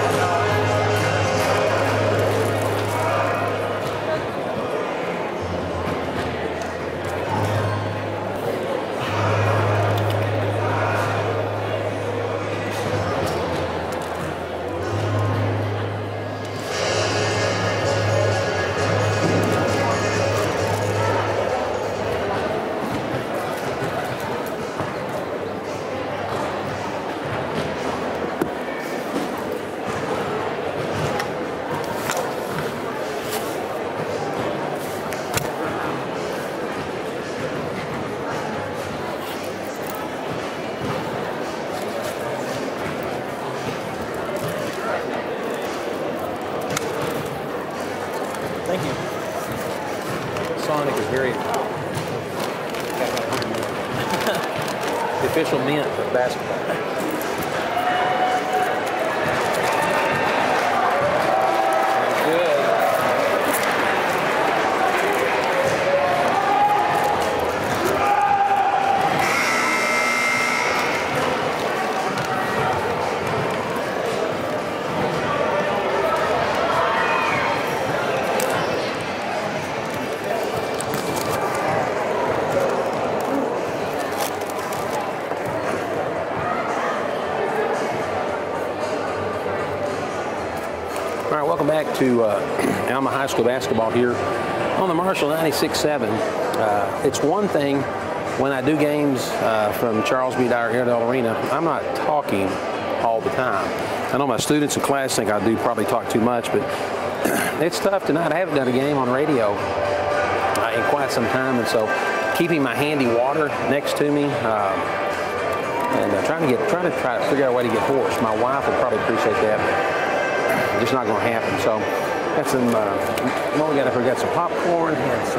Thank you. Sonic is very the official mint of basketball. Good. All right, welcome back to Alma High School basketball here on the Marshall 96.7. It's one thing when I do games from Charles B. Dyer Airedale Arena, I'm not talking all the time. I know my students in class think I do probably talk too much, but it's tough tonight. I haven't done a game on radio in quite some time, and so keeping my handy water next to me and trying to figure out a way to get hoarse. My wife would probably appreciate that, but just not going to happen. So got some. We got some popcorn.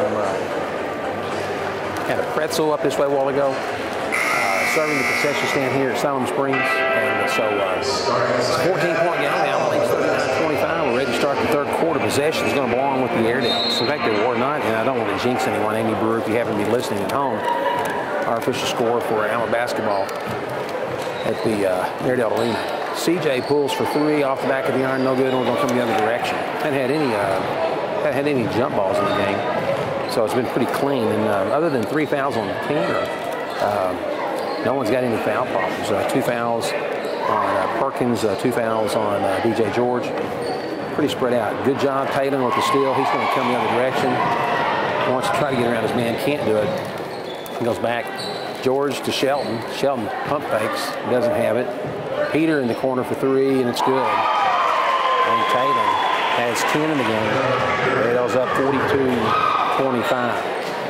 Had a pretzel up this way a while ago. Serving the concession stand here at Silent Springs, and so it's a 14-point game now. Leads 39-25. We're ready to start the third quarter. Possession is going to belong with the Airedales. In fact, they were not, and I don't want to jinx anyone. Amy Brewer, if you happen to be listening at home, our official score for Alma basketball at the Airedale Arena. CJ pulls for three off the back of the iron, no good. We're going to come the other direction. Hadn't had any jump balls in the game, so it's been pretty clean. And other than 3 fouls on Tanner, no one's got any foul problems. 2 fouls on Perkins, 2 fouls on DJ George. Pretty spread out. Good job, Taylor with the steal. He's going to come the other direction. He wants to try to get around his man, can't do it. He goes back. George to Shelton. Shelton pump fakes, doesn't have it. Peter in the corner for three, and it's good. And Taylor has 10 in the game. Airedale's up 42-25.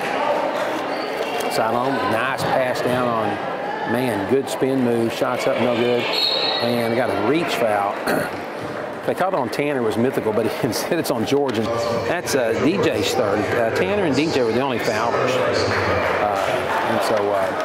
Siloam, nice pass down on, man, good spin move. Shots up, no good. And got a reach foul. They caught it on Tanner, was mythical, but instead it's on George. And that's DJ's third. Tanner and DJ were the only foulers. And so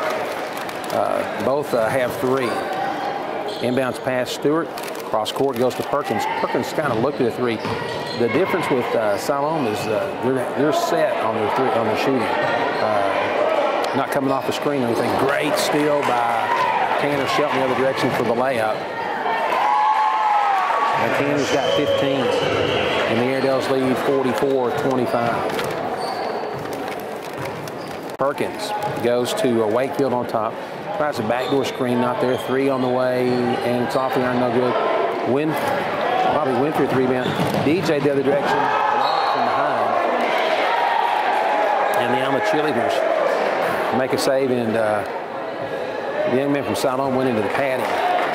both have 3. Inbounds pass Stewart. Cross court goes to Perkins. Perkins kind of looked at a 3. The difference with Siloam is they're set on their shooting. Not coming off the screen or anything. Great steal by Tanner Shelton the other direction for the layup. And Tanner's got 15. And the Airedales lead 44-25. Perkins goes to Wakefield on top. Tries a backdoor screen, not there. 3 on the way, and it's off the iron, no good. Bobby Winfrey 3-bound. DJ the other direction, blocked from behind. And the Alma cheerleaders make a save, and the young man from Siloam went into the padding.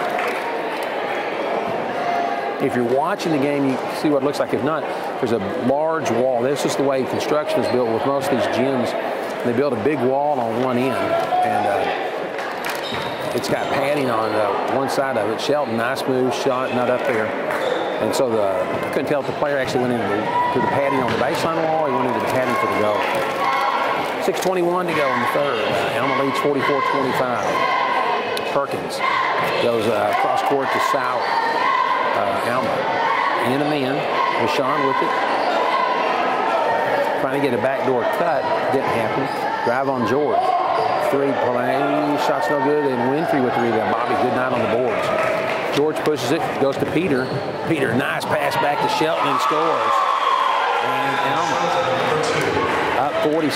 If you're watching the game, you see what it looks like. If not, there's a large wall. This is the way construction is built with most of these gyms. They build a big wall on one end, and it's got padding on one side of it. Shelton, nice move, shot, not up there. And so I couldn't tell if the player actually went into the padding on the baseline wall, or he went into the padding for the goal. 6:21 to go in the third. Alma leads 44-25. Perkins goes cross court to Sauer. Alma in a man. Rashawn with it. Trying to get a backdoor cut. Didn't happen. Drive on George. 3 play. Shot's no good. And Winfrey with the rebound. Bobby, good night on the boards. George pushes it. Goes to Peter. Peter, nice pass back to Shelton and scores. And Alma up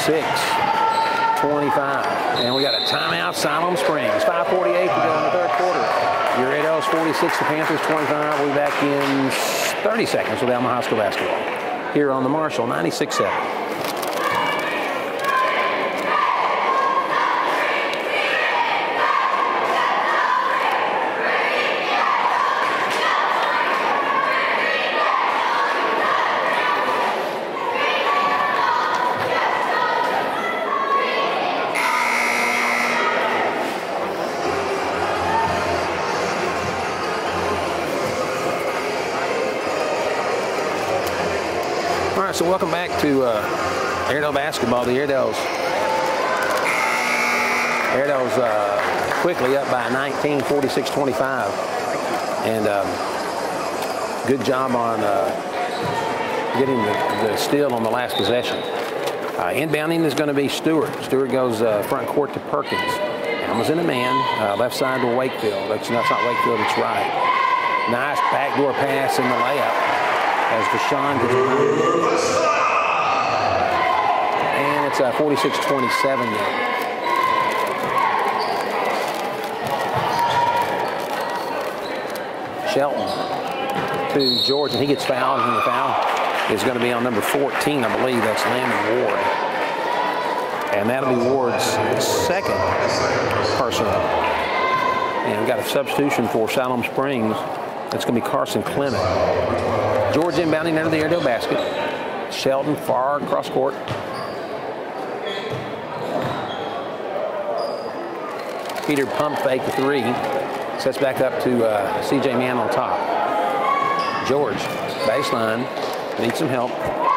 46-25. And we got a timeout, Siloam Springs. 5:48 to go in the third quarter. Your Airedale's 46, the Panthers 25. We'll be back in 30 seconds with Alma High School basketball here on the Marshall 96.7. So welcome back to Airedale basketball. The Airedales quickly up by 19, 46-25. And good job on getting the steal on the last possession. Inbounding is going to be Stewart. Stewart goes front court to Perkins. Alma's in a man, left side to Wakefield. That's not Wakefield, it's right. Nice backdoor pass in the layup. As Deshaun gets behind. And it's 46-27 now. Shelton to George, and he gets fouled, and the foul is going to be on number 14, I believe. That's Landon Ward. And that'll be Ward's second personal. And we've got a substitution for Siloam Springs. It's going to be Carson Clement. George inbounding under the Airedale basket. Shelton far across court. Peter pump fake the 3. Sets back up to CJ Mann on top. George, baseline, needs some help.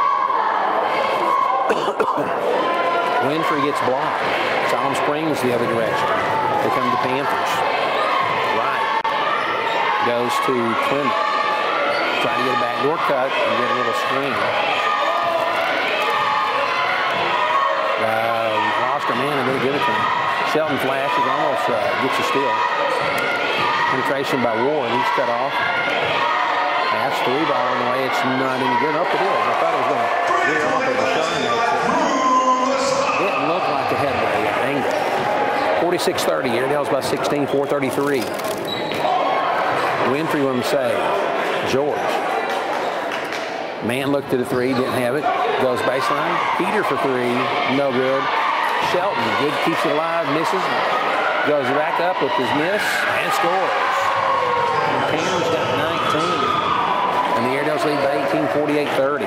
Winfrey gets blocked. Siloam Springs the other direction. Here come the Panthers. Right. Goes to Clement. Trying to get a backdoor cut and get a little screen. Lost her man and didn't give it to him. Shelton flashes, almost gets a steal. Penetration by Ward, he's cut off. Pass 3 ball on the way, it's not any good. Up it is. I thought it was going to get off of the shot. Didn't look like a headway angle. 46-30, Airedale's by 16, 4:33. Winfrey on the save. George. Man looked at a 3, didn't have it. Goes baseline. Peter for 3, no good. Shelton, good, keeps it alive, misses. Goes back up with his miss and scores. And Tanner's got 19. And the Airedales Airedale's lead by 18, 48-30.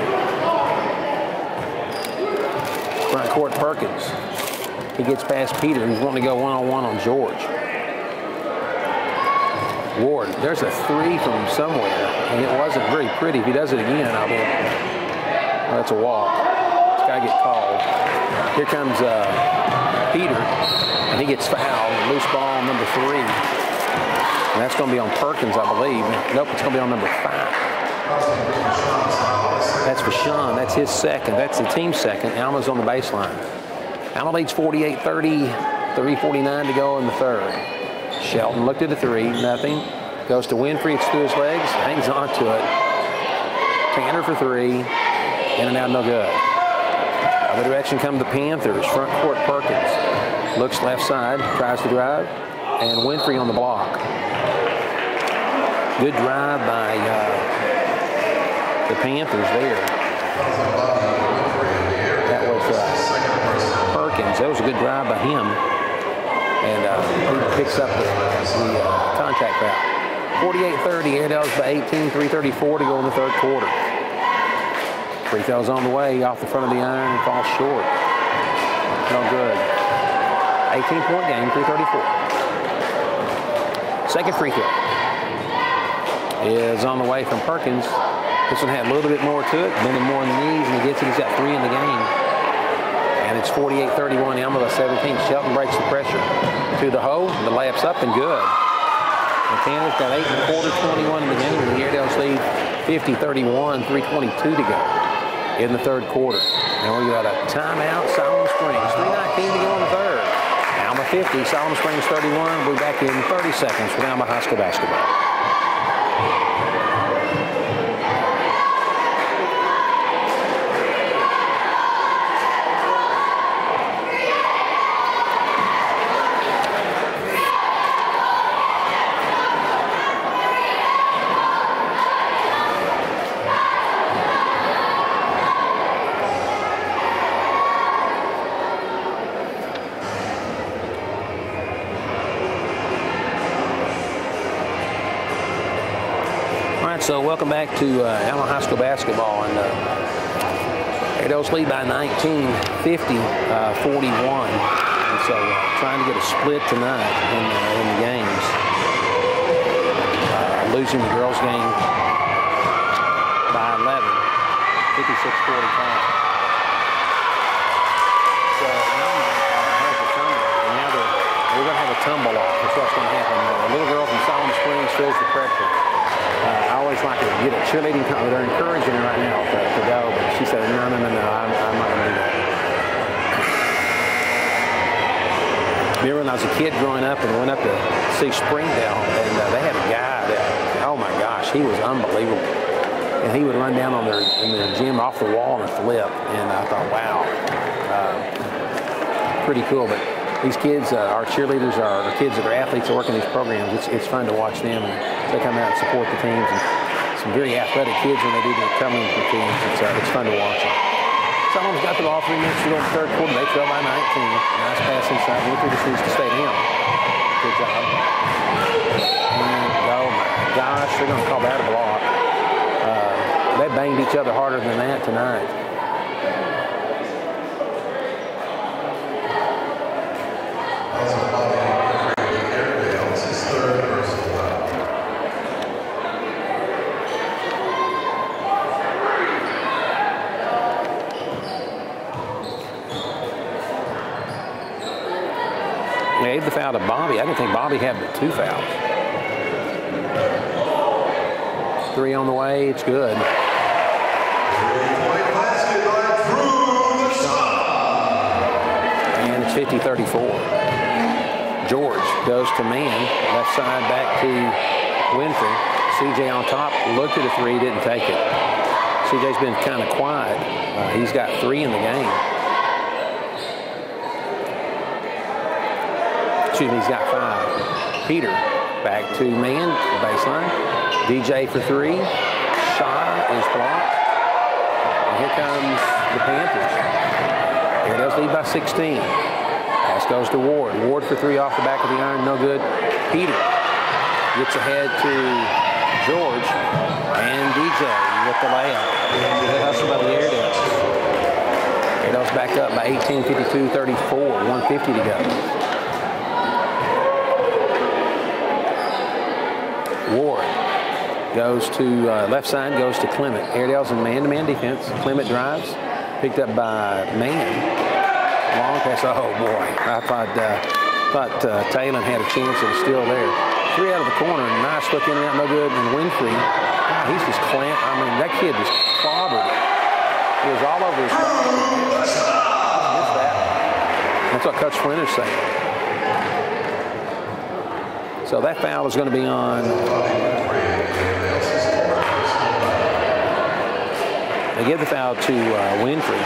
Front court, Perkins. He gets past Peter. He's wanting to go one-on-one on George. Ward, there's a three from somewhere, and it wasn't very pretty. If he does it again, I'll be, well, that's a walk. It's got to get called. Here comes Peter, and he gets fouled. Loose ball, number 3. And that's going to be on Perkins, I believe. Nope, it's going to be on number 5. That's for Sean. That's his second. That's the team's second. Alma's on the baseline. Alma leads 48-30, 3:49 to go in the third. Shelton looked at the 3, nothing. Goes to Winfrey, it's through his legs, hangs on to it. Tanner for 3, in and out, no good. Other direction come the Panthers. Front court, Perkins. Looks left side, tries to drive, and Winfrey on the block. Good drive by the Panthers there. That was Perkins. That was a good drive by him. And he picks up the contact foul. 48-30, Airedale's by 18, 3:34 to go in the third quarter. Free throw's on the way, off the front of the iron and falls short. No good. 18-point game, 3:34. Second free throw is on the way from Perkins. This one had a little bit more to it, bending more on the knees, and he gets it. He's got 3 in the game. And it's 48-31, Alma by 17. Shelton breaks the pressure to the hole. The layup's up and good. And Tanner's got 8 1/4, 21 in the game. And the Airedale's lead 50-31, 3:22 to go in the third quarter. And we got a timeout, Solomon Springs. 3:19 to go in the third. Alma 50, Solomon Springs 31. We'll be back in 30 seconds with Alma High School basketball. So welcome back to Alma High School basketball, and Airedale's lead by 19, 50-41. And so trying to get a split tonight in the games. Losing the girls' game by 11, 56-45. So Alma has a tumble, and now we're going to have a tumble off. That's what's going to happen. A little girl from Solomon Springs feels the pressure. I always like to get a cheerleading company. They're encouraging her right now to go, but she said, no, I'm not going to do that. Remember when I was a kid growing up and went up to see Springdale, and they had a guy that, oh my gosh, he was unbelievable. And he would run down in their gym off the wall and flip, and I thought, wow, pretty cool. But these kids, our cheerleaders, our kids that are athletes that work in these programs, it's fun to watch them, and they come out and support the teams. And some very athletic kids when they do their coming for teams. It's fun to watch them. Someone's got the ball, 3 minutes to go in the third quarter. They trail by 19. Nice pass inside. Winfrey just needs to stay down. Good job. And oh my gosh, they're going to call that a block. They banged each other harder than that tonight. Gave the foul to Bobby. I didn't think Bobby had but 2 fouls. 3 on the way. It's good. And it's 50-34. George goes to man. Left side back to Winfrey. CJ on top. Looked at a 3. Didn't take it. CJ's been kind of quiet. He's got 3 in the game. Excuse me, he's got 5. Peter back to man, baseline. DJ for 3. Shot is blocked. And here comes the Panthers. Airedale's lead by 16. Pass goes to Ward. Ward for 3 off the back of the iron, no good. Peter gets ahead to George, and DJ with the layup. Good hustle by the Airedales. Airedales back up by 18, 52-34, 150 to go. Ward goes to left side, goes to Clement. Airedales in man-to-man defense. Clement drives, picked up by Mann. Long pass. Oh boy, I thought Talon had a chance and still there. 3 out of the corner. Nice look in and out, no good. And Winfrey, wow, he's just clamped. I mean, that kid just clobbered it. He was all over his body. That's what Coach Flynn is saying. So that foul is going to be on. They give the foul to Winfrey.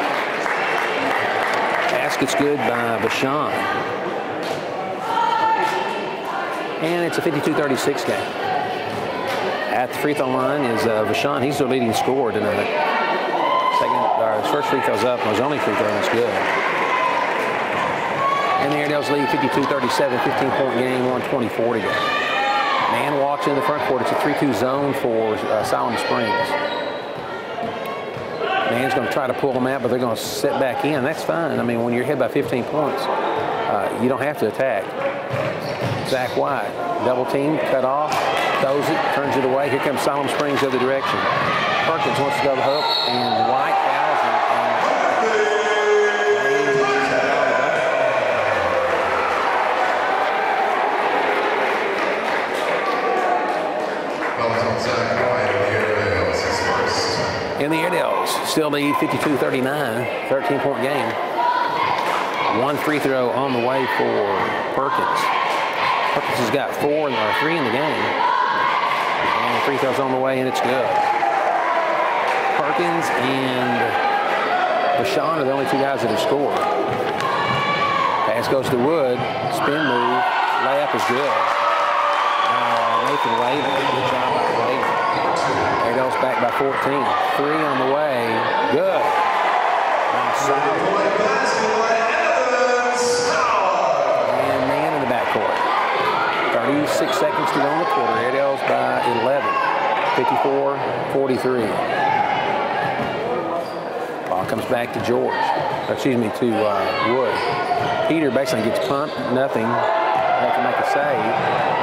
Basket's good by Vashon. And it's a 52-36 game. At the free throw line is Vashon. He's their leading scorer tonight. His first free throw's up, and his only free throw is good. And the Airedales lead 52-37, 15-point game, 124 to go. Man walks in the front court. It's a 3-2 zone for Siloam Springs. Man's going to try to pull them out, but they're going to sit back in. That's fine. I mean, when you're ahead by 15 points, you don't have to attack. Zach White, double team, cut off, throws it, turns it away. Here comes Siloam Springs the other direction. Perkins wants to go to the hook, and White fouls him. And the Airedales still lead 52-39, 13-point game. 1 free throw on the way for Perkins. Perkins has got 3 in the game. And the free throw's on the way, and it's good. Perkins and Vashon are the only 2 guys that have scored. Pass goes to Wood. Spin move. Layup is good. Nathan Whalen. Good job by Whalen. Airedales back by 14. 3 on the way. Good. Nice side. And man in the backcourt. 36 seconds to go in the quarter. Airedales by 11. 54-43. Ball comes back to George. Excuse me, to Wood. Peter basically gets pumped. Nothing. They can make a save.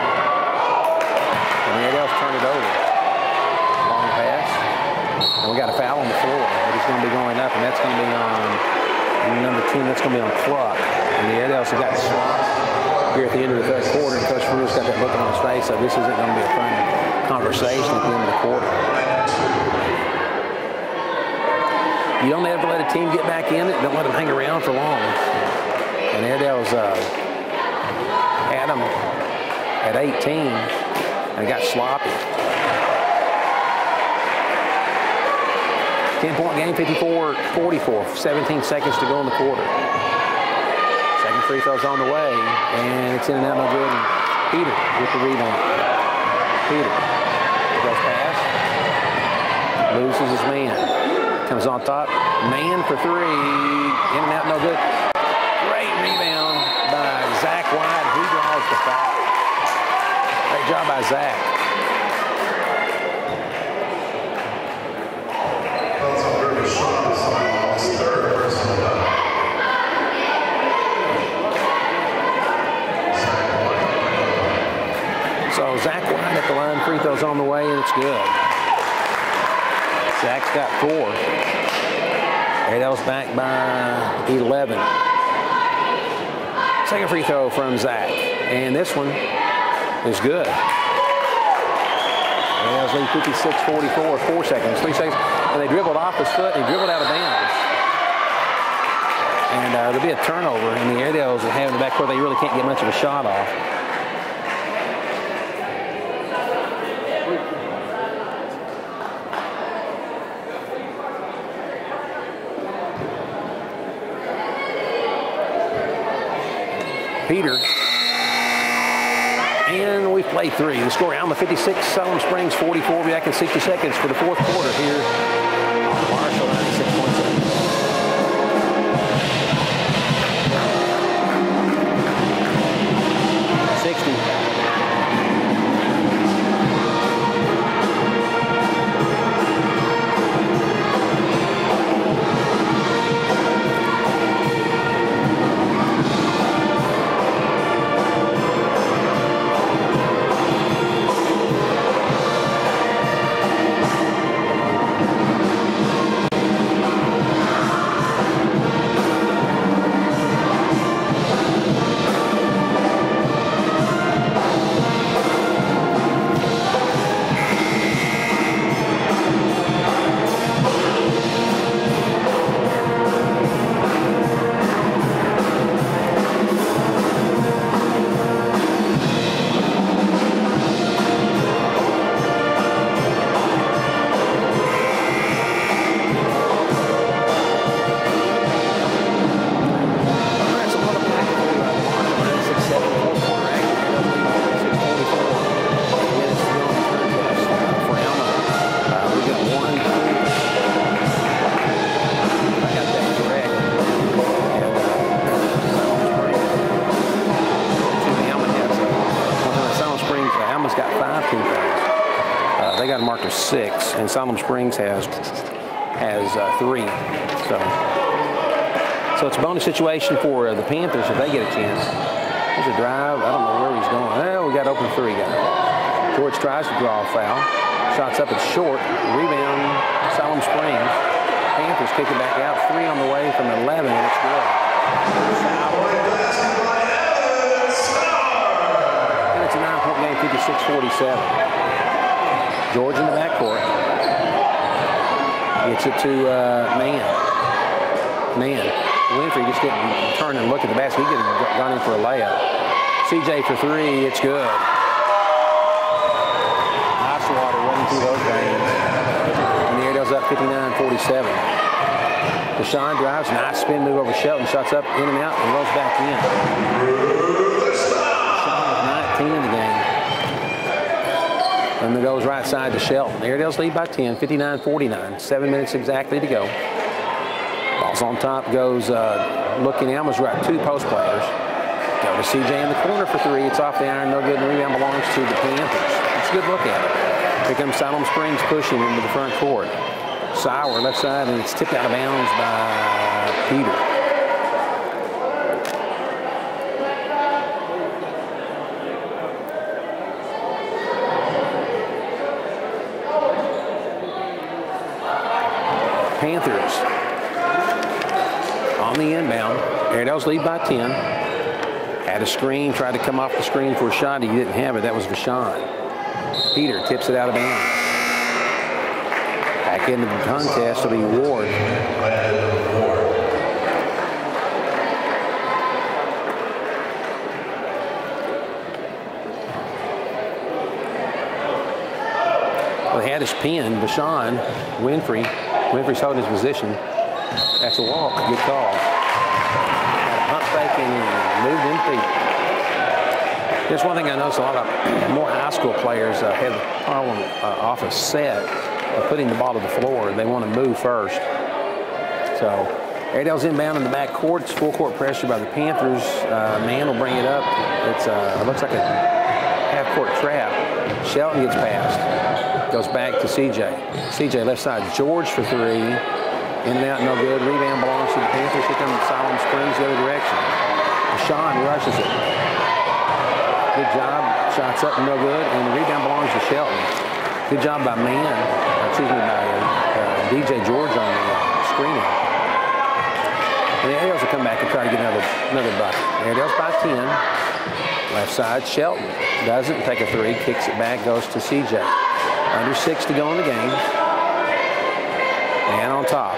And the Airedales turn it over. Long pass. And we got a foul on the floor. But he's going to be going up, and that's going to be on number 10. That's going to be on Cluck. And the Airedales have got swapped here at the end of the third quarter. And Coach Bruce got that look on his face, so this isn't going to be a fun conversation at the end of the quarter. You don't ever let a team get back in it. Don't let them hang around for long. And Airedale's had them at 18. And it got sloppy. 10-point game, 54-44. 17 seconds to go in the quarter. Second free throw's on the way, and it's in and out, no good. And Peter with the rebound. Peter goes past, loses his man. Comes on top, man for 3. In and out, no good. Great rebound by Zach White. He draws the foul. Great job by Zach. So Zach White at the line, free throws on the way, and it's good. Zach's got 4. Airedale's back by 11. Second free throw from Zach, and this one is good. Airedale's lead 56-44, 4 seconds, 3 seconds, and they dribbled off his foot, and he dribbled out of bounds. And there'll be a turnover, and the Airedales are having the back where they really can't get much of a shot off. Peter. And we've played 3. The score, Alma 56, Siloam Springs 44. Be back in 60 seconds for the fourth quarter here. Marshall 96.7. Panthers 6, and Siloam Springs has 3. So it's a bonus situation for the Panthers if they get a chance. There's a drive. I don't know where he's going. Well, we got open 3 guy. George tries to draw a foul. Shots up, it's short. Rebound, Siloam Springs. Panthers kick it back out. 3 on the way from 11, and it's good. And it's a 9-point game, 56-47. George in the backcourt. Gets it to Man. Winfrey just didn't turn and look at the basket. He could have gone in for a layup. CJ for 3, it's good. Ice water running through those veins. And the Airedale's up 59-47. Deshaun drives, nice spin move over Shelton, shots up, in and out, and rolls back in. Deshaun with 19 in the game. And it goes right side to Shelton. Airedale's lead by 10, 59-49. 7 minutes exactly to go. Ball's on top, goes looking. Alma's right, 2 post players. Go to CJ in the corner for 3. It's off the iron, no good. And the rebound belongs to the Panthers. It's a good look at it. Here comes Siloam Springs pushing into the front court. Sauer left side, and it's tipped out of bounds by Peter. Panthers on the inbound. Airedale's lead by 10. Had a screen, tried to come off the screen for a shot. He didn't have it. That was Vashon. Peter tips it out of bounds. Back into the contest will be Ward. Well, he had his pin, Vashon, Winfrey. Winfrey's holding his position. That's a walk. Good call. Had a pump fake and moved in feet. There's one thing I noticed: a lot of more high school players have the problem off a set of putting the ball to the floor. They want to move first. So Airedale's inbound in the back court. It's full court pressure by the Panthers. Man will bring it up. It looks like a half-court trap. Shelton gets past. Goes back to CJ. CJ left side. George for 3. In and out, no good. Rebound belongs to the Panthers. Here comes Siloam Springs the other direction. Deshaun rushes it. Good job. Shots up, no good. And the rebound belongs to Shelton. Good job by DJ George on the screening. And the Airedales will come back and try to get another bucket. Airedales by 10. Left side, Shelton doesn't take a 3. Kicks it back, goes to CJ. Under 6 to go in the game. Man on top.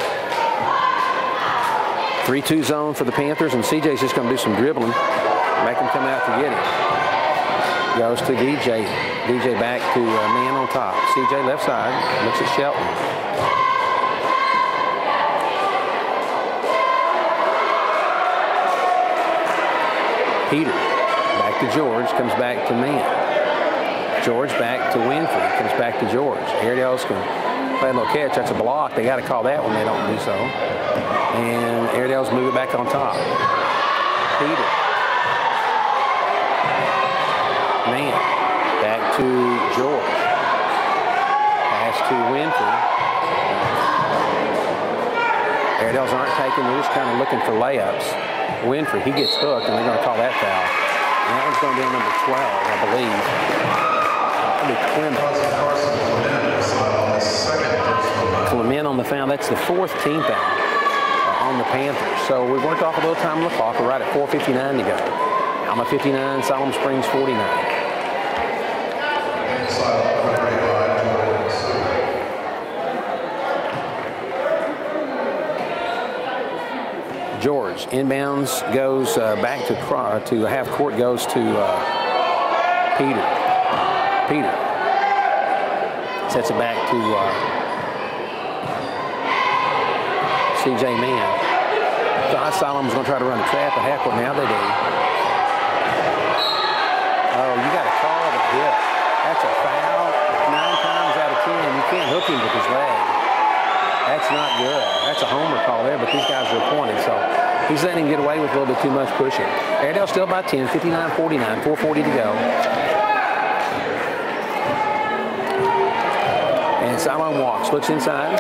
3-2 zone for the Panthers, and CJ's just going to do some dribbling. Make him come out to get it. Goes to DJ. DJ back to man on top. CJ left side. Looks at Shelton. Peter. Back to George. Comes back to man. George back to Winfrey. Comes back to George. Airedale's can play a little catch. That's a block. They got to call that when they don't do so. And Airedale's move it back on top. Peter. Man. Back to George. Pass to Winfrey. Airedales aren't taking. They're just kind of looking for layups. Winfrey, he gets hooked, and they're going to call that foul. And that one's going to be on number 12, I believe. Clement on the foul. That's the 4th team foul on the Panthers. So we worked off a little time on the clock. We're right at 4:59 to go. Alma 59, Siloam Springs 49. George inbounds, goes back to half court, goes to Peter. Peter sets it back to CJ Man. Siloam's going to try to run a trap at half court. Now they do. Oh, you got to call the hit. That's a foul. 9 times out of 10. You can't hook him with his leg. That's not good. That's a homer call there, but these guys are appointed, so he's letting him get away with a little bit too much pushing. Airedale still by 10, 59-49, 4:40 to go. Sideline walks, looks inside.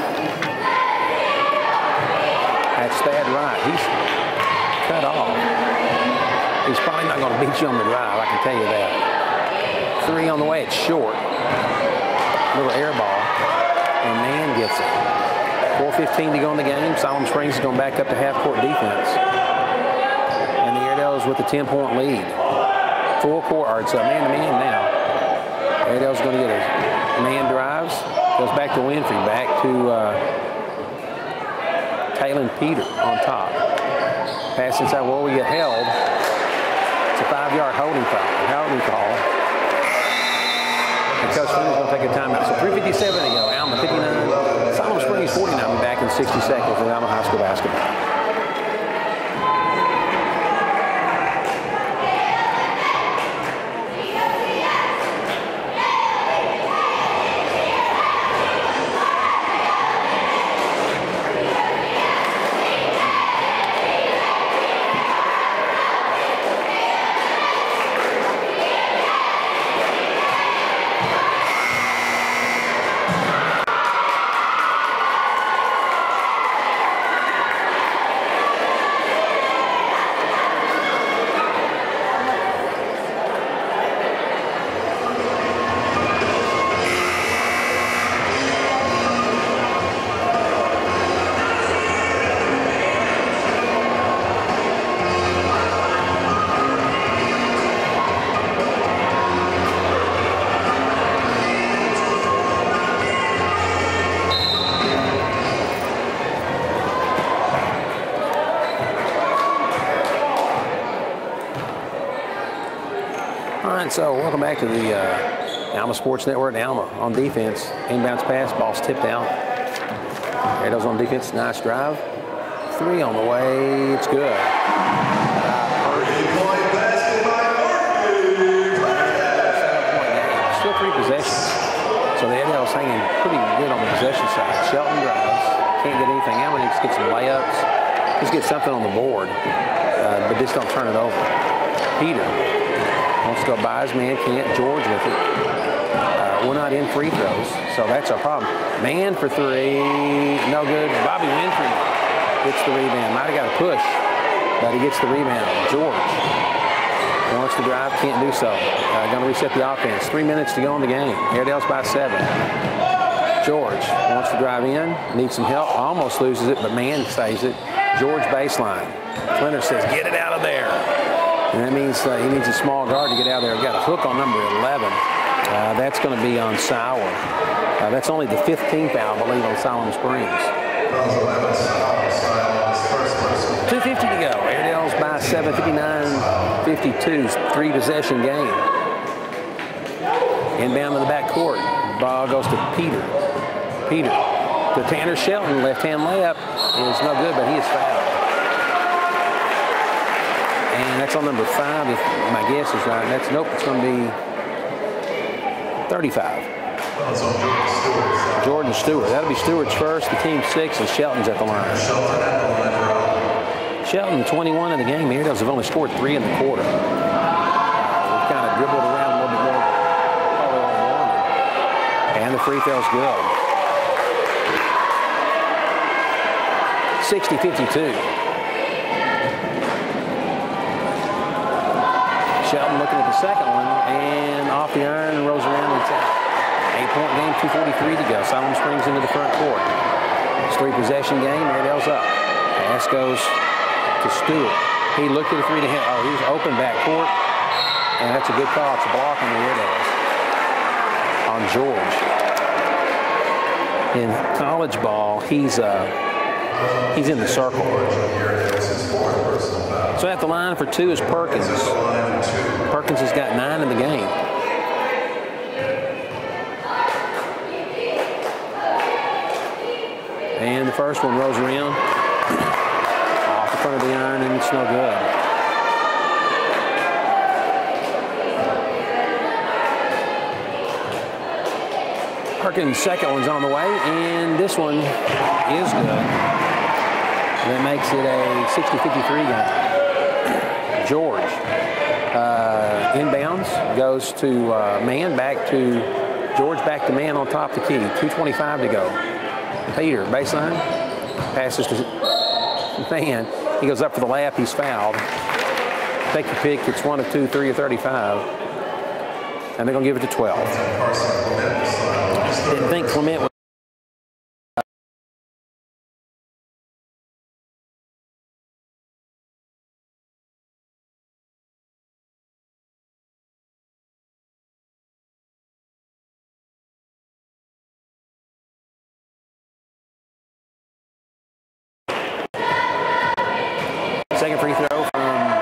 That's Thad Wright. He's cut off. He's probably not going to beat you on the drive, I can tell you that. 3 on the way, it's short. Little air ball, and man gets it. 4:15 to go in the game. Siloam Springs is going back up to half-court defense. And the Airedales with a 10-point lead. Full court, or it's a man-to-man now. Airedale's going to get a man drives. Goes back to Winfrey, back to Taylor Peter on top. Pass inside, well, we get held. It's a 5-yard holding call. And Coach Flynn is going to take a timeout. So 3:57 to go. Alma 59. Siloam Springs 49. We'll be back in 60 seconds with Alma High School basketball. So welcome back to the Alma Sports Network. Alma on defense. Inbounds pass, ball's tipped out. Airedale's on defense, nice drive. 3 on the way, it's good. Still 3 possessions. So the Airedale's hanging pretty good on the possession side. Shelton drives, can't get anything. Alma needs to get some layups. Just get something on the board, but just don't turn it over. Peter wants to go by his man, can't. George with it. We're not in free throws, so that's our problem. Man for 3, no good. Bobby Winfrey gets the rebound. Might have got a push, but he gets the rebound. George wants to drive, can't do so. Going to reset the offense. 3 minutes to go in the game. Airedale's by 7. George wants to drive in, needs some help, almost loses it, but man saves it. George baseline. Flinter says, get it out of there. And that means he needs a small guard to get out there. Got a hook on number 11. That's going to be on Sauer. That's only the 15th foul, I believe, on Siloam Springs. 2:50 to go. Airedale's by 7, 59-52. 3-possession game. Inbound to the backcourt. Ball goes to Peter. Peter to Tanner Shelton. Left-hand layup is no good, but he is fouled. And that's on number 5, if my guess is right. That's nope, it's going to be 35. Jordan Stewart. That'll be Stewart's first. The team 6, and Shelton's at the line. Shelton 21 in the game. Airedales have only scored 3 in the quarter. We've kind of dribbled around a little bit more. And the free throw's good. 60-52. Shelton looking at the second one, and off the iron, rolls around, and it's out. 8-point game, 2:43 to go. Siloam Springs into the front court. It's 3-possession game, Airedale's up. Pass goes to Stewart. He looked at the 3 to hit. Oh, he was open back court, and that's a good call. It's a block on the Airedales. On George. In college ball, he's in the circle. So at the line for 2 is Perkins. Perkins has got 9 in the game. And the first one rolls around off the front of the iron, and it's no good. Perkins' second one's on the way, and this one is good. That makes it a 60-53 game. George inbounds, goes to man, back to George back to man on top of the key. 2:25 to go. Peter, baseline. Passes to man. He goes up for the lap. He's fouled. Take your pick. It's 1 of 2, 3 of 35. And they're going to give it to 12. Didn't think Clement was. Second free throw from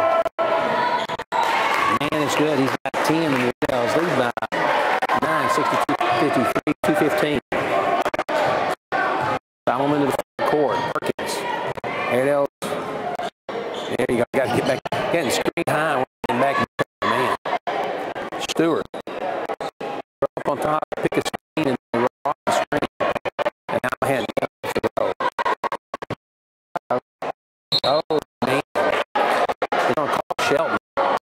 Man is good. He's got 10 in the Airedales. Lead by 9, 62-53, 2:15. Solomon into the front court. Perkins. Airedales. There you go. Got to get back. Getting screen high. And back. Man. Stewart. Up on top. Pick a screen and roll off the screen. And now I had to throw. Oh, man. They're going to call Shelton.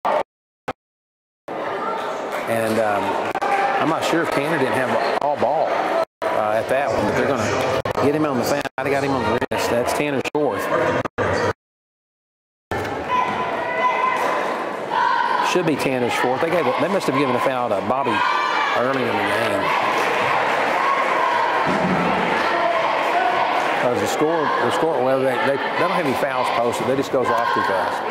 And I'm not sure if Tanner didn't have all ball at that one, but they're going to get him on the foul. I got him on the wrist. That's Tanner's fourth. Should be Tanner's fourth. They must have given a foul to Bobby early in the game. Because the score, well, they don't have any fouls posted. They just goes off too fast.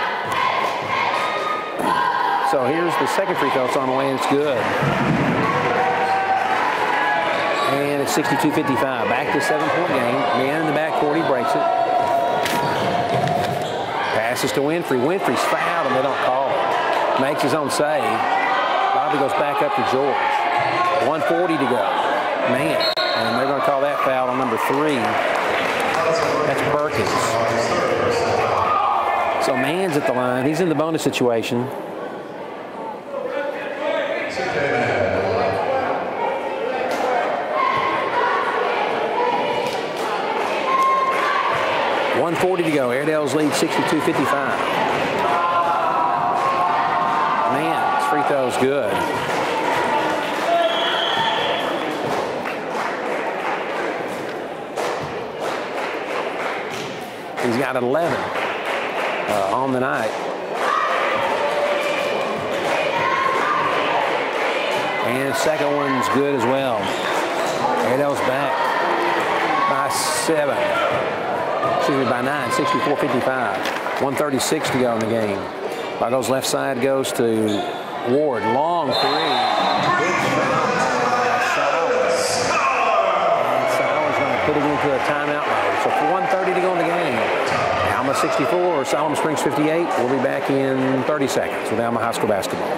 So here's the second free throw. It's on the way, and it's good. And it's 62-55. Back to 7-point game. Man in the backcourt, he breaks it. Passes to Winfrey. Winfrey's fouled, and they don't call it. Makes his own save. Bobby goes back up to George. 1:40 to go. Man. And they're going to call that foul on number 3. That's Perkins. So Mann's at the line. He's in the bonus situation. .140 to go. Airedale's lead 62-55. Man, his free throw's good. He's got 11 on the night. And the second one's good as well. Airedale's back by 7. Excuse me, by 9, 64-55. 1:36 to go in the game. Goes left side, goes to Ward. Long three. Good shot. Sauer's going to put it into a timeout mode. So for 1:30 to go in the game. Alma 64, Solomon Springs 58. We'll be back in 30 seconds with Alma High School basketball.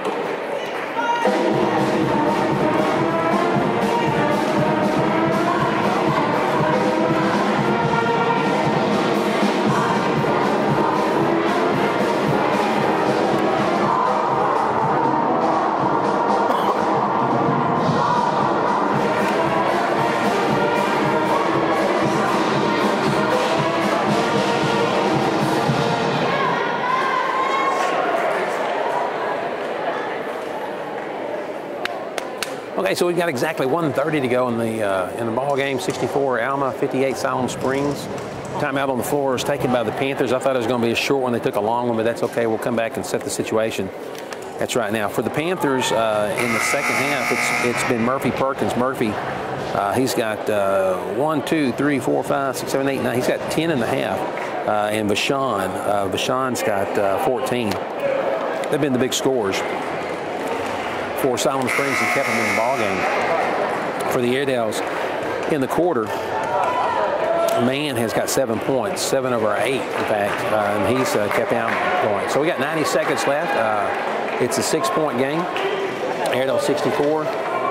Okay, so we've got exactly 1:30 to go in the ball game. 64 Alma, 58 Solomon Springs. Timeout on the floor is taken by the Panthers. I thought it was going to be a short one. They took a long one, but that's okay. We'll come back and set the situation. That's right. Now for the Panthers in the second half, it's been Murphy Perkins. Murphy, he's got 1, 2, 3, 4, 5, 6, 7, 8, 9. He's got 10 and a half. And Vashon's got 14. They've been the big scorers for Solomon Springs and kept them in the ball game. For the Airedales in the quarter, Man has got 7 points, 7 over 8, in fact, and he's kept Alma going. So we got 90 seconds left. It's a 6-point game. Airedale 64,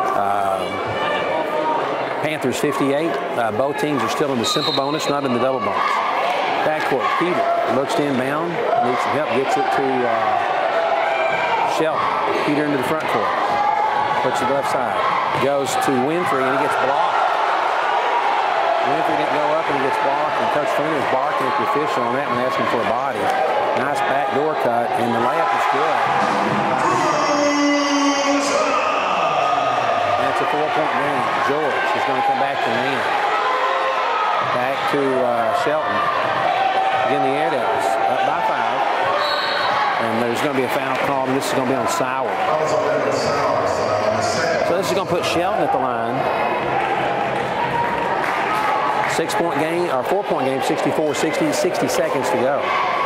Panthers 58. Both teams are still in the simple bonus, not in the double bonus. Backcourt, Peter looks to inbound, needs some help, gets it to Shelton. Peter into the front court. Puts it left side. Goes to Winfrey, and he gets blocked. Winfrey didn't go up, and he gets blocked. And Coach Flynn is barking at the official on that one, asking for a body. Nice backdoor cut, and the layup is good. And 4-point game. George is going to come back to win. Back to Shelton. Again, the Airedales up by 5. And there's going to be a foul called, and this is going to be on Sauer. So this is going to put Shelton at the line. 6-point game, or 4-point game, 64-60, 60 seconds to go.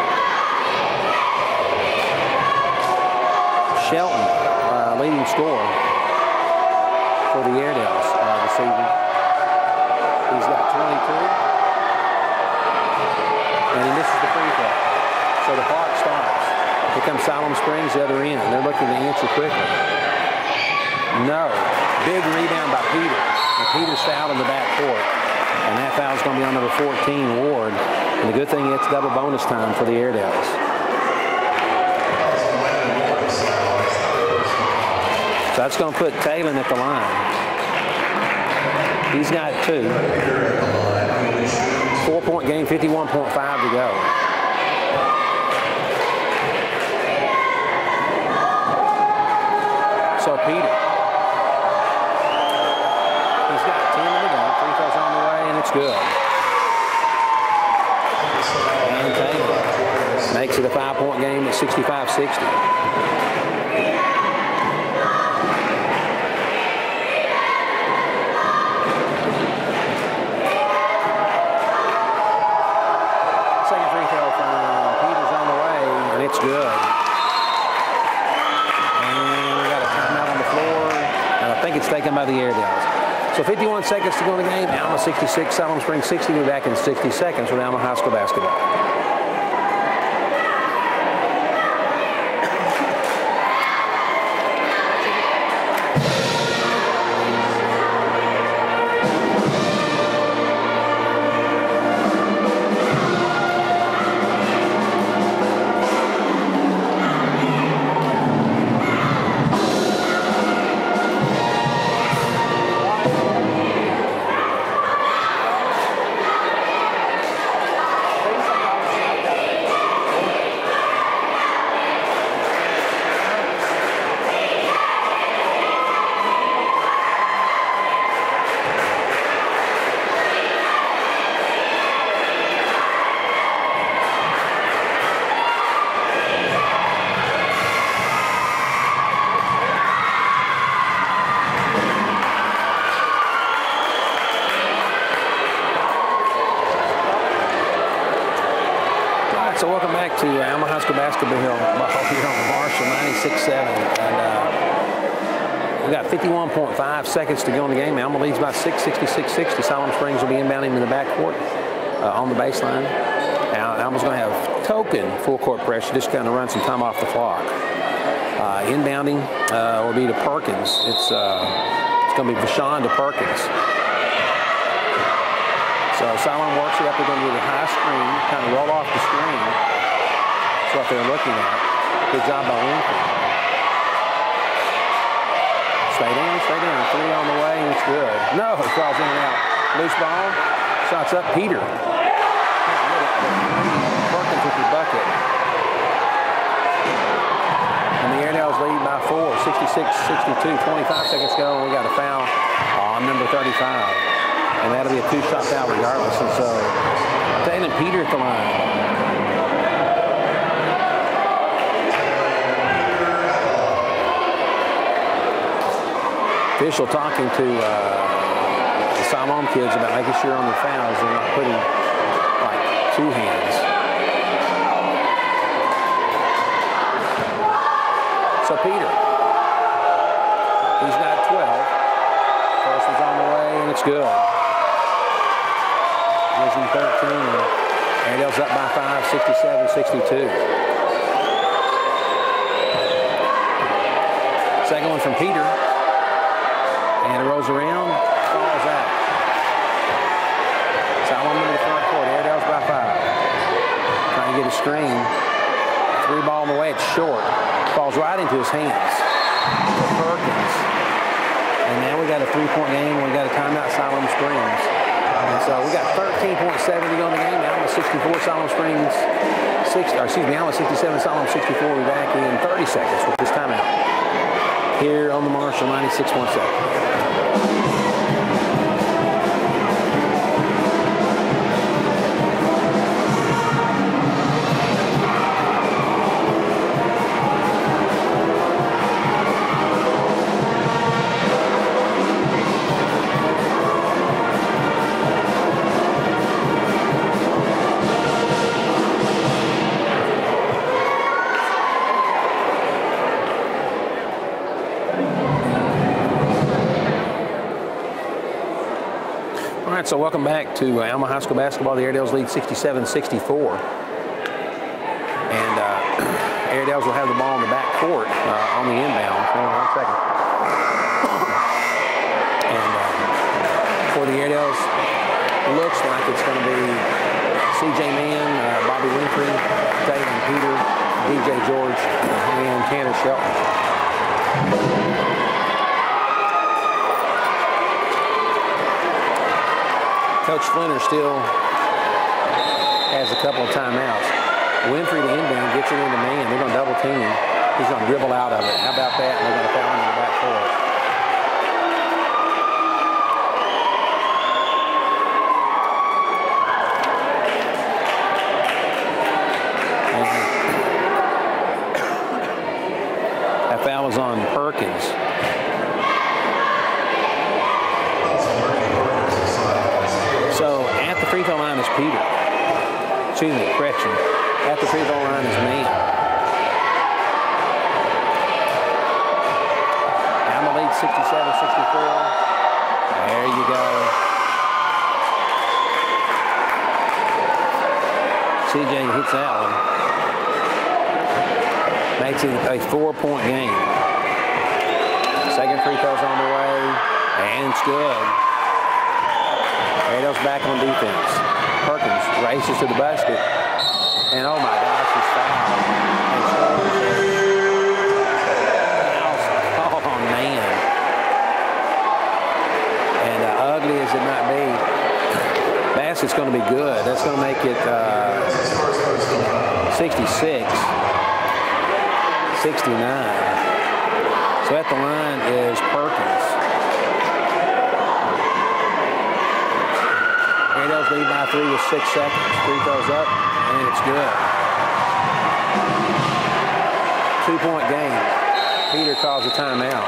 Shelton, leading scorer for the Airedales this evening. He's got 22. And he misses the free throw. So the clock stops. Here comes Siloam Springs, the other end. They're looking to answer quickly. No. Big rebound by Peter. And Peter's fouled in the backcourt. And that foul is going to be on number 14, Ward. And the good thing, it's double bonus time for the Airedales. So that's going to put Talon at the line. He's got 2. 4-point game, 51.5 to go. So Peter. He's got 10 in the game. Free throws on the way, and it's good. And Taylor makes it a 5-point game at 65-60. It's good. And we got a timeout on the floor. And I think it's taken by the Airedales. So 51 seconds to go in the game. Alma 66, Siloam Springs 60. We'll be back in 60 seconds with Alma High School basketball. So welcome back to Alma High School basketball here on Marshall 96-7. And we got 51.5 seconds to go in the game. Alma leads by 6, 66-60. Siloam Springs will be inbounding in the backcourt on the baseline. Alma's going to have token full court pressure, just kind of run some time off the clock. Inbounding will be to Perkins. It's going to be Vashon to Perkins. So Siloam works it up. They're going to do the high screen, kind of roll off the screen. That's what they're looking at. Good job by Winfrey. Straight in. 3 on the way, and it's good. No, it falls in and out. Loose ball. Shots up. Peter. Perkins with the bucket. And the Airedales lead by 4, 66-62. 25 seconds to go, and we got a foul on number 35. And that'll be a 2-shot foul regardless. And so, Taylor and Peter at the line. Official talking to the Siloam kids about making sure on the fouls they're not putting like 2 hands. So Peter, he's got 12. First one's on the way, and it's good. Losing 13, and Airedale's up by 5, 67-62. Second one from Peter. And it rolls around, falls out. Siloam into the front court. Airedale's by 5. Trying to get a screen. 3 ball on the way. It's short. Falls right into his hands. Perkins. And now we got a 3-point game. We got a timeout, Siloam Springs. And so we got 13.7 to go in the game. Alma 64, Siloam Springs 60. Or excuse me, Alma 67, Siloam 64. We'll be back in 30 seconds with this timeout here on the Marshall 96.7. So welcome back to Alma High School basketball. The Airedales lead 67-64. And Airedales will have the ball in the back court on the inbound. Hold on 1 second. And for the Airedales, looks like it's going to be C.J. Mann, Bobby Winfrey, Taylor Peter, D.J. George, and Tanner Shelton. Coach Flinner still has a couple of timeouts. Winfrey to inbound, gets it into man. They're going to double team him. He's going to dribble out of it. How about that? And they're going to foul him in the back court. That foul was on Perkins. So at the free throw line is Peter. Excuse me, correction. At the free throw line is Mann. Alma leads 67-64. There you go. CJ hits that one. Makes it a 4-point game. Second free throw's on the way, and it's good. Airedale's back on defense. Perkins races to the basket. And oh my gosh, he's fouled. Oh man. And ugly as it might be, basket's going to be good. That's going to make it 66, 69. So at the line is Perkins. Airedale's lead by 3 with 6 seconds. Free throws up, and it's good. 2-point game. Peter calls a timeout.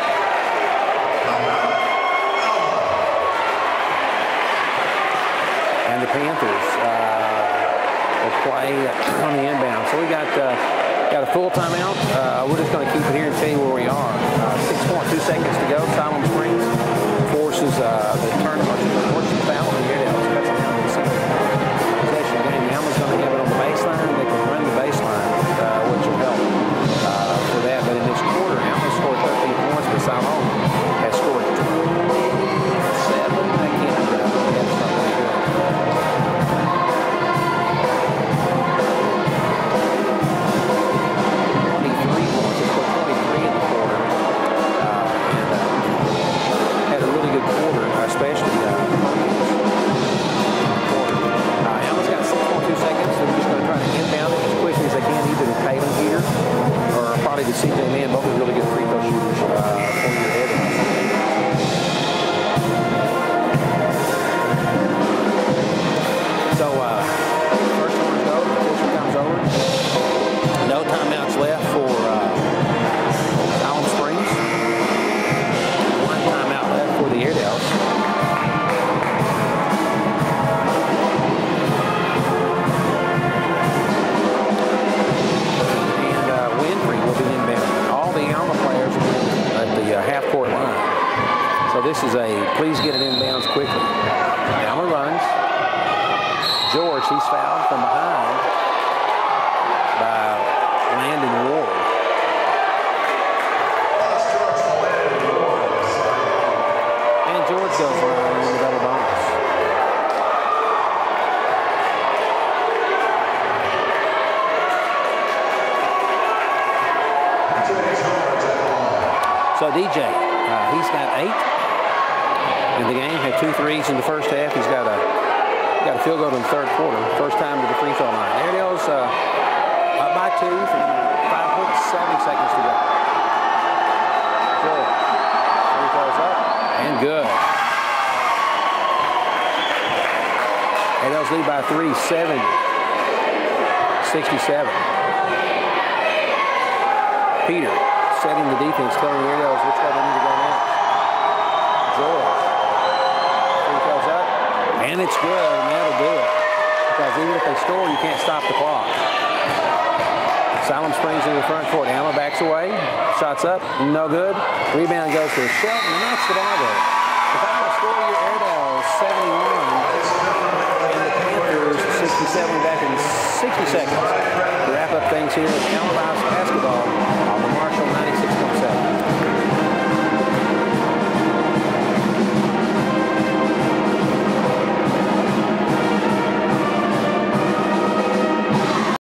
And the Panthers will play on the inbound. So we got a full timeout. We're just going to keep it here and tell you where we are. 6.2 seconds to go. Siloam Springs forces the tournament. Forces foul on the Airedales. Possession game. The Alma's going to have it on the baseline. They can run the baseline, which will help for that. But in this quarter, Alma scored 13 points, but Siloam has scored 7. They can't have something good. 23 points. They scored 23 in the quarter. And had a really good quarter, especially Alma's got 6.2 seconds. They're just going to try to inbound it as quickly as they can, either to Taylor here or probably to C.J. Mann. Both are really good free throw shooters for your head. So, first quarter goes, the official comes over. No timeouts left for Siloam Springs. 1 timeout left for the Airedales. Half-court line. So this is a please get it inbounds quickly. Alma runs. George, he's fouled from behind by Landon Ward. And George goes around in the double bonus. So DJ, he's got 8 in the game. Had 2 threes in the first half. He's got a field goal in the third quarter. First time to the free throw line. Airedale's up by 2 from 5.7 seconds to go. George, free throws up, And good. Airedale's lead by 3, 70. 67. Peter setting the defense, telling the Airedales which way they need to go next. George. Free throws up. And it's good, and that'll do it. Because even if they score, you can't stop the clock. Salem Springs into the front court. Alma backs away. Shots up. No good. Rebound goes to Shelton, and that's the ball game. The final score, your Airedale 71. And the Panthers 67 back in 60 seconds. To wrap up things here at Alma High School.